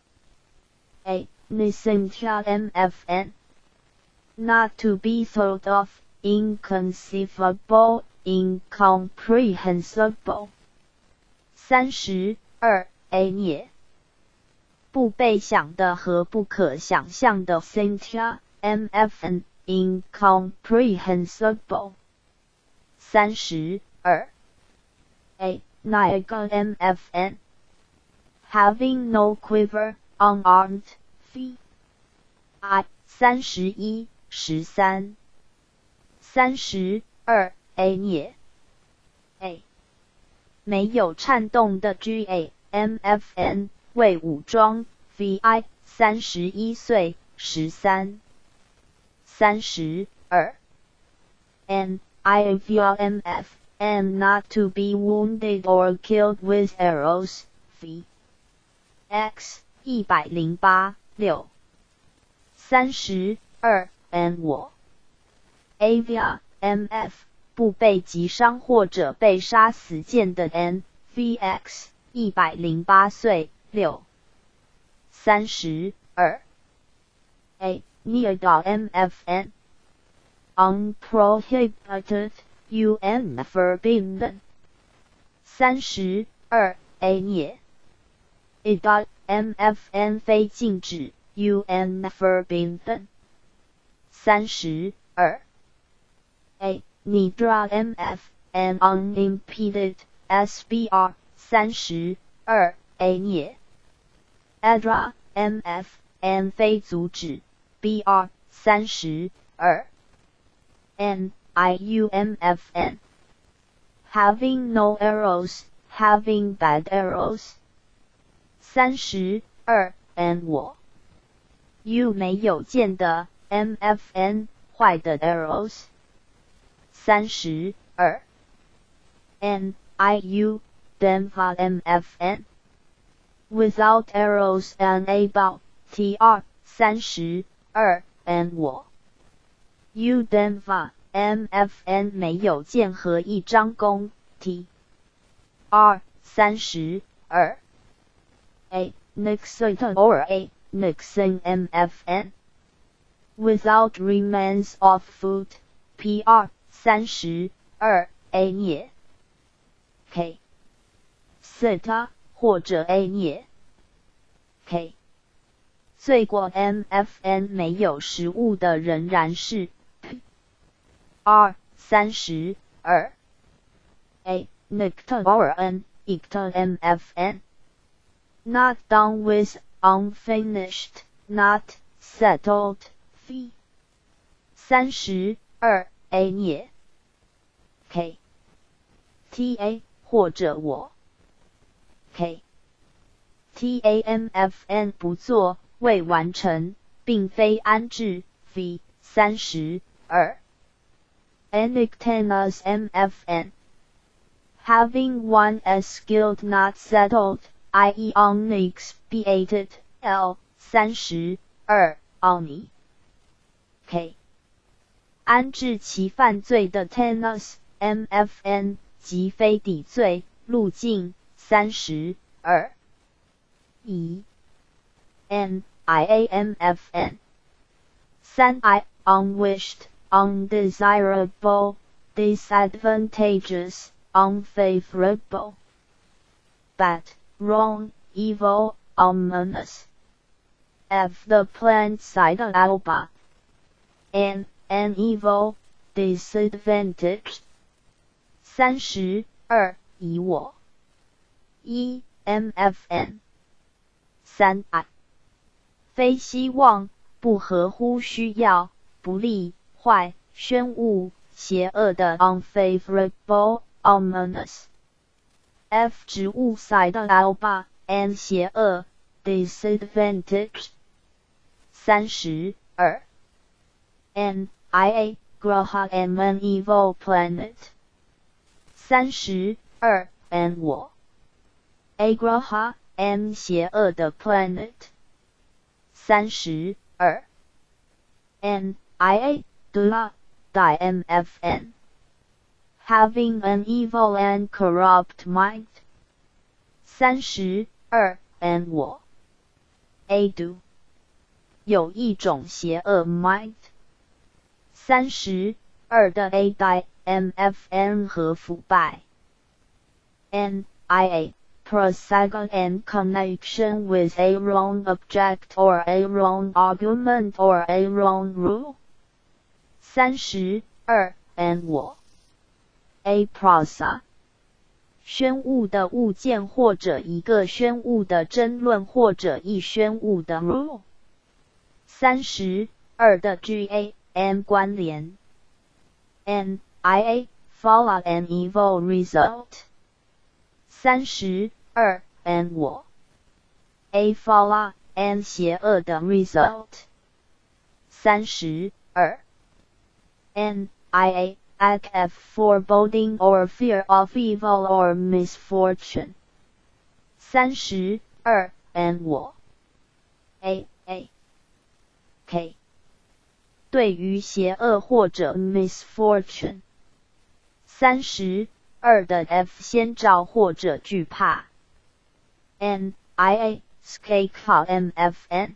A Nisentia mfn not to be thought of inconceivable, incomprehensible。三十二 A 涅，不被想的和不可想象的 Cynthia M F N incomprehensible。三十二 A Niagara M F N having no quiver, unarmed, v I 三十一十三。三十二 A 涅 A 没有颤动的 G A M F N 未武装 V I 三十一岁十三。三十二 N I A V R M F N not to be wounded or killed with arrows V X 一百零八六。三十二 N 我 A V R M F 不被击伤或者被杀死剑的 N V X 一百零八岁六。三十二 A Near M F N unprohibited U N forbidden。三十二 A 涅 I D M F N 非禁止 U N forbidden。三十二 A Nidra M F N unimpeded S B R。三十二 A 涅 Adra M F N 非阻止 B R。三十二 N I U M F N having no arrows, having bad arrows。三十二 N 我 U 没有剑的 M F N 坏的 arrows。三十二 N I U Denva M F N without arrows unable T R。三十二 N 我 U Denva M F N 没有剑和一张弓 T R。三十二 A Nixon or A Nixon M F N without remains of food P R。三十二 A 涅 K Seta 或者 A 涅 K 罪过 M F N 没有食物的仍然是 P R。三十二 A Nectar or N Ictar M F N not done with, unfinished, not settled V。三十二 A 涅 K T A 或者我 K T A M F N 不做未完成并非安置 V。三十二 Anictanas M F N having one as skilled not settled that is unexpiated L。三十二 Oni K 安置其犯罪的 Tenas M F N 即非抵罪路径。三十二 E N I A M F N 三 I unwished, undesirable, disadvantageous, unfavorable, bad, wrong, evil, ominous. F the plant side alba N an evil, disadvantage。三十二以我一 M F N 三 I 非希望不合乎需要不利坏宣误邪恶的 unfavorable ominous。 F 植物 side alba N 邪恶 disadvantage。三十二 N I A Graha and an evil planet。三十二 N 我 A Graha M 邪恶的 planet。三十二 N I A Dula Die M F N having an evil and corrupt mind。三十二 N 我 A Do 有一种邪恶 mind。三十二的 A 代 M F N 和腐败 N I A Prosagon and connection with a wrong object or a wrong argument or a wrong rule. 三十二 N 我 A prosa 宣物的物件或者一个宣物的争论或者一宣物的 rule. 三十二的 G A N 关联 N I A follow an evil result. 三十二 N 我 A follow an 邪恶的 result. 三十二 N I A act of foreboding or fear of evil or misfortune. 三十二 N 我 A A K 对于邪恶或者 misfortune. 三十二的 F 先兆或者惧怕 N I A skak M F N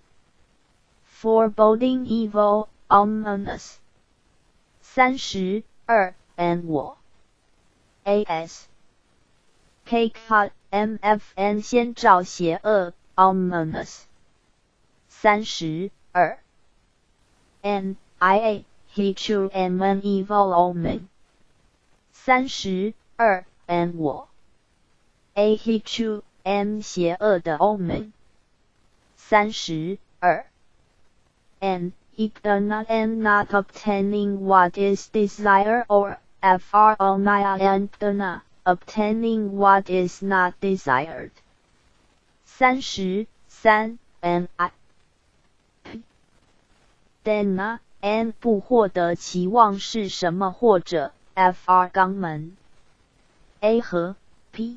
foreboding evil ominous. 三十二 N 我 A S K M F N 先兆邪恶 ominous. 三十二 N I A Hichu M an evil omen. 三十二 N 我 A Hichu M 邪恶的 omen. 三十二 N Ignorant and not obtaining what is desired or F R O and not obtaining what is not desired. 三十三 N I P Dena N 不获得期望是什么或者 F R 肛门 A 和 P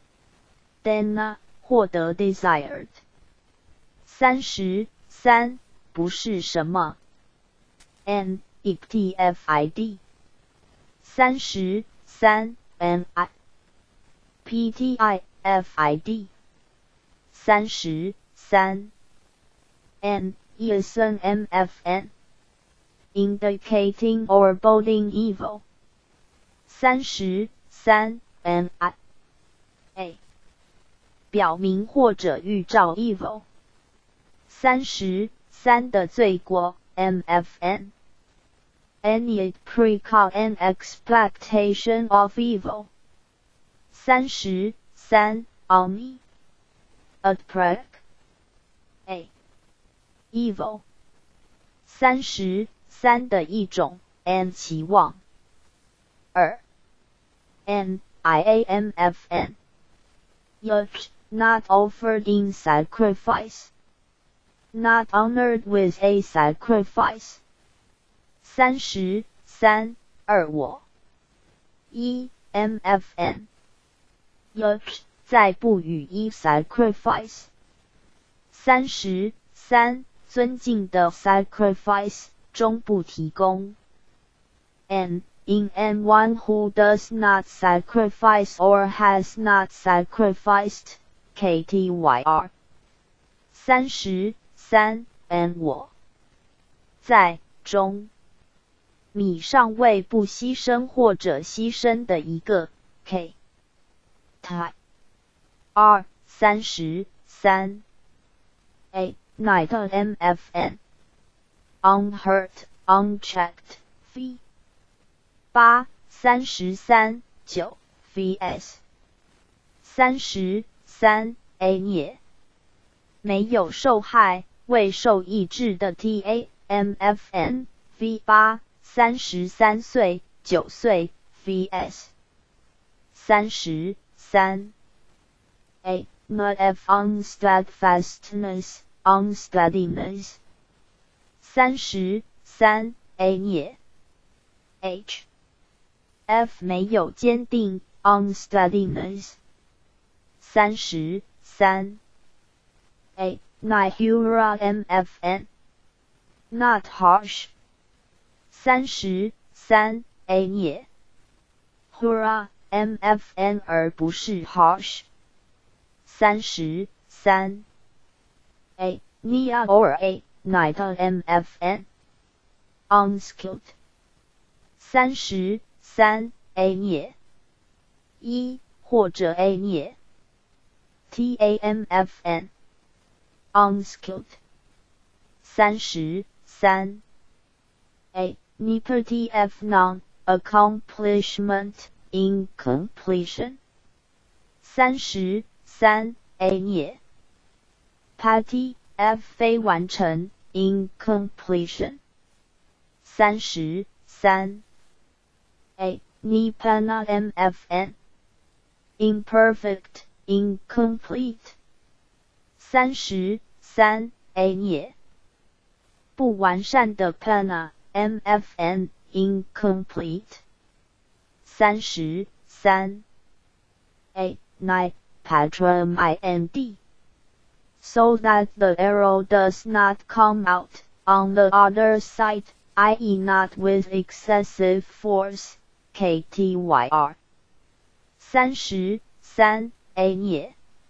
Dena 获得 desired. 三十三不是什么 N I T F I D. 三十三 N I P T I F I D. 三十三 N Eason M F N indicating or boding evil. 三十三 N I A 表明或者预兆 evil. 三十三的罪过 M F N Any precaution and expectation of evil. 三十三 Omni At prec A Evil. 三十三的一种 N 期望二 N I A M F N Yet not offered in sacrifice. Not honored with a sacrifice. 三十三二我 E M F N Yet 在不予以 sacrifice. 三十三尊敬的 sacrifice 中不提供 N in and one who does not sacrifice or has not sacrificed K T Y R. 三十三 N 我在中米尚未不牺牲或者牺牲的一个 K T R. 三十三 A Night M F N Unhurt Unchecked V 八三十三九 V S 三十三 A 孽没有受害未受抑制的 T A M F N V 八三十三岁九岁 V S 三十三 A Not F unsteadfastness unsteadiness 三十三 A 孽 H F 没有坚定 unsteadiness 三十三 A Nihura M F N Not harsh 三十三 A 孽 Hura M F N 而不是 harsh 三十三 A Nia or A Night M F N Unskilled 三十三 A 涅一或者 A 涅 tamfn unskilled 三十三 A Neptf non accomplishment incompletion 三十三 A 涅 Patty F 非完成 incompletion 三十三 A Nipana mfn imperfect incomplete 三十三 A 涅不完善的 pana mfn incomplete 三十三 A Ni patrum ind so that the arrow does not come out on the other side, that is not with excessive force, ktyr 三十三 A 涅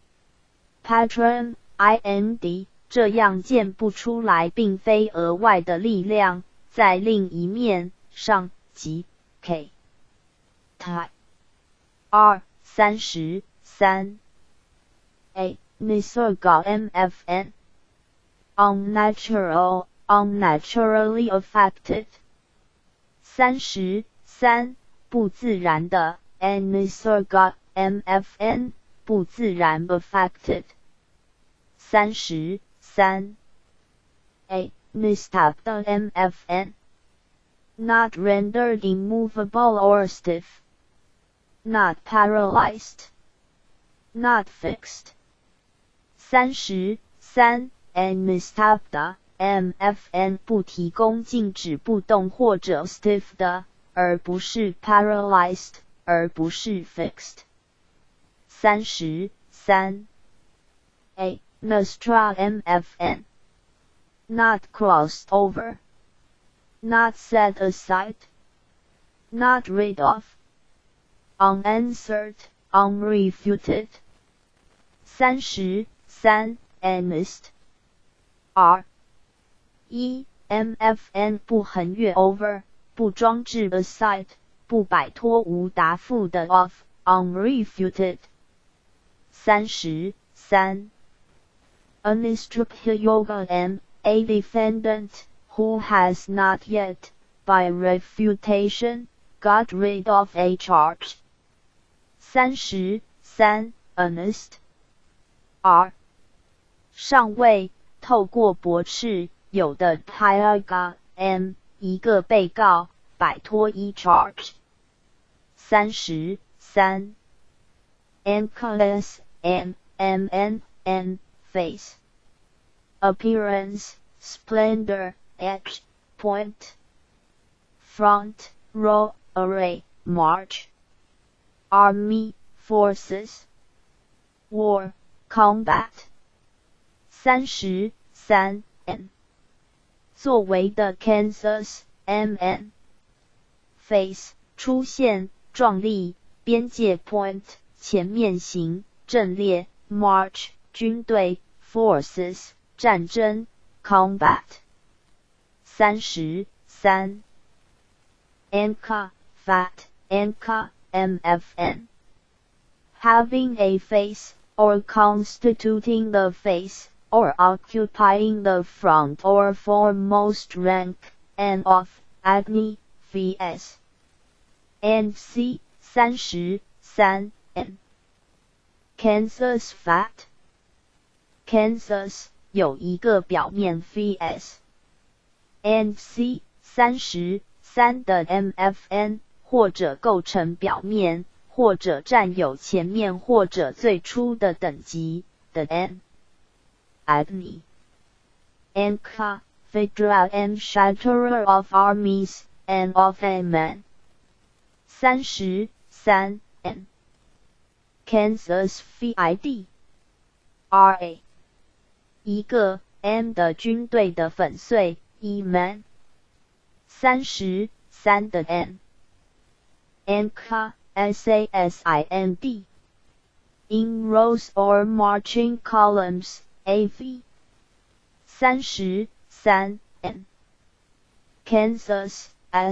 patrum ind 这样箭不出来并非额外的力量，在另一面上即 k ty r 三十三 A Nisarga mfn unnatural unnaturally affected 三十三不自然的 Nisarga mfn 不自然 affected 三十三 A Nistabda mfn not rendered immovable or stiff not paralyzed not fixed三十三 Nistabda mfn 不提供静止不动或者 stiff 的，而不是 paralyzed 而不是 fixed 三十三 A Nostra mfn not crossed over not set aside not rid of unanswered unrefuted 三十三 Anist R 一 mfn 不横越 over 不装置 aside 不摆脱无答复的 of unrefuted 三十三 Anistrupya yoga m a defendant who has not yet by refutation got rid of a charge 三十三 Anist R 尚未透过驳斥有的 Pyaga M 一个被告摆脱一 charge 三十三 Ancalas M M N N face appearance splendor edge point front row array march army forces war combat 三十三 N 作为的 Kansas M N face 出现壮丽边界 point 前面行阵列 march 军队 forces 战争 combat 三十三 Anka fat Anka mfn having a face or constituting the face or occupying the front or foremost rank and of Agni vs and C 三十三 N Kansas fat Kansas 有一个表面 vs and C 三十三的 mfn 或者构成表面或者占有前面或者最初的等级的 n Agni Anka Federal and Shatterer of Armies and of a man 三十三 N Kansas Vid R A 一个 M 的军队的粉碎 E man 三十三的 N Anka Sassind in rows or marching columns A V 三十三 N Kansas S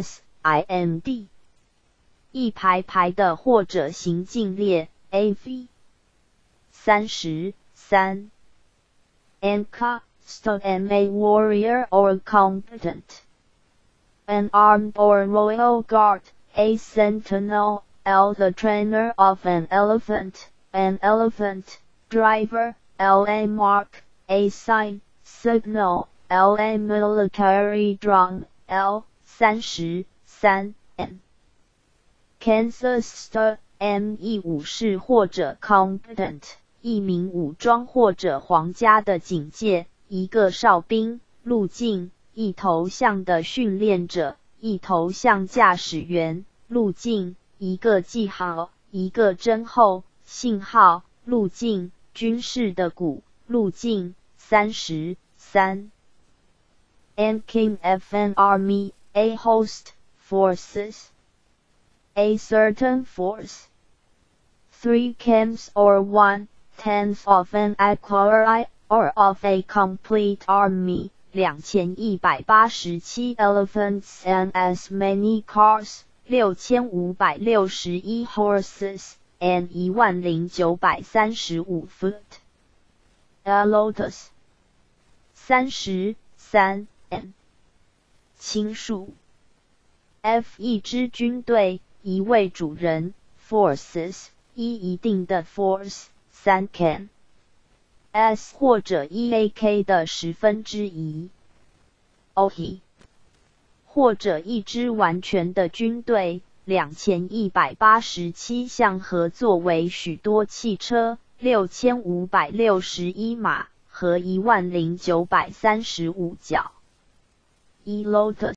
I N D 一排排的或者行进列 A V 三十三 Encasto am a warrior or competent an armed or royal guard a sentinel L the trainer of an elephant an elephant driver L a mark a sign signal L a military drum L 三十三 N Kansas Star M 一武士或者 competent 一名武装或者皇家的警戒，一个哨兵，路径，一头象的训练者，一头象驾驶员，路径，一个记号，一个针后，信号，路径，军事的鼓，路径，三十三 N King F an army a host forces a certain force three camps or one tenth of an equerry or of a complete army 两千一百八十七 elephants and as many cars 六千五百六十一 horses and 一万零九百三十五 foot a lotus 三十三 N 亲属 F 一支军队，一位主人 forces 一一定的 force 三 can S 或者 E A K 的十分之一 O H 或者一支完全的军队两千一百八十七项合作为许多汽车六千五百六十一马和一万零九百三十五脚 E Lotus